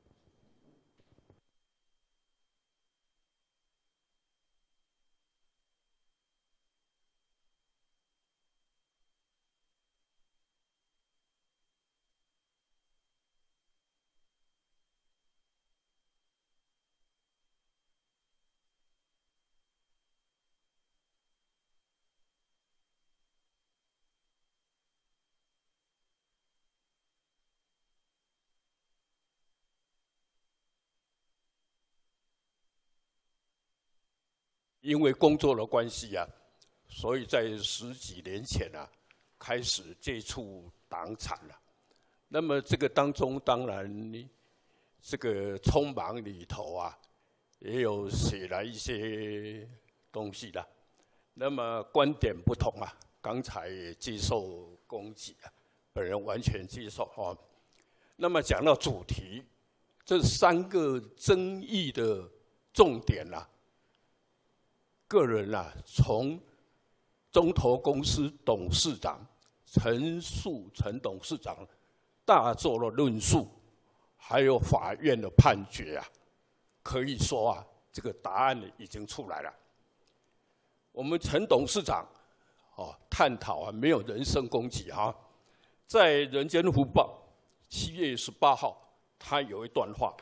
因为工作的关系啊，所以在10几年前啊，开始接触党产了。那么这个当中，当然这个匆忙里头啊，也有写了一些东西啦。那么观点不同啊，刚才也接受攻击啊，本人完全接受啊。那么讲到主题，这3个争议的重点啊。个人啊，从中投公司董事长陈董事长大做了论述，还有法院的判决啊，可以说啊，这个答案已经出来了。我们陈董事长探讨啊，没有人身攻击哈，在《人间福报》7月18号，他有一段话，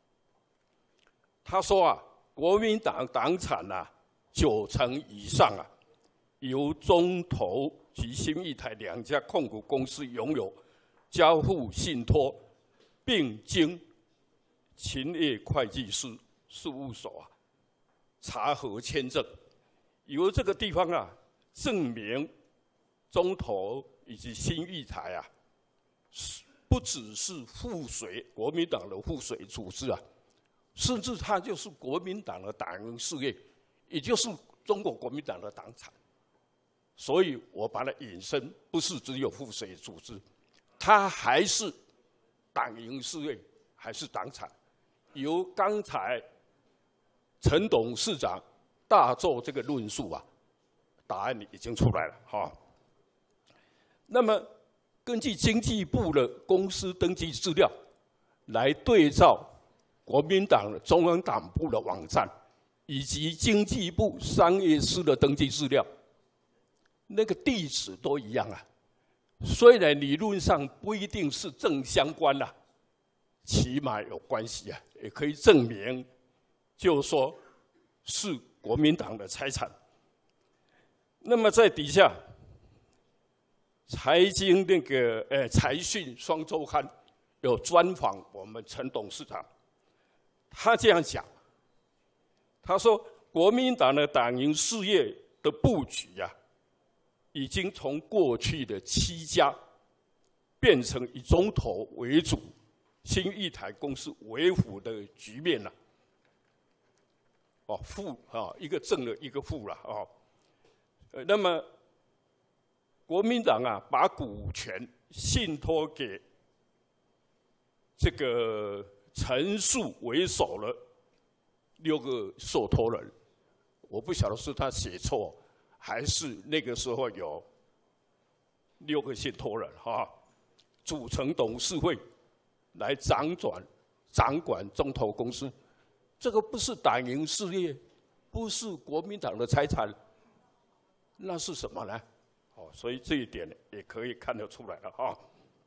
他说啊，国民党党产啊。90%以上啊，由中投及新裕台2家控股公司拥有，交付信托，并经勤业会计师事务所啊查核签证。由这个地方啊，证明中投以及新裕台啊，不只是附随国民党的附随组织啊，甚至它就是国民党的党营事业。也就是中国国民党的党产，所以我把它引申，不是只有附随组织，它还是党营事业，还是党产。由刚才陈董事长大做这个论述啊，答案已经出来了哈。那么根据经济部的公司登记资料来对照国民党的中央党部的网站。以及经济部商业司的登记资料，那个地址都一样啊。虽然理论上不一定是正相关啦，起码有关系啊，也可以证明，就是说是国民党的财产。那么在底下，财经那个财讯双周刊有专访我们陈董事长，他这样讲。他说：“国民党的党营事业的布局啊，已经从过去的7家变成以中投为主、新裕台公司为辅的局面了。负一个正的，一个负了那么国民党啊，把股权信托给这个陈述为首了。6个受托人，我不晓得是他写错，还是那个时候有6个信托人组成董事会来掌管中投公司，这个不是党营事业，不是国民党的财产，那是什么呢？所以这一点也可以看得出来了哈。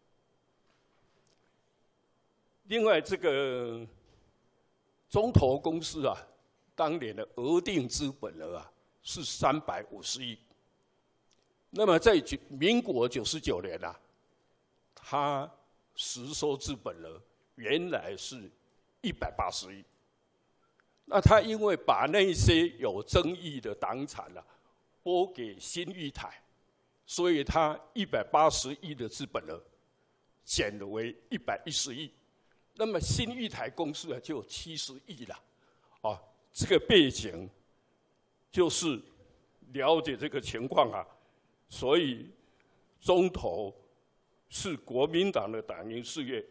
另外这个。中投公司啊，当年的额定资本额啊是350亿。那么在民国99年啊，它实收资本额原来是180亿。那他因为把那些有争议的党产啊拨给新裕台，所以他180亿的资本额减为110亿。那么新裕台公司啊就有70亿了，这个背景就是了解这个情况啊， 所以中投是国民党的党营事业，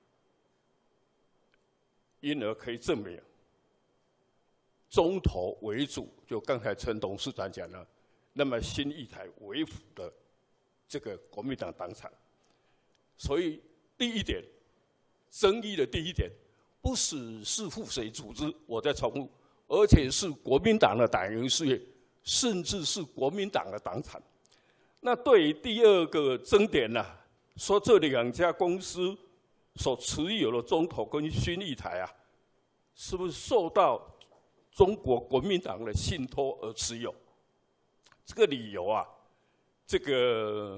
因而可以证明中投为主，就刚才陈董事长讲了，那么新义台为辅的这个国民党党产。所以第一点，争议的第一点，不只是附水组织，我在重复，而且是国民党的党营事业，甚至是国民党的党产。那对于第二个争点呢，说这两家公司所持有的中投跟新义台啊，是不是受到中国国民党的信托而持有？这个理由啊，这个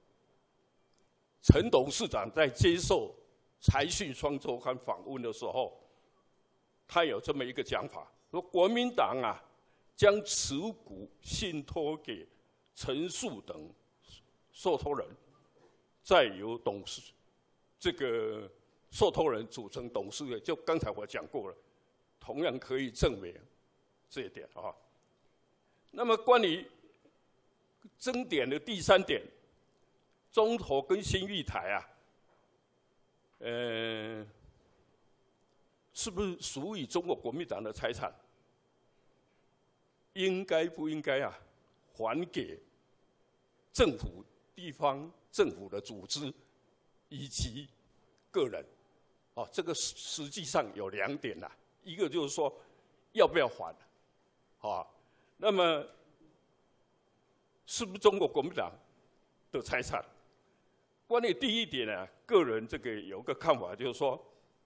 陈董事长在接受财讯双周刊访问的时候，他有这么一个讲法，说国民党啊将持股信托给陈述等受托人，再由董事这个受托人组成董事会，就刚才我讲过了，同样可以证明这一点啊。那么关于争点的第三点，中投跟新义台啊，是不是属于中国国民党的财产？应该不应该啊，还给政府、地方政府的组织以及个人？哦，这个实际上有两点啦，一个就是说要不要还，啊，那么是不是中国国民党的财产？关于第一点呢，个人这个有个看法，就是说，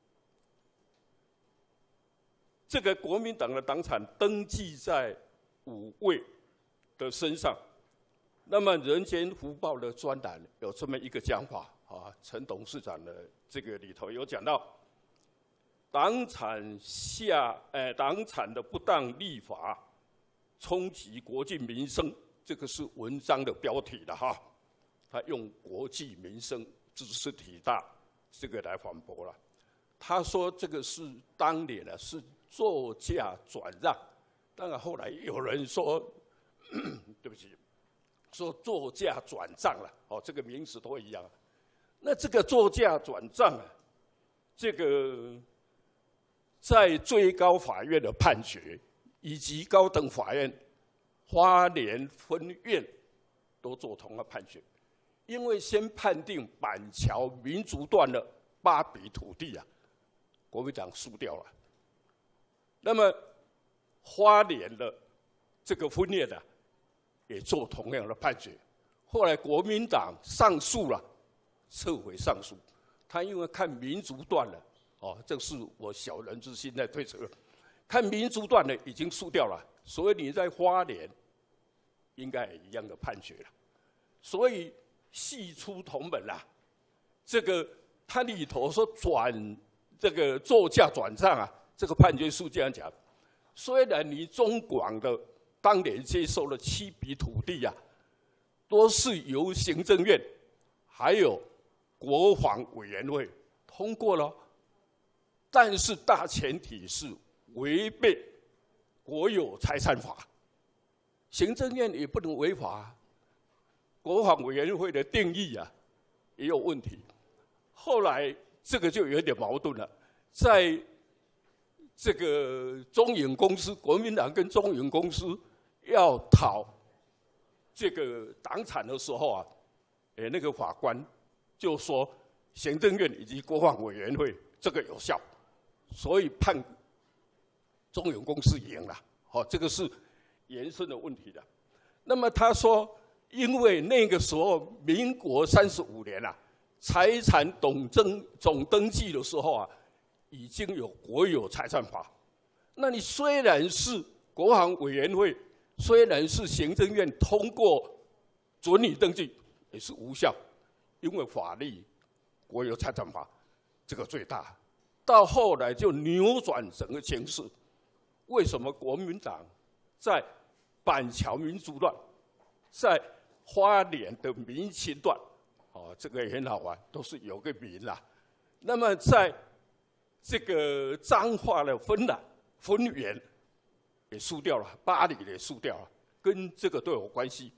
这个国民党的党产登记在5位的身上。那么《人间福报》的专栏有这么一个讲法啊，陈董事长的这个里头有讲到，党产的不当立法冲击国计民生，这个是文章的标题的哈。他用国计民生知识体大这个来反驳了。他说这个是当年啊是作价转让，当然后来有人说，对不起，说作价转账了，哦，这个名词都一样。那这个作价转账啊，这个在最高法院的判决以及高等法院花莲分院都做同样的判决。因为先判定板桥民族段的8笔土地啊，国民党输掉了。那么花莲的这个分院啊，也做同样的判决。后来国民党上诉了，撤回上诉。他因为看民族段了，哦，这是我小人之心在推测，看民族段的已经输掉了，所以你在花莲应该也一样的判决了。所以系出同门啦，这个它里头说这个作价转账啊，这个判决书这样讲。虽然你中广的当年接收了7笔土地啊，都是由行政院还有国防委员会通过了，但是大前提是违背国有财产法，行政院也不能违法。国防委员会的定义啊，也有问题。后来这个就有点矛盾了，在这个中影公司，国民党跟中影公司要讨这个党产的时候啊，那个法官就说行政院以及国防委员会这个有效，所以判中影公司赢了。好，这个是延伸的问题的。那么他说，因为那个时候民国35年啊，财产总登记的时候啊，已经有国有财产法。那你虽然是国防委员会，虽然是行政院通过准你登记，也是无效，因为法律国有财产法这个最大。到后来就扭转整个情势。为什么国民党在板桥民族段，在花莲的民情段，哦，这个也很好玩，都是有个民啦。那么在这个彰化的分园也输掉了，巴黎也输掉了，跟这个都有关系。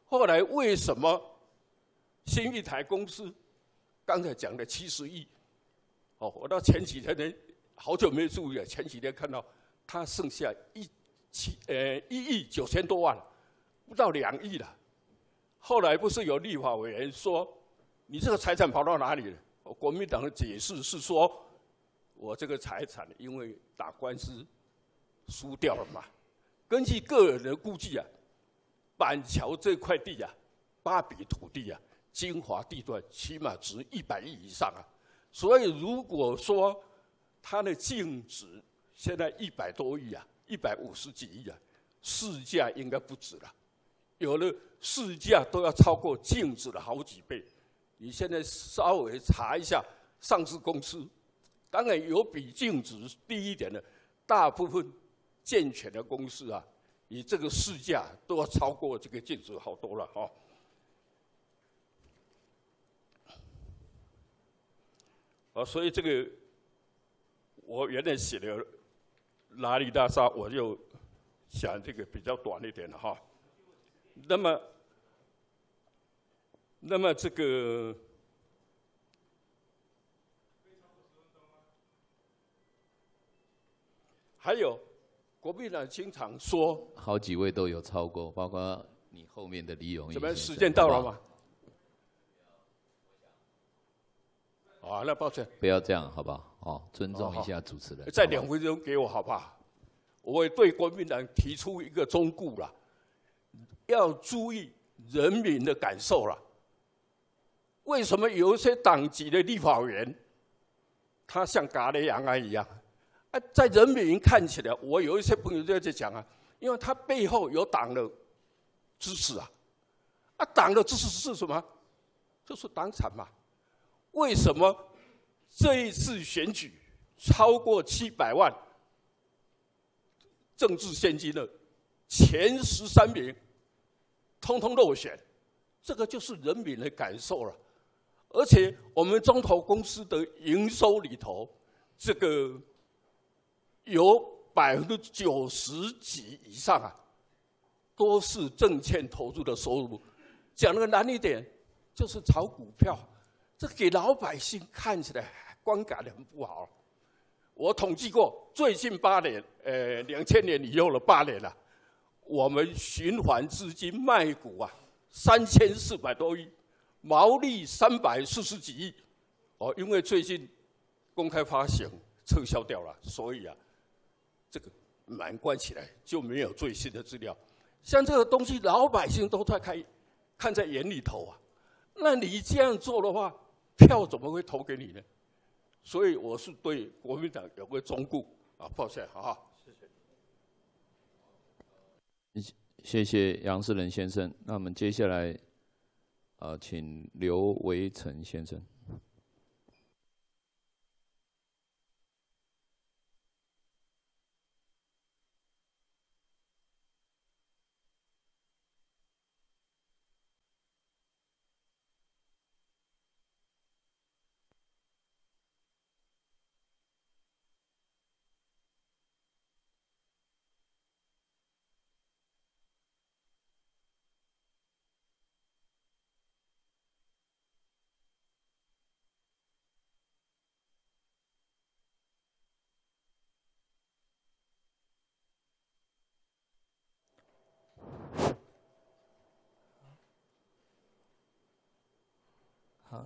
后来为什么新一台公司刚才讲的70亿？哦，我到前几天呢，好久没注意了，前几天看到它剩下1亿9000多万了，不到2亿了。后来不是有立法委员说，你这个财产跑到哪里了？国民党的解释是说，我这个财产因为打官司输掉了嘛。根据个人的估计啊，板桥这块地啊，8笔土地啊，精华地段起码值100亿以上啊。所以如果说它的净值现在100多亿啊，150几亿啊，市价应该不止了，有的市价都要超过净值的好几倍。你现在稍微查一下上市公司，当然有比净值低一点的，大部分健全的公司啊，你这个市价都要超过这个净值好多了哈。所以这个我原来写的拉里大沙，我就想这个比较短一点的哈。那么这个还有国民党经常说， 好几位都有超过，包括你后面的李永义先生。 怎么时间到了吗？啊，那抱歉。 不要这样，好不好？哦，尊重一下主持人。 再2分钟给我，好不好？我也对国民党提出一个忠告了，要注意人民的感受了。为什么有一些党籍的立法委员，他像嘎雷洋安一样？在人民看起来，我有一些朋友就在讲啊，因为他背后有党的支持啊，党的支持是什么？就是党产嘛。为什么这一次选举超过700万政治现金的前13名，通通落选？这个就是人民的感受了。而且我们中投公司的营收里头，这个有90%几以上啊，都是证券投入的收入。讲的难一点，就是炒股票，这给老百姓看起来观感很不好。我统计过，最近8年，2000年以后的8年了，我们循环资金卖股啊，3400多亿。毛利340几亿，因为最近公开发行撤销掉了，所以啊，这个满关起来就没有最新的资料。像这个东西，老百姓都在看在眼里头啊。那你这样做的话，票怎么会投给你呢？所以我是对国民党有个忠告啊，抱歉，好好，谢谢。 谢谢杨世仁先生。那我们接下来。请刘维成先生。 好，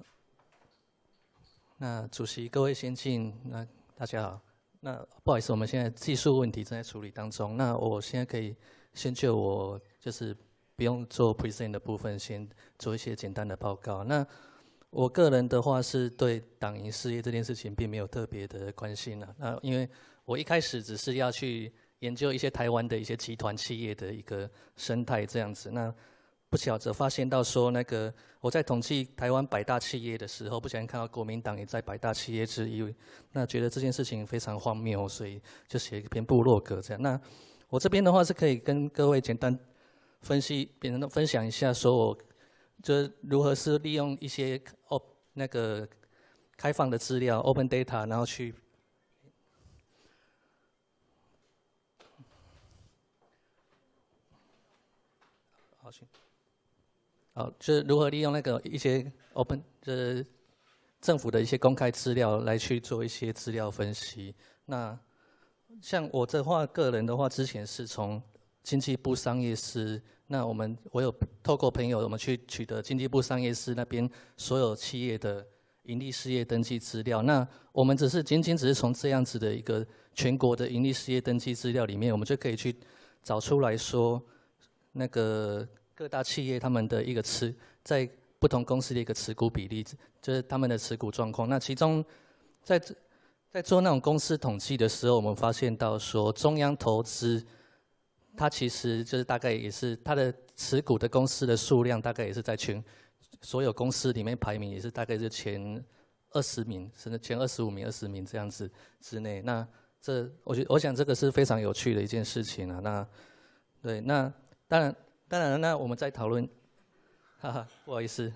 那主席、各位先进，那大家好。那不好意思，我们现在技术问题正在处理当中。那我现在可以先就我就是不用做 present 的部分，先做一些简单的报告。那我个人的话是对党营事业这件事情并没有特别的关心啊。那因为我一开始只是要去研究一些台湾的一些集团企业的一个生态这样子。那不巧者发现到说，那个我在统计台湾100大企业的时候，不小心看到国民党也在100大企业之一，那觉得这件事情非常荒谬，所以就写一篇部落格这样。那我这边的话是可以跟各位简单分享一下，说我就是如何是利用一些那个开放的资料 （open data）， 然后去。好，行。 就是如何利用那个一些 open 就是政府的一些公开资料来去做一些资料分析。那像我的话，个人的话，之前是从经济部商业司，那我有透过朋友，我们去取得经济部商业司那边所有企业的盈利事业登记资料。那我们仅仅是从这样子的一个全国的盈利事业登记资料里面，我们就可以去找出来说，那个各大企业他们的一个在不同公司的一个持股比例，就是他们的持股状况。那其中在做那种公司统计的时候，我们发现到说，中央投资它其实就是大概也是它的持股的公司的数量，大概也是在所有公司里面排名也是大概是前20名，甚至前25名、20名这样子之内。那我想这个是非常有趣的一件事情啊。那对，那当然，那我们在讨论，哈哈，不好意思，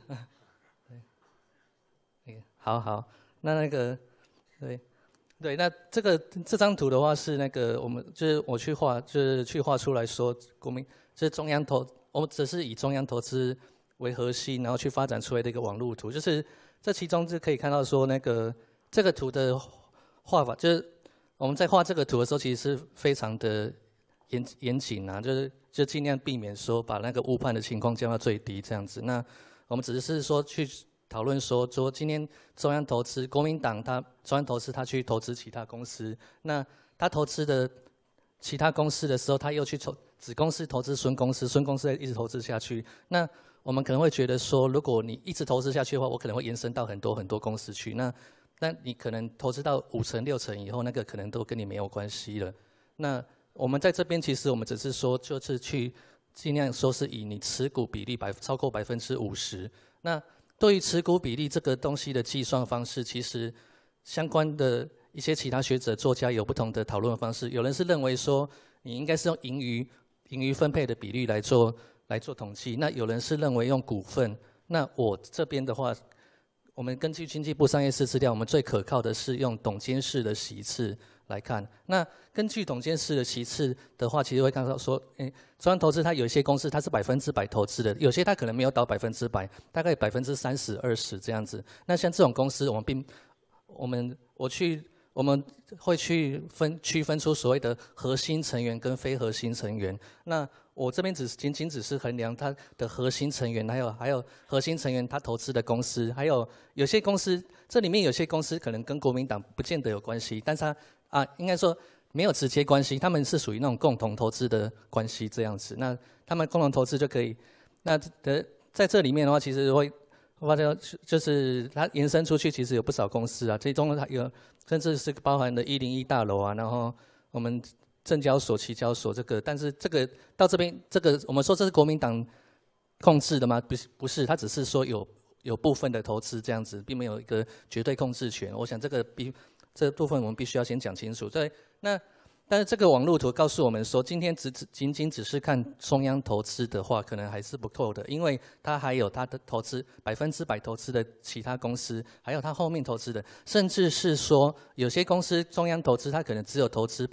好，那个对，那这张图的话是那个我去画出来说，国民就是我们只是以中央投资为核心，然后去发展出来的一个网络图。就是这其中就可以看到说，这个图的画法，就是我们在画这个图的时候，其实是非常的严谨啊，就尽量避免说把那个误判的情况降到最低这样子。那我们只是说去讨论说今天中央投资国民党中央投资他去投资其他公司，那他投资的其他公司的时候，他又去子公司投资孙公司，孙公司一直投资下去。那我们可能会觉得说，如果你一直投资下去的话，我可能会延伸到很多公司去。那你可能投资到5成6成以后，那个可能都跟你没有关系了。那我们在这边其实我们只是说，就是去尽量说是以你持股比例超过50%。那对于持股比例这个东西的计算方式，其实相关的一些其他学者作家有不同的讨论方式。有人是认为说，你应该是用盈余分配的比率来做统计。那有人是认为用股份。那我这边的话，我们根据经济部商业司资料，我们最可靠的是用董监事的席次来看。那根据董监事的席次的话，其实会看到说，中央投资它有一些公司它是100%投资的，有些它可能没有到100%，大概30%、20%这样子。那像这种公司，我们会去区分出所谓的核心成员跟非核心成员。那我这边仅仅只是衡量它的核心成员，还有核心成员他投资的公司，还有些公司，这里面有些公司可能跟国民党不见得有关系，但是应该说没有直接关系，他们是属于那种共同投资的关系这样子。那他们共同投资就可以，那在这里面的话，其实会发现就是它延伸出去，其实有不少公司啊，其中有甚至是包含了101大楼啊，然后我们证交所、期交所这个，但是这个到这边我们说这是国民党控制的吗？不是，它只是说有部分的投资这样子，并没有一个绝对控制权。我想这部分我们必须要先讲清楚。对，但是这个网络图告诉我们说，今天仅仅只是看中央投资的话，可能还是不够的，因为它还有它的投资100%投资的其他公司，还有它后面投资的，甚至是说有些公司中央投资，它可能只有投资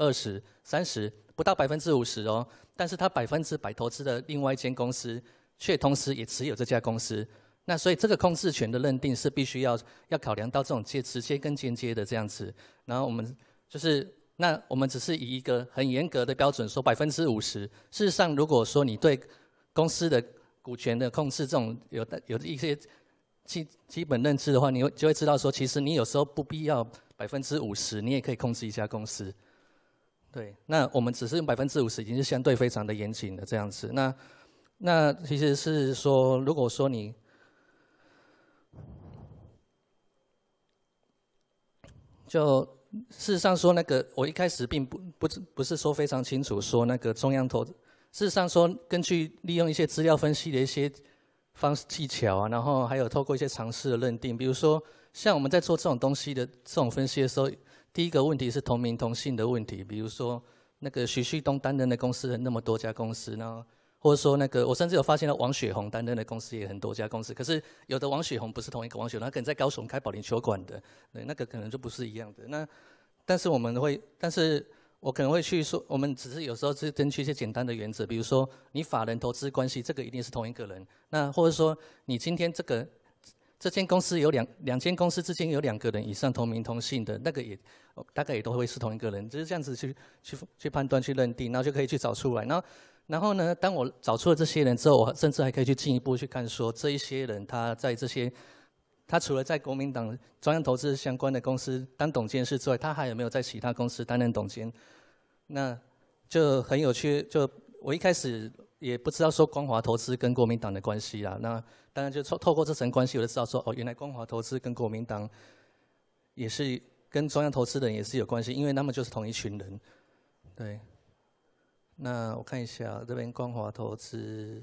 20%、30%，不到50%哦，但是它100%投资的另外一间公司，却同时也持有这家公司。那所以这个控制权的认定是必须要考量到这种直接跟间接的这样子，然后我们我们只是以一个很严格的标准说50%。事实上，如果说你对公司的股权的控制这种有一些基本认知的话，你就会知道说，其实你有时候不必要50%，你也可以控制一家公司。对，那我们只是用50%，已经是相对非常的严谨的这样子。那其实是说，如果说你事实上说我一开始并不是说非常清楚说中央投资。事实上说，根据利用一些资料分析的一些技巧啊，然后还有透过一些常识的认定，比如说像我们在做这种东西的这种分析的时候，第一个问题是同名同姓的问题，比如说许旭东担任的公司那么多家公司，然后或者说我甚至有发现到王雪红担任的公司也很多家公司，可是有的王雪红不是同一个王雪红，他可能在高雄开保龄球馆的，对，那个可能就不是一样的。但是我我可能会去说，我们只是有时候是根据一些简单的原则，比如说你法人投资关系，这个一定是同一个人。那或者说你今天这间公司有两间公司之间有2个人以上同名同姓的，那个也大概也都会是同一个人，就是这样子去判断去认定，然后就可以去找出来。然后呢，当我找出了这些人之后，我甚至还可以去进一步去看说这一些人他除了在国民党中央投资相关的公司当董监事之外，他还有没有在其他公司担任董监？那就很有趣。就我一开始也不知道说光华投资跟国民党的关系啦。那当然就透过这层关系，我就知道说，哦，原来光华投资跟国民党也是跟中央投资人也是有关系，因为他们就是同一群人。对。那我看一下这边光华投资。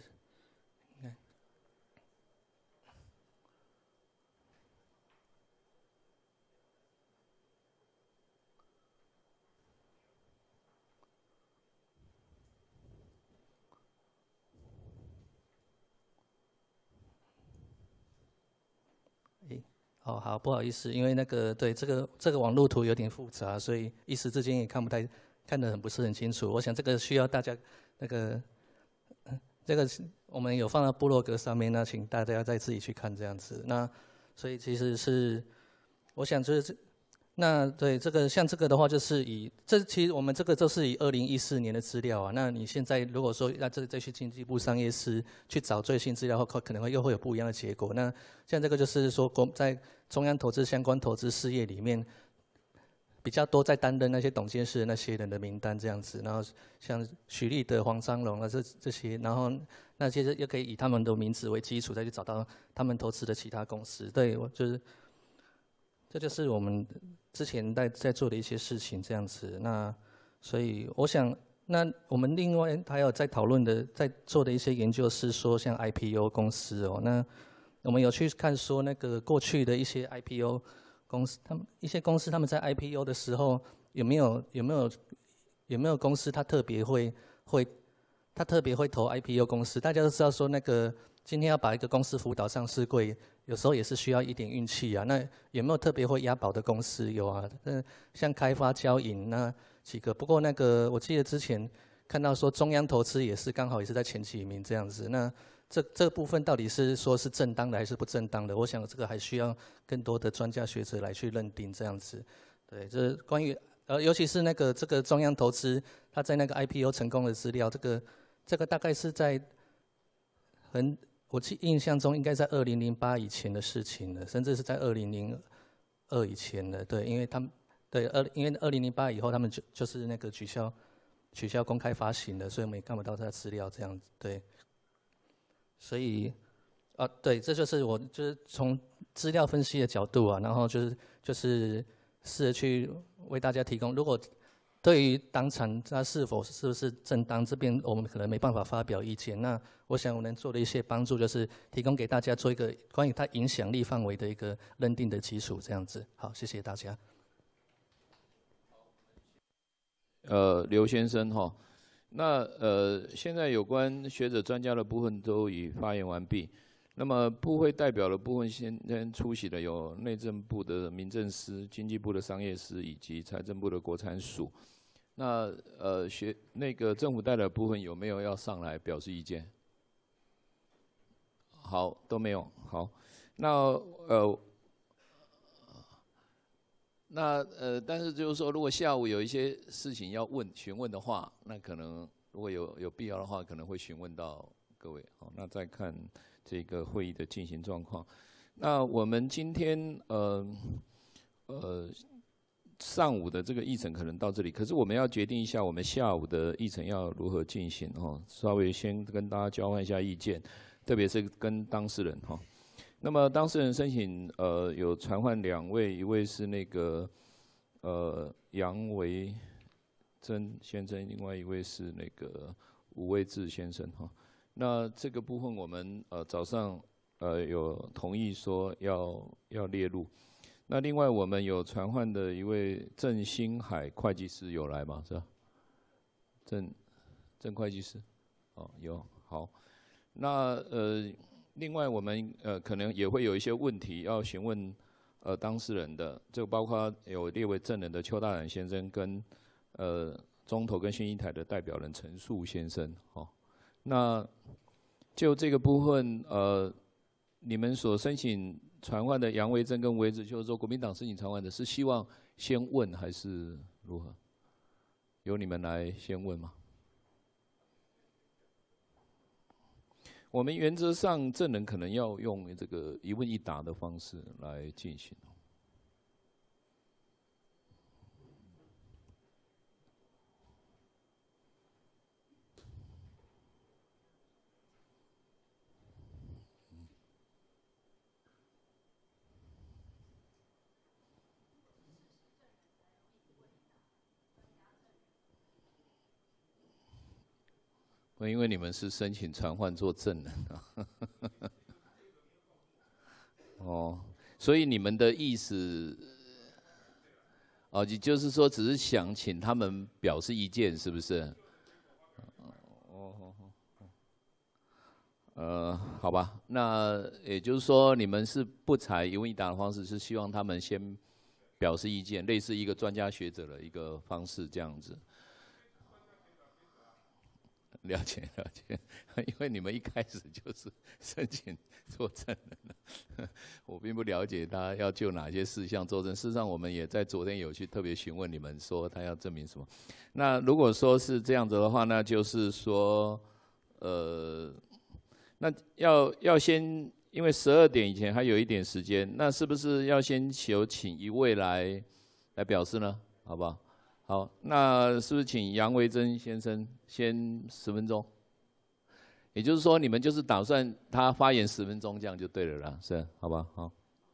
哦，好，不好意思，因为对这个网络图有点复杂，所以一时之间也看得不是很清楚。我想这个需要大家这个我们有放到部落格上面，那请大家再自己去看这样子。那所以其实是我想就是那对这个像这个的话，就是其实我们这个都是以2014年的资料啊。那你现在如果说要再去经济部商业司去找最新资料的话，可能又会有不一样的结果。那像这个就是说在中央投资相关投资事业里面，比较多在担任那些董监事的那些人的名单这样子。然后像许立德、黄章龙啊这些，然后那接着又可以以他们的名字为基础，再去找到他们投资的其他公司。对，这就是我们之前在做的一些事情这样子。那所以我想，那我们另外还有在讨论的、在做的一些研究是说，像 IPO 公司哦，那我们有去看说那个过去的一些 IPO 公司，一些公司他们在 IPO 的时候有没有公司他特别会投 IPO 公司？大家都知道说今天要把一个公司辅导上市柜，有时候也是需要一点运气啊。那有没有特别会押宝的公司？有啊，像开发、交银那几个。不过我记得之前看到说中央投资也是刚好也是在前几名这样子。那这部分到底是说是正当的还是不正当的？我想这个还需要更多的专家学者来去认定这样子。对，这关于尤其是这个中央投资，它在那个 IPO 成功的资料，这个大概是在我印象中应该在2008以前的事情了，甚至是在2002以前的。对，因为因为2008以后他们就是取消公开发行的，所以我们也看不到它的资料这样子。对。所以对，这就是我就是从资料分析的角度啊，然后就是试着去为大家提供。如果对于党产它是不是正当，这边我们可能没办法发表意见。那我想我能做的一些帮助，就是提供给大家做一个关于它影响力范围的一个认定的基础，这样子。好，谢谢大家。 刘先生哈。那现在有关学者专家的部分都已发言完毕。那么部会代表的部分先出席的有内政部的民政司、经济部的商业司以及财政部的国产署。那政府代表部分有没有要上来表示意见？好，都没有。好，但是就是说，如果下午有一些事情要询问的话，那可能如果有必要的话，可能会询问到各位。好，那再看这个会议的进行状况。那我们今天上午的这个议程可能到这里，可是我们要决定一下我们下午的议程要如何进行哦。稍微先跟大家交换一下意见，特别是跟当事人哈。那么当事人申请有传唤2位，一位是杨维珍先生，另外一位是吴卫志先生哈。那这个部分我们早上有同意说要列入。那另外我们有传唤的一位郑新海会计师有来吗？是吧？郑会计师，哦有好。那另外我们可能也会有一些问题要询问当事人的，这个包括有列为证人的邱大胆先生跟中投跟新一台的代表人陈树先生，哦，那就这个部分，你们所申请传唤的杨维珍跟韦子秋说，国民党申请传唤的是希望先问还是如何？由你们来先问吗？我们原则上证人可能要用这个一问一答的方式来进行。因为你们是申请传唤做证人啊，哦，所以你们的意思，哦，也就是说，只是想请他们表示意见，是不是？好吧，那也就是说，你们是不采一问一答的方式，是希望他们先表示意见，类似一个专家学者的一个方式，这样子。了解了解，因为你们一开始就是申请作证人了，我并不了解他要就哪些事项作证。事实上，我们也在昨天有去特别询问你们，说他要证明什么。那如果说是这样子的话，那就是说，那要先，因为12点以前还有一点时间，那是不是要先请一位来表示呢？好不好？好，那是不是请杨维珍先生先10分钟？也就是说，你们就是打算他发言10分钟，这样就对了啦，是，好吧？好。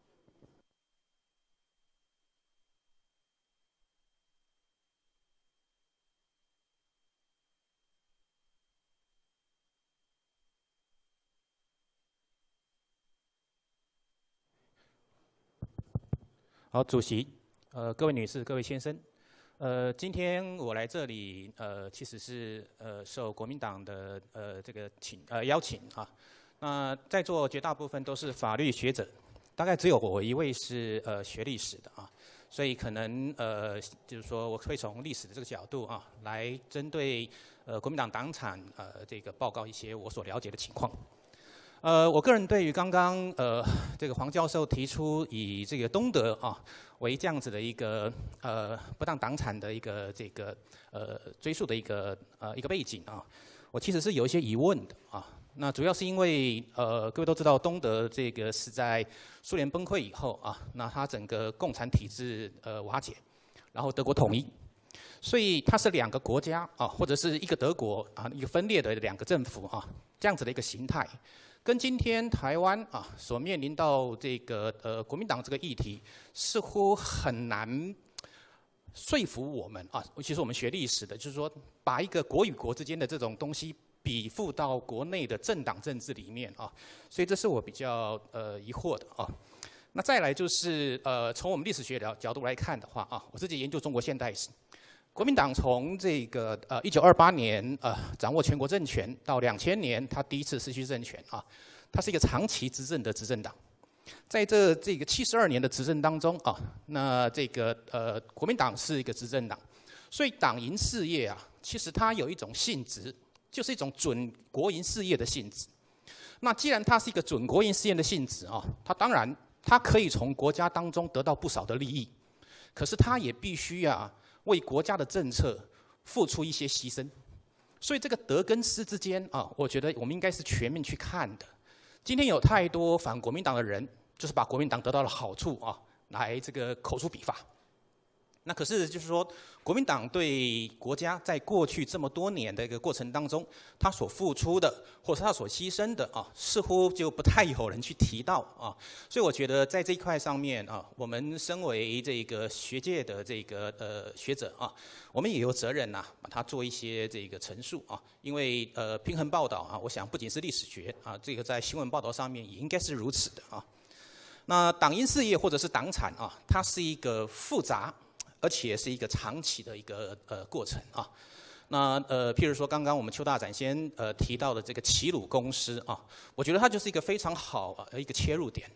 好，主席，各位女士、各位先生。今天我来这里，其实是受国民党的这个邀请啊。那在座绝大部分都是法律学者，大概只有我一位是学历史的啊。所以可能就是说我会从历史的这个角度啊，来针对国民党党产这个报告一些我所了解的情况。我个人对于刚刚这个黄教授提出以这个东德啊为这样子的一个不当党产的一个这个追溯的一个背景啊，我其实是有一些疑问的啊。那主要是因为各位都知道东德这个是在苏联崩溃以后啊，那它整个共产体制瓦解，然后德国统一，所以它是2个国家啊，或者是一个德国啊，一个分裂的2个政府啊，这样子的一个形态。跟今天台湾啊所面临到这个国民党这个议题，似乎很难说服我们啊，尤其是我们学历史的，就是说把一个国与国之间的这种东西比附到国内的政党政治里面啊，所以这是我比较疑惑的啊。那再来就是从我们历史学角度来看的话啊，我自己研究中国现代史。国民党从这个1928年掌握全国政权到2000年，他第一次失去政权啊，他是一个长期执政的执政党。在这个72年的执政当中啊，那这个国民党是一个执政党，所以党营事业啊，其实它有一种性质，就是一种准国营事业的性质。那既然它是一个准国营事业的性质啊，它当然它可以从国家当中得到不少的利益，可是它也必须为国家的政策付出一些牺牲，所以这个德跟失之间啊，我觉得我们应该是全面去看的。今天有太多反国民党的人，就是把国民党得到了好处啊，来这个口诛笔伐。那可是就是说，国民党对国家在过去这么多年的一个过程当中，他所付出的或是他所牺牲的啊，似乎就不太有人去提到啊。所以我觉得在这一块上面啊，我们身为这个学界的这个学者啊，我们也有责任把它做一些这个陈述啊。因为平衡报道啊，我想不仅是历史学啊，这个在新闻报道上面也应该是如此的啊。那党营事业或者是党产啊，它是一个复杂，而且是一个长期的一个过程啊。那譬如说刚刚我们邱大展先提到的这个齐鲁公司啊，我觉得它就是一个非常好一个切入点。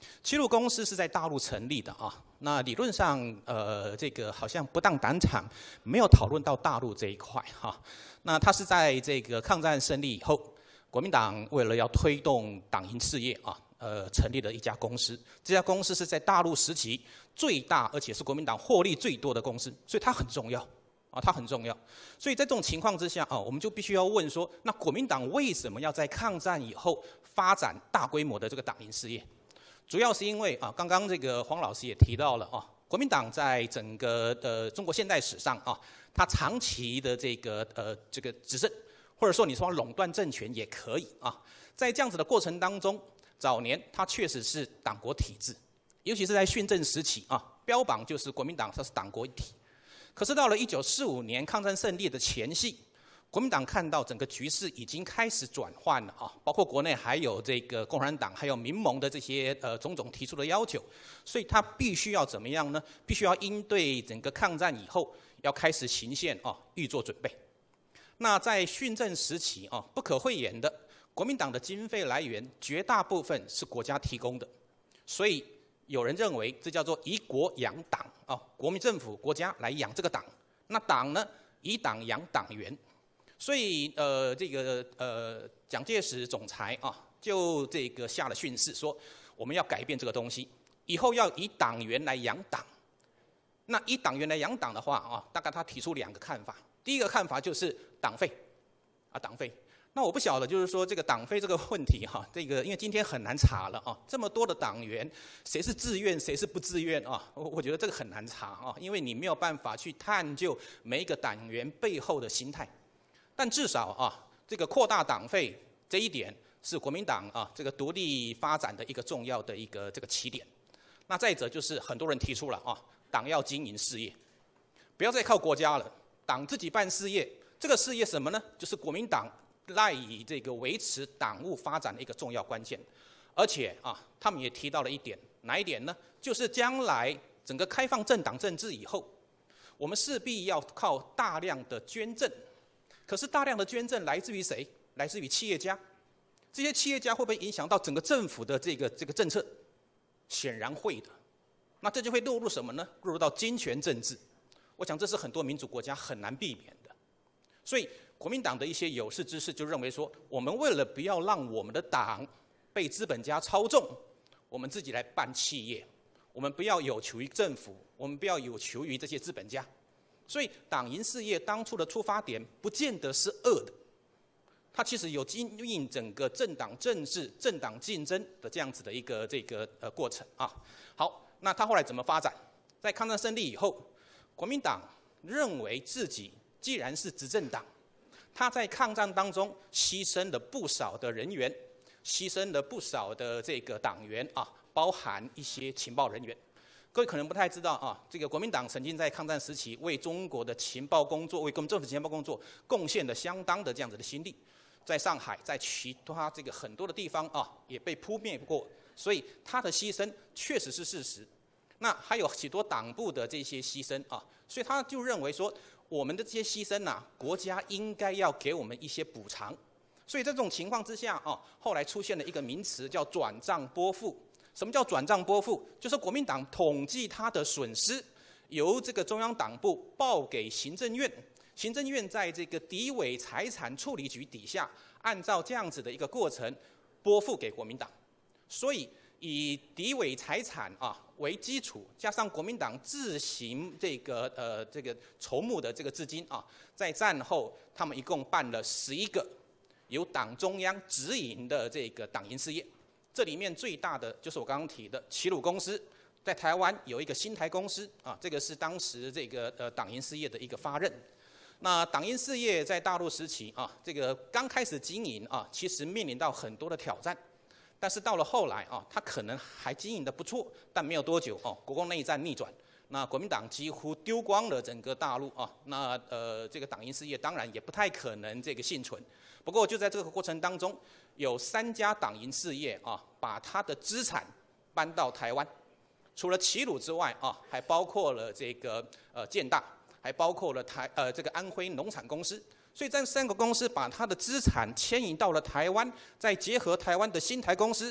齐鲁公司是在大陆成立的啊。那理论上，这个好像不当党产没有讨论到大陆这一块哈。那它是在这个抗战胜利以后，国民党为了要推动党营事业啊，成立了一家公司。这家公司是在大陆时期最大，而且是国民党获利最多的公司，所以它很重要。啊，它很重要，所以在这种情况之下啊，我们就必须要问说，那国民党为什么要在抗战以后发展大规模的这个党营事业？主要是因为啊，刚刚这个黄老师也提到了啊，国民党在整个中国现代史上啊，它长期的这个执政，或者说你说垄断政权也可以啊，在这样子的过程当中，早年它确实是党国体制，尤其是在训政时期啊，标榜就是国民党它是党国一体。可是到了1945年抗战胜利的前夕，国民党看到整个局势已经开始转换了啊，包括国内还有这个共产党，还有民盟的这些种种提出的要求，所以他必须要怎么样呢？必须要应对整个抗战以后要开始行宪啊，预做准备。那在训政时期啊，不可讳言的，国民党的经费来源绝大部分是国家提供的，所以有人认为这叫做以国养党啊，国民政府国家来养这个党，那党呢以党养党员，所以这个蒋介石总裁啊就这个下了训示说，我们要改变这个东西，以后要以党员来养党。那以党员来养党的话啊，大概他提出2个看法，第一个看法就是党费啊，党费。那我不晓得，就是说这个党费这个问题哈，这个因为今天很难查了啊，这么多的党员，谁是自愿，谁是不自愿啊？我觉得这个很难查啊，因为你没有办法去探究每一个党员背后的心态。但至少啊，这个扩大党费这一点是国民党啊这个独立发展的一个重要的一个这个起点。那再者就是很多人提出了啊，党要经营事业，不要再靠国家了，党自己办事业。这个事业什么呢？就是国民党赖以这个维持党务发展的一个重要关键，而且啊，他们也提到了一点，哪一点呢？就是将来整个开放政党政治以后，我们势必要靠大量的捐赠。可是大量的捐赠来自于谁？来自于企业家。这些企业家会不会影响到整个政府的这个政策？显然会的。那这就会落入什么呢？落入到金权政治。我想这是很多民主国家很难避免的。所以国民党的一些有识之士就认为说，我们为了不要让我们的党被资本家操纵，我们自己来办企业，我们不要有求于政府，我们不要有求于这些资本家。所以党营事业当初的出发点不见得是恶的，它其实有经营整个政党政治、政党竞争的这样子的一个过程啊。好，那它后来怎么发展？在抗战胜利以后，国民党认为自己既然是执政党，他在抗战当中牺牲了不少的人员，牺牲了不少的这个党员啊，包含一些情报人员。各位可能不太知道啊，这个国民党曾经在抗战时期为中国的情报工作、为国民政府情报工作贡献了相当的这样子的心力，在上海，在其他这个很多的地方啊，也被扑灭过，所以他的牺牲确实是事实。那还有许多党部的这些牺牲啊，所以他就认为说，我们的这些牺牲啊，国家应该要给我们一些补偿。所以在这种情况之下啊，后来出现了一个名词叫转账拨付。什么叫转账拨付？就是国民党统计它的损失，由这个中央党部报给行政院，行政院在这个敌伪财产处理局底下，按照这样子的一个过程拨付给国民党。所以以敌伪财产啊为基础，加上国民党自行这个筹募的这个资金啊，在战后他们一共办了11个由党中央直营的这个党营事业。这里面最大的就是我刚刚提的齐鲁公司，在台湾有一个新台公司啊，这个是当时这个党营事业的一个发轫。那党营事业在大陆时期啊，这个刚开始经营啊，其实面临到很多的挑战，但是到了后来啊，它可能还经营得不错，但没有多久哦，国共内战逆转，那国民党几乎丢光了整个大陆啊，那这个党营事业当然也不太可能这个幸存。不过就在这个过程当中，有3家党营事业啊，把它的资产搬到台湾，除了齐鲁之外啊，还包括了这个建大，还包括了这个安徽农产公司。所以这3个公司把它的资产迁移到了台湾，再结合台湾的新台公司，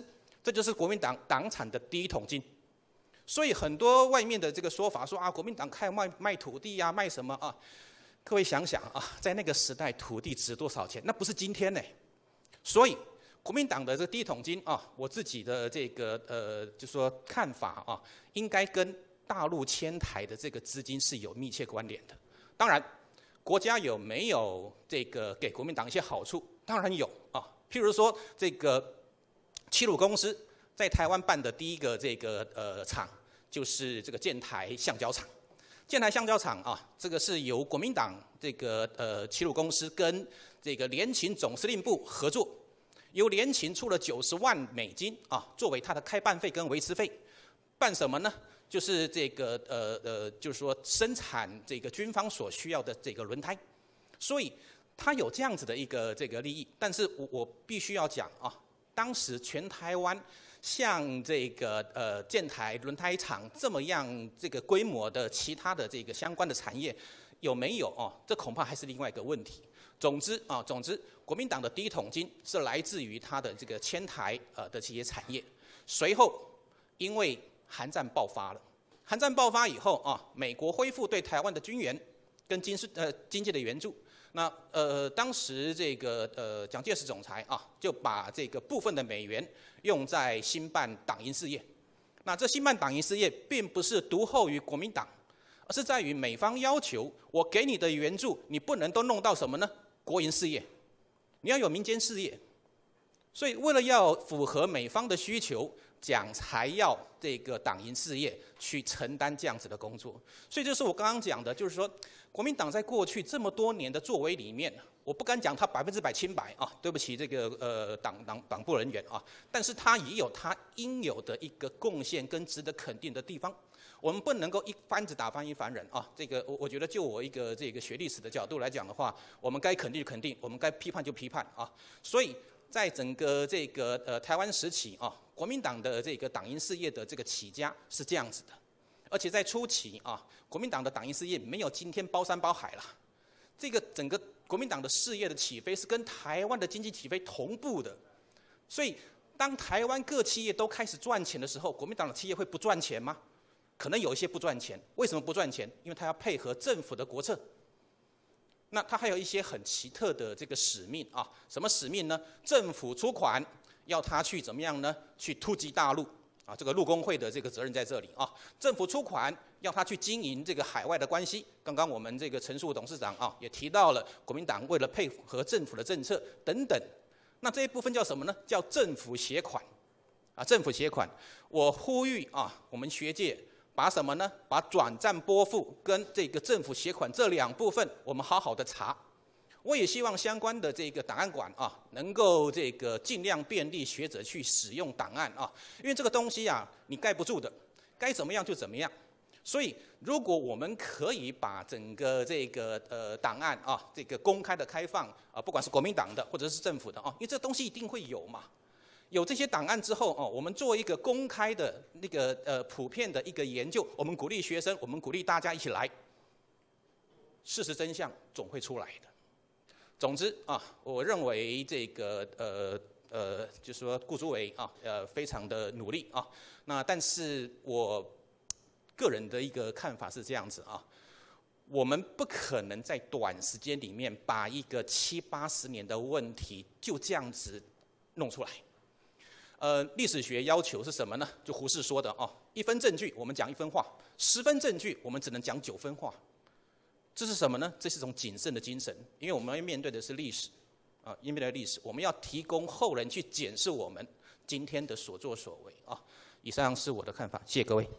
这就是国民党党产的第一桶金。所以很多外面的这个说法说啊，国民党开卖土地啊，卖什么啊？各位想想啊，在那个时代，土地值多少钱？那不是今天呢。所以国民党的这个第一桶金啊，我自己的这个就说看法啊，应该跟大陆迁台的这个资金是有密切关联的。当然，国家有没有这个给国民党一些好处？当然有啊。譬如说，这个齐鲁公司在台湾办的第一个这个厂，就是这个建台橡胶厂。建台橡胶厂啊，这个是由国民党这个齐鲁公司跟这个联勤总司令部合作，由联勤出了90万美金啊，作为它的开办费跟维持费。办什么呢？就是这个就是说生产这个军方所需要的这个轮胎。所以它有这样子的一个这个利益。但是我必须要讲啊，当时全台湾像这个建台轮胎厂这么样这个规模的其他的这个相关的产业有没有哦？这恐怕还是另外一个问题。总之，国民党的第一桶金是来自于它的这个迁台的这些产业。随后，因为韩战爆发了，韩战爆发以后啊，美国恢复对台湾的军援跟经济的援助。那当时这个蒋介石总裁啊，就把这个部分的美元用在兴办党营事业。那这兴办党营事业并不是独厚于国民党，而是在于美方要求我给你的援助，你不能都弄到什么呢？国营事业，你要有民间事业。所以为了要符合美方的需求，蒋才要这个党营事业去承担这样子的工作。所以这是我刚刚讲的，就是说国民党在过去这么多年的作为里面，我不敢讲他100%清白啊，对不起这个党部人员啊，但是他也有他应有的一个贡献跟值得肯定的地方。我们不能够一竿子打翻一帆人啊！这个我觉得就我一个这个学历史的角度来讲的话，我们该肯定就肯定，我们该批判就批判啊。所以在整个这个台湾时期啊，国民党的这个党营事业的这个起家是这样子的，而且在初期啊，国民党的党营事业没有今天包山包海了。这个整个国民党的事业的起飞是跟台湾的经济起飞同步的，所以当台湾各企业都开始赚钱的时候，国民党的企业会不赚钱吗？可能有一些不赚钱，为什么不赚钱？因为它要配合政府的国策。那它还有一些很奇特的这个使命啊，什么使命呢？政府出款要它去怎么样呢？去突击大陆啊，这个陆工会的这个责任在这里啊。政府出款要它去经营这个海外的关系。刚刚我们这个陈树董事长啊也提到了，国民党为了配合政府的政策等等。那这一部分叫什么呢？叫政府携款啊，政府携款。我呼吁啊，我们学界。把什么呢？把转账拨付跟这个政府携款这两部分，我们好好的查。我也希望相关的这个档案馆啊，能够这个尽量便利学者去使用档案啊，因为这个东西啊，你盖不住的，该怎么样就怎么样。所以，如果我们可以把整个这个档案啊，这个公开的开放啊，不管是国民党的或者是政府的啊，因为这东西一定会有嘛。有这些档案之后哦，我们做一个公开的那个普遍的一个研究，我们鼓励学生，我们鼓励大家一起来，事实真相总会出来的。总之啊，我认为这个就是说顾主委啊非常的努力啊，那但是我个人的一个看法是这样子啊，我们不可能在短时间里面把一个70、80年的问题就这样子弄出来。历史学要求是什么呢？就胡适说的哦，1分证据我们讲1分话，10分证据我们只能讲9分话。这是什么呢？这是一种谨慎的精神，因为我们要面对的是历史，啊，面对历史，我们要提供后人去检视我们今天的所作所为啊。以上是我的看法，谢谢各位。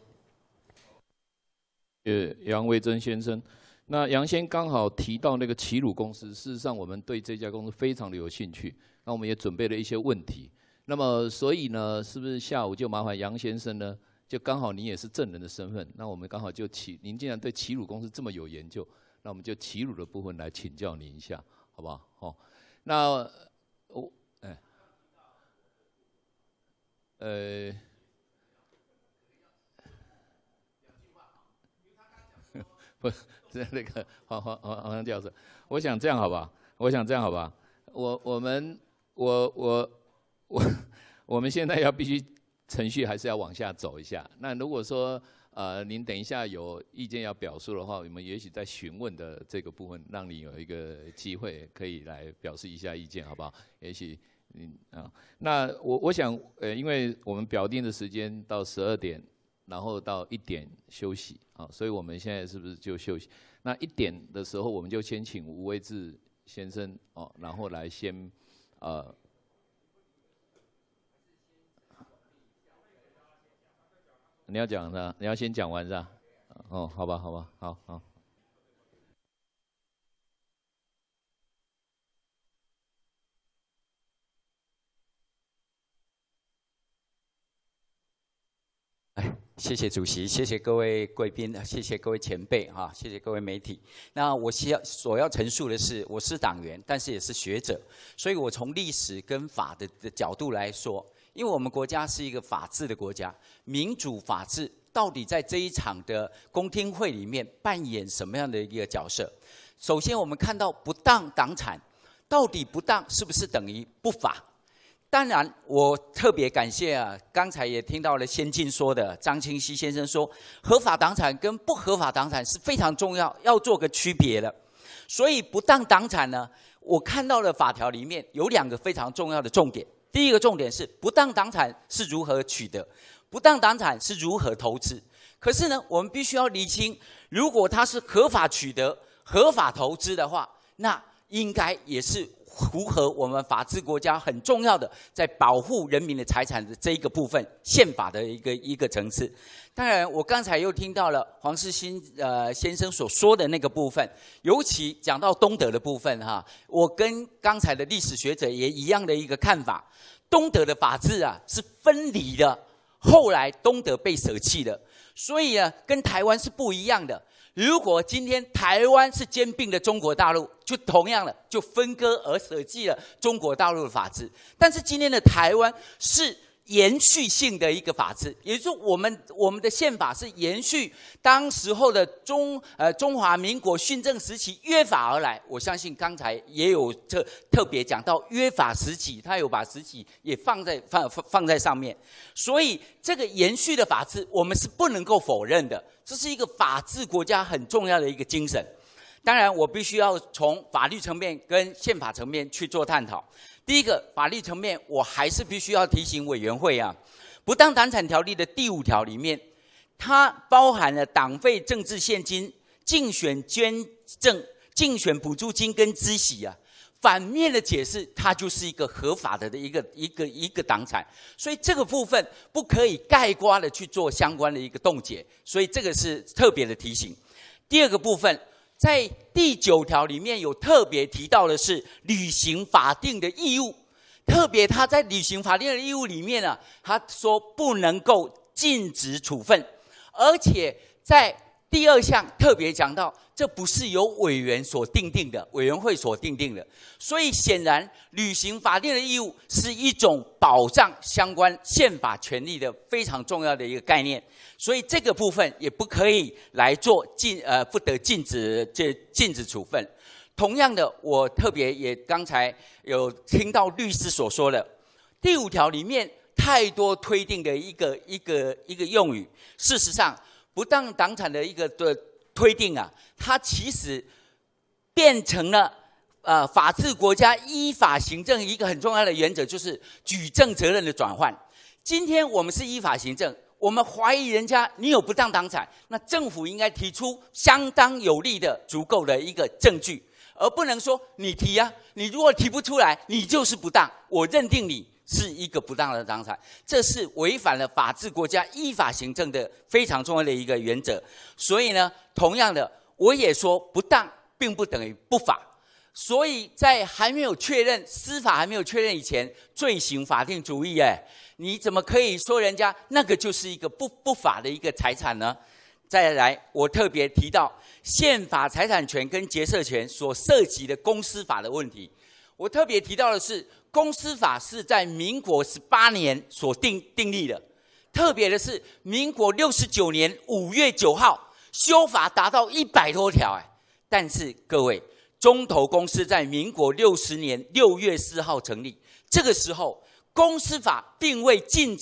杨维珍先生，那杨先刚好提到那个齐鲁公司，事实上我们对这家公司非常的有兴趣，那我们也准备了一些问题。那么，所以呢，是不是下午就麻烦杨先生呢？就刚好你也是证人的身份，那我们刚好就您既然对齐鲁公司这么有研究，那我们就齐鲁的部分来请教你一下，好不好？好，那不是那个黄教授，我想这样好吧？我们现在要必须程序还是要往下走一下。那如果说您等一下有意见要表述的话，我们也许在询问的这个部分，让你有一个机会可以来表示一下意见，好不好？也许那我想因为我们表定的时间到12点，然后到1点休息啊，所以我们现在是不是就休息？那1点的时候，我们就先请吴威志先生哦，然后来先你要讲的，你要先讲完是吧？哦，好吧，好吧，好好。 谢谢主席，谢谢各位贵宾，谢谢各位前辈哈，谢谢各位媒体。那我所要陈述的是，我是党员，但是也是学者，所以我从历史跟法的角度来说，因为我们国家是一个法治的国家，民主法治到底在这一场的公听会里面扮演什么样的一个角色？首先，我们看到不当党产，到底不当是不是等于不法？当然，我特别感谢啊，刚才也听到了先进说的张清熙先生说，合法党产跟不合法党产是非常重要，要做个区别的。所以不当党产呢，我看到了法条里面有2个非常重要的重点。第一个重点是不当党产是如何取得，不当党产是如何投资。可是呢，我们必须要厘清，如果它是合法取得、合法投资的话，那应该也是符合我们法治国家很重要的在保护人民的财产的这一个部分，宪法的一个层次。当然，我刚才又听到了黄世新先生所说的那个部分，尤其讲到东德的部分哈，我跟刚才的历史学者也一样的一个看法。东德的法治啊是分离的，后来东德被舍弃了，所以啊跟台湾是不一样的。如果今天台湾是兼并了中国大陆，就同样的就分割而舍弃了中国大陆的法治。但是今天的台湾是延续性的一个法治，也就是我们的宪法是延续当时候的中华民国训政时期约法而来。我相信刚才也有特别讲到约法时期，他有把时期也放在上面，所以这个延续的法治我们是不能够否认的，这是一个法治国家很重要的一个精神。当然，我必须要从法律层面跟宪法层面去做探讨。第一个，法律层面，我还是必须要提醒委员会啊，不当党产条例的第5条里面，它包含了党费、政治现金、竞选捐赠、竞选补助金跟孳息啊。反面的解释，它就是一个合法的一个党产，所以这个部分不可以概括的去做相关的一个冻结，所以这个是特别的提醒。第2个部分，在第9条里面有特别提到的是履行法定的义务，特别他在履行法定的义务里面啊，他说不能够禁止处分，而且在第2项特别讲到，这不是由委员所订定的，委员会所订定的，所以显然履行法定的义务是一种保障相关宪法权利的非常重要的一个概念，所以这个部分也不可以来做不得禁止处分。同样的，我特别也刚才有听到律师所说的，第5条里面太多推定的一个用语，事实上不当党产的一个推定啊，它其实变成了法治国家依法行政一个很重要的原则，就是举证责任的转换。今天我们是依法行政，我们怀疑人家你有不当党产，那政府应该提出相当有力的、足够的一个证据，而不能说你提啊，你如果提不出来，你就是不当，我认定你是一个不当的党产，这是违反了法治国家依法行政的非常重要的一个原则。所以呢，同样的，我也说不当并不等于不法。所以在还没有确认司法还没有确认以前，罪行法定主义，你怎么可以说人家那个就是一个不法的一个财产呢？再来，我特别提到宪法财产权跟结社权所涉及的公司法的问题，我特别提到的是，公司法是在民国18年所订立的，特别的是民国69年5月9号修法达到100多条，但是各位，中投公司在民国60年6月4号成立，这个时候公司法并未禁止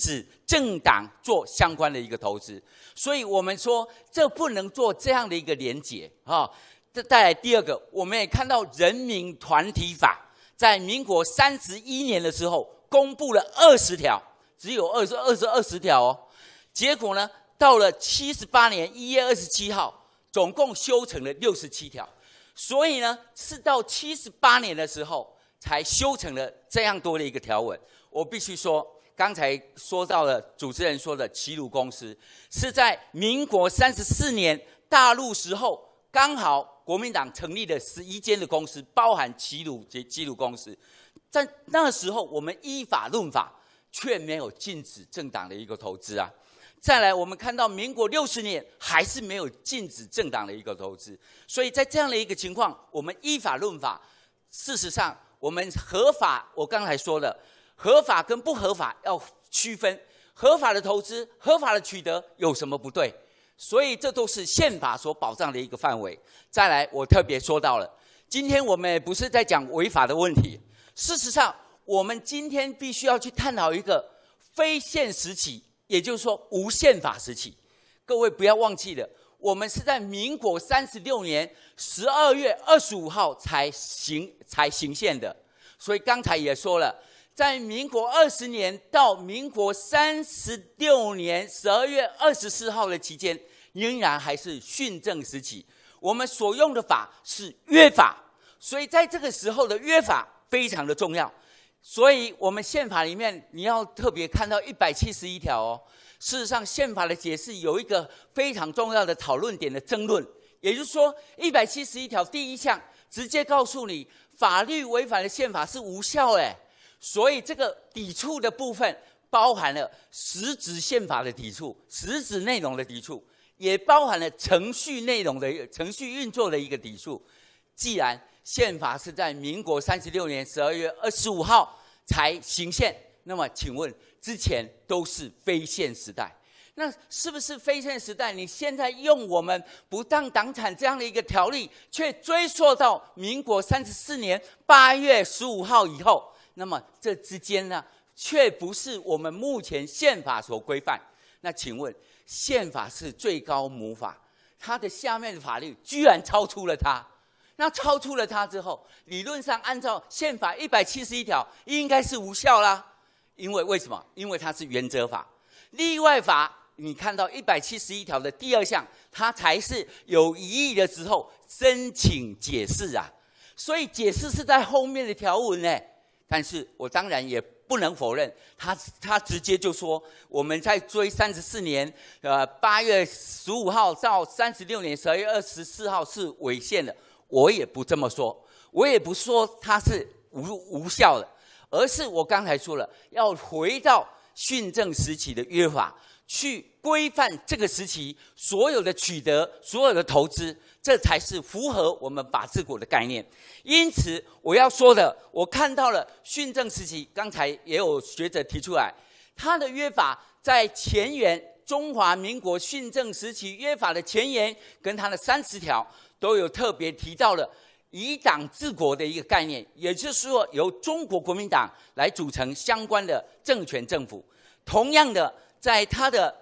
政党做相关的一个投资。所以我们说这不能做这样的一个连结啊。再来第二个，我们也看到人民团体法在民国31年的时候公布了20条，只有20条哦。结果呢，到了78年1月27号，总共修成了67条。所以呢，是到78年的时候才修成了这样多的一个条文。我必须说，刚才说到了主持人说的齐鲁公司，是在民国34年大陆时候，刚好国民党成立了11间的公司，包含齐鲁公司。在那时候，我们依法论法，却没有禁止政党的一个投资啊。再来，我们看到民国60年还是没有禁止政党的一个投资，所以在这样的一个情况，我们依法论法。事实上，我们合法，我刚才说的合法跟不合法要区分，合法的投资、合法的取得有什么不对？所以这都是宪法所保障的一个范围。再来，我特别说到了，今天我们也不是在讲违法的问题，事实上，我们今天必须要去探讨一个非宪时期。也就是说，无宪法时期，各位不要忘记了，我们是在民国36年12月25号才行宪的。所以刚才也说了，在民国20年到民国36年12月24号的期间，仍然还是训政时期。我们所用的法是约法，所以在这个时候的约法非常的重要。所以，我们宪法里面你要特别看到171条哦。事实上，宪法的解释有一个非常重要的讨论点的争论，也就是说，171条第1项直接告诉你，法律违反了宪法是无效哎。所以，这个抵触的部分包含了实质宪法的抵触、实质内容的抵触，也包含了程序内容的程序运作的一个抵触。既然宪法是在民国36年12月25号才行宪，那么请问之前都是非宪时代，那是不是非宪时代？你现在用我们不当党产这样的一个条例，却追溯到民国34年8月15号以后，那么这之间呢，却不是我们目前宪法所规范。那请问，宪法是最高母法，它的下面的法律居然超出了它。那超出了它之后，理论上按照宪法171条应该是无效啦。因为为什么？因为它是原则法。例外法，你看到171条的第2项，它才是有疑义的时候申请解释啊。所以解释是在后面的条文呢。但是我当然也不能否认，他直接就说我们在追34年8月15号到36年12月24号是违宪的。我也不这么说，我也不说它是无效的，而是我刚才说了，要回到训政时期的约法，去规范这个时期所有的取得、所有的投资，这才是符合我们法治国的概念。因此，我要说的，我看到了训政时期，刚才也有学者提出来，它的约法在前言中华民国训政时期约法的前言跟它的30条。都有特别提到了以党治国的一个概念，也就是说由中国国民党来组成相关的政权政府。同样的，在它的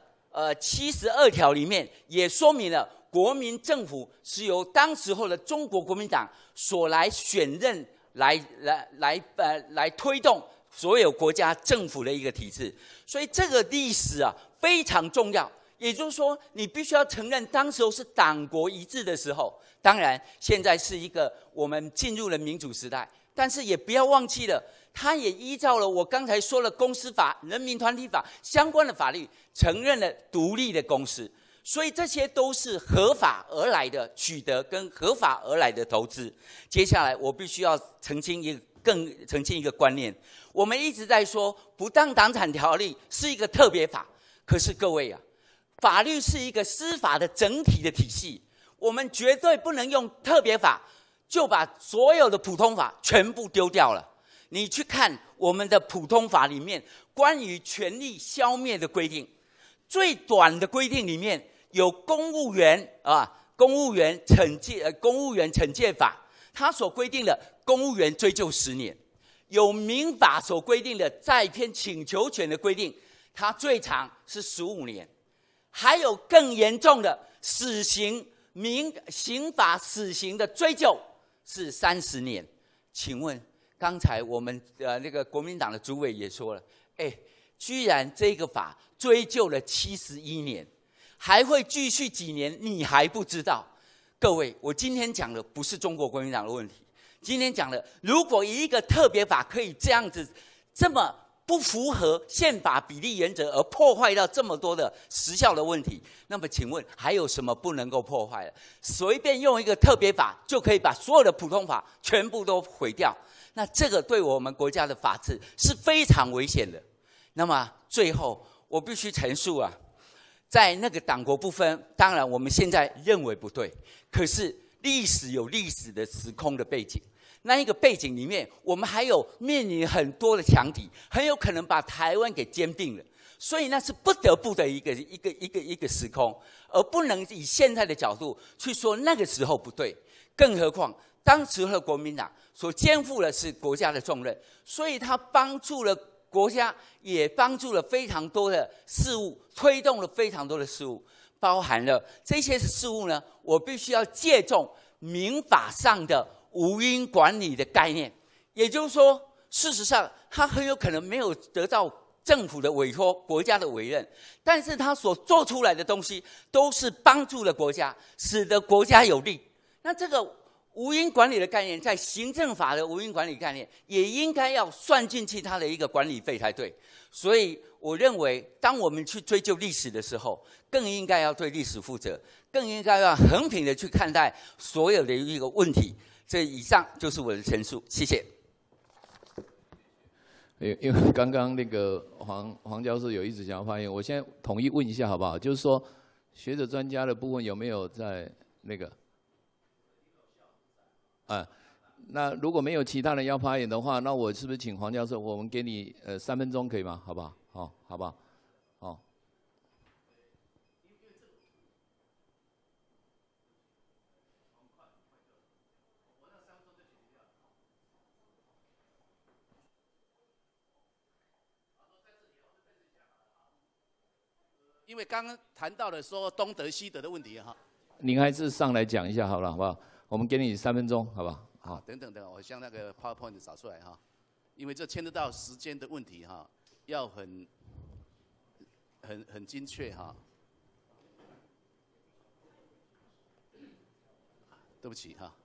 72条里面也说明了国民政府是由当时候的中国国民党所来选任来推动所有国家政府的一个体制。所以这个历史啊非常重要。也就是说，你必须要承认，当时候是党国一致的时候。当然，现在是一个我们进入了民主时代，但是也不要忘记了，它也依照了我刚才说的公司法、人民团体法相关的法律，承认了独立的公司。所以这些都是合法而来的取得跟合法而来的投资。接下来，我必须要澄清一个观念：我们一直在说不当党产条例是一个特别法，可是各位啊。法律是一个司法的整体的体系，我们绝对不能用特别法就把所有的普通法全部丢掉了。你去看我们的普通法里面关于权力消灭的规定，最短的规定里面有公务员惩戒法，它所规定的公务员追究10年；有民法所规定的债偏请求权的规定。 它最长是15年，还有更严重的死刑刑法死刑的追究是30年。请问，刚才我们那个国民党的主委也说了，居然这个法追究了71年，还会继续几年，你还不知道？各位，我今天讲的不是中国国民党的问题，今天讲的，如果一个特别法可以这样子，这么不符合宪法比例原则而破坏到这么多的时效的问题，那么请问还有什么不能够破坏的？随便用一个特别法就可以把所有的普通法全部都毁掉，那这个对我们国家的法治是非常危险的。那么最后我必须陈述啊，在那个党国不分，当然我们现在认为不对，可是历史有历史的时空的背景。那一个背景里面，我们还有面临很多的强敌，很有可能把台湾给兼并了，所以那是不得不的一个时空，而不能以现在的角度去说那个时候不对。更何况当时的国民党所肩负的是国家的重任，所以他帮助了国家，也帮助了非常多的事物，推动了非常多的事物，包含了这些事物呢，我必须要借重民法上的无因管理的概念，也就是说，事实上他很有可能没有得到政府的委托、国家的委任，但是他所做出来的东西都是帮助了国家，使得国家有利。那这个无因管理的概念，在行政法的无因管理概念，也应该要算进去它的一个管理费才对。所以我认为，当我们去追究历史的时候，更应该要对历史负责，更应该要衡平的去看待所有的一个问题。这以上就是我的陈述，谢谢。 因为刚刚那个黄教授有一直想要发言，我现在统一问一下好不好？就是说，学者专家的部分有没有在那个？那如果没有其他人要发言的话，那我是不是请黄教授，我们给你3分钟可以吗？好不好？好不好？好。 因为刚刚谈到了说东德西德的问题哈， 您还是上来讲一下好了，好不好？我们给你3分钟，好不好？好。 等，我将那个 PowerPoint 找出来哈，因为这牵扯到时间的问题哈，要很精确哈。对不起哈。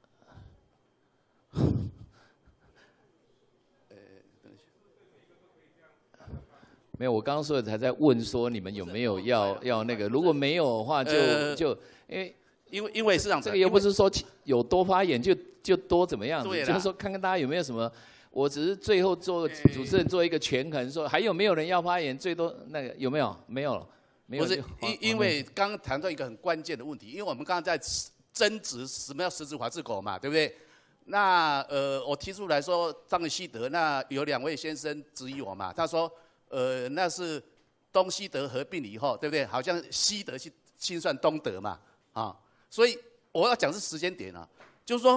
没有，我刚刚说的才在问说你们有没有要那个，如果没有的话就因为是这样子， 这个又不是说有多发言就多怎么样子，就是说看看大家有没有什么。我只是最后做主持人做一个权衡，说还有没有人要发言，最多那个有没有？没有了，没有。 不是因为刚刚谈到一个很关键的问题，因为我们刚刚在争执什么叫实质法治国嘛，对不对？那我提出来说张西德，那有2位先生质疑我嘛，他说。那是东西德合并以后，对不对？好像西德去清算东德嘛，啊，所以我要讲是时间点啊，就是说，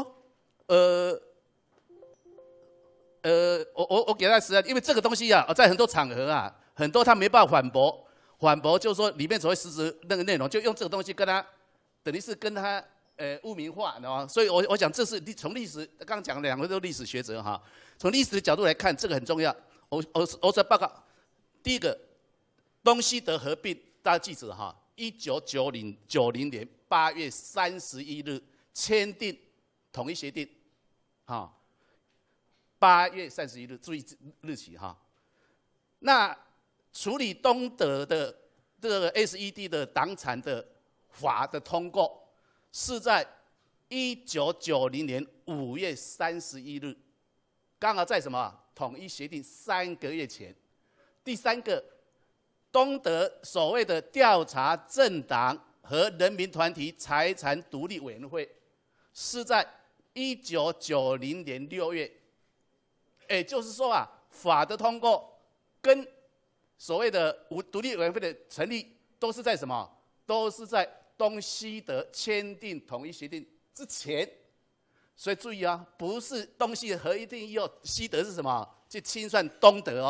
我给他时间，因为这个东西啊，在很多场合啊，很多他没办法反驳就是说里面所谓实质那个内容，就用这个东西跟他，等于是跟他污名化，所以我想这是从历史刚刚讲2位都历史学者哈，从历史的角度来看，这个很重要。我说报告。第一个，东西德合并，大家记着哈，1990年8月31日签订统一协定，哈，8月31日，注意日期哈。那处理东德的这个 SED 的党产的法的通过，是在1990年5月31日，刚好在什么统一协定3个月前。第3个，东德所谓的调查政党和人民团体财产独立委员会，是在1990年6月。也就是说啊，法的通过跟所谓的独立委员会的成立，都是在什么？都是在东西德签订统一协定之前。所以注意啊，不是东西合一定以后，西德是什么？去清算东德哦。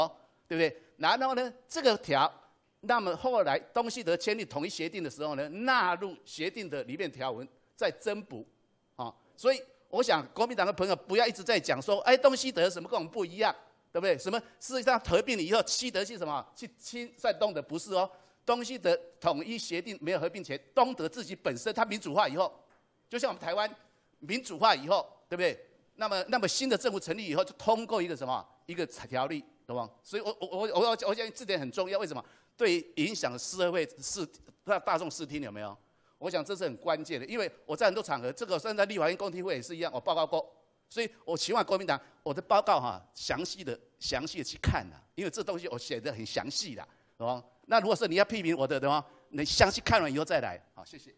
对不对？然后呢，这个条，那么后来东西德签订统一协定的时候呢，纳入协定的里面条文再增补，啊，所以我想国民党的朋友不要一直在讲说，哎，东西德什么跟我们不一样，对不对？什么事实上合并了以后，西德去什么去侵占东德，不是哦。东西德统一协定没有合并前，东德自己本身它民主化以后，就像我们台湾民主化以后，对不对？那么新的政府成立以后，就通过一个什么一个条例，懂吗？所以我相信这点很重要。为什么？对影响社会大众视听有没有？我想这是很关键的，因为我在很多场合，这个甚至在立法院公听会也是一样，我报告过。所以我期望国民党我的报告详细的去看因为这东西我写得很详细的，懂吗？那如果是你要批评我的，对吗？你详细看完以后再来。好，谢谢。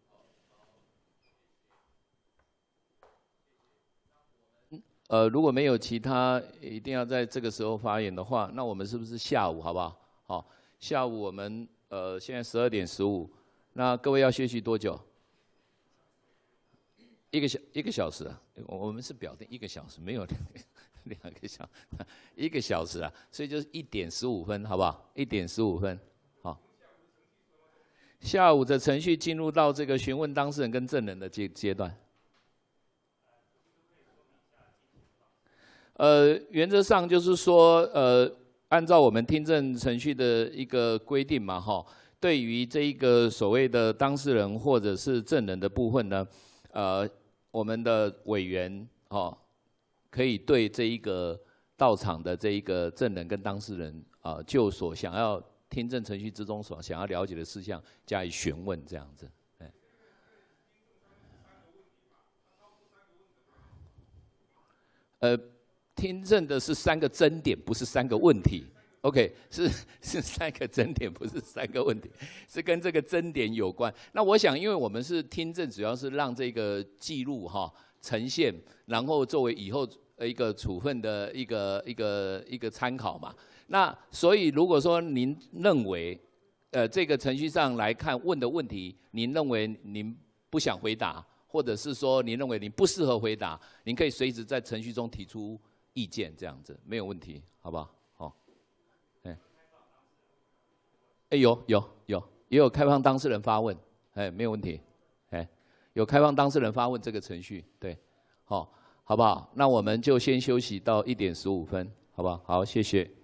如果没有其他一定要在这个时候发言的话，那我们是不是下午好不好？好，下午我们现在12点15，那各位要休息多久？1个小时啊，我们是表定1个小时，没有2个小时，1个小时啊，所以就是1点15分，好不好？1点15分，好。下午的程序进入到这个询问当事人跟证人的阶段。原则上就是说，按照我们听证程序的一个规定嘛，哈，对于这一个所谓的当事人或者是证人的部分呢，我们的委员可以对这一个到场的这一个证人跟当事人就所想要听证程序之中所想要了解的事项加以询问，这样子。听证的是3个争点，不是3个问题。OK， 是3个争点，不是3个问题，是跟这个争点有关。那我想，因为我们是听证，主要是让这个记录呈现，然后作为以后一个处分的一个参考嘛。那所以如果说您认为，这个程序上来看问的问题，您认为您不想回答，或者是说您认为您不适合回答，您可以随时在程序中提出意见，这样子没有问题，好不好？好，也有开放当事人发问，没有问题，有开放当事人发问这个程序，对，好不好？那我们就先休息到1点15分，好不好？好，谢谢。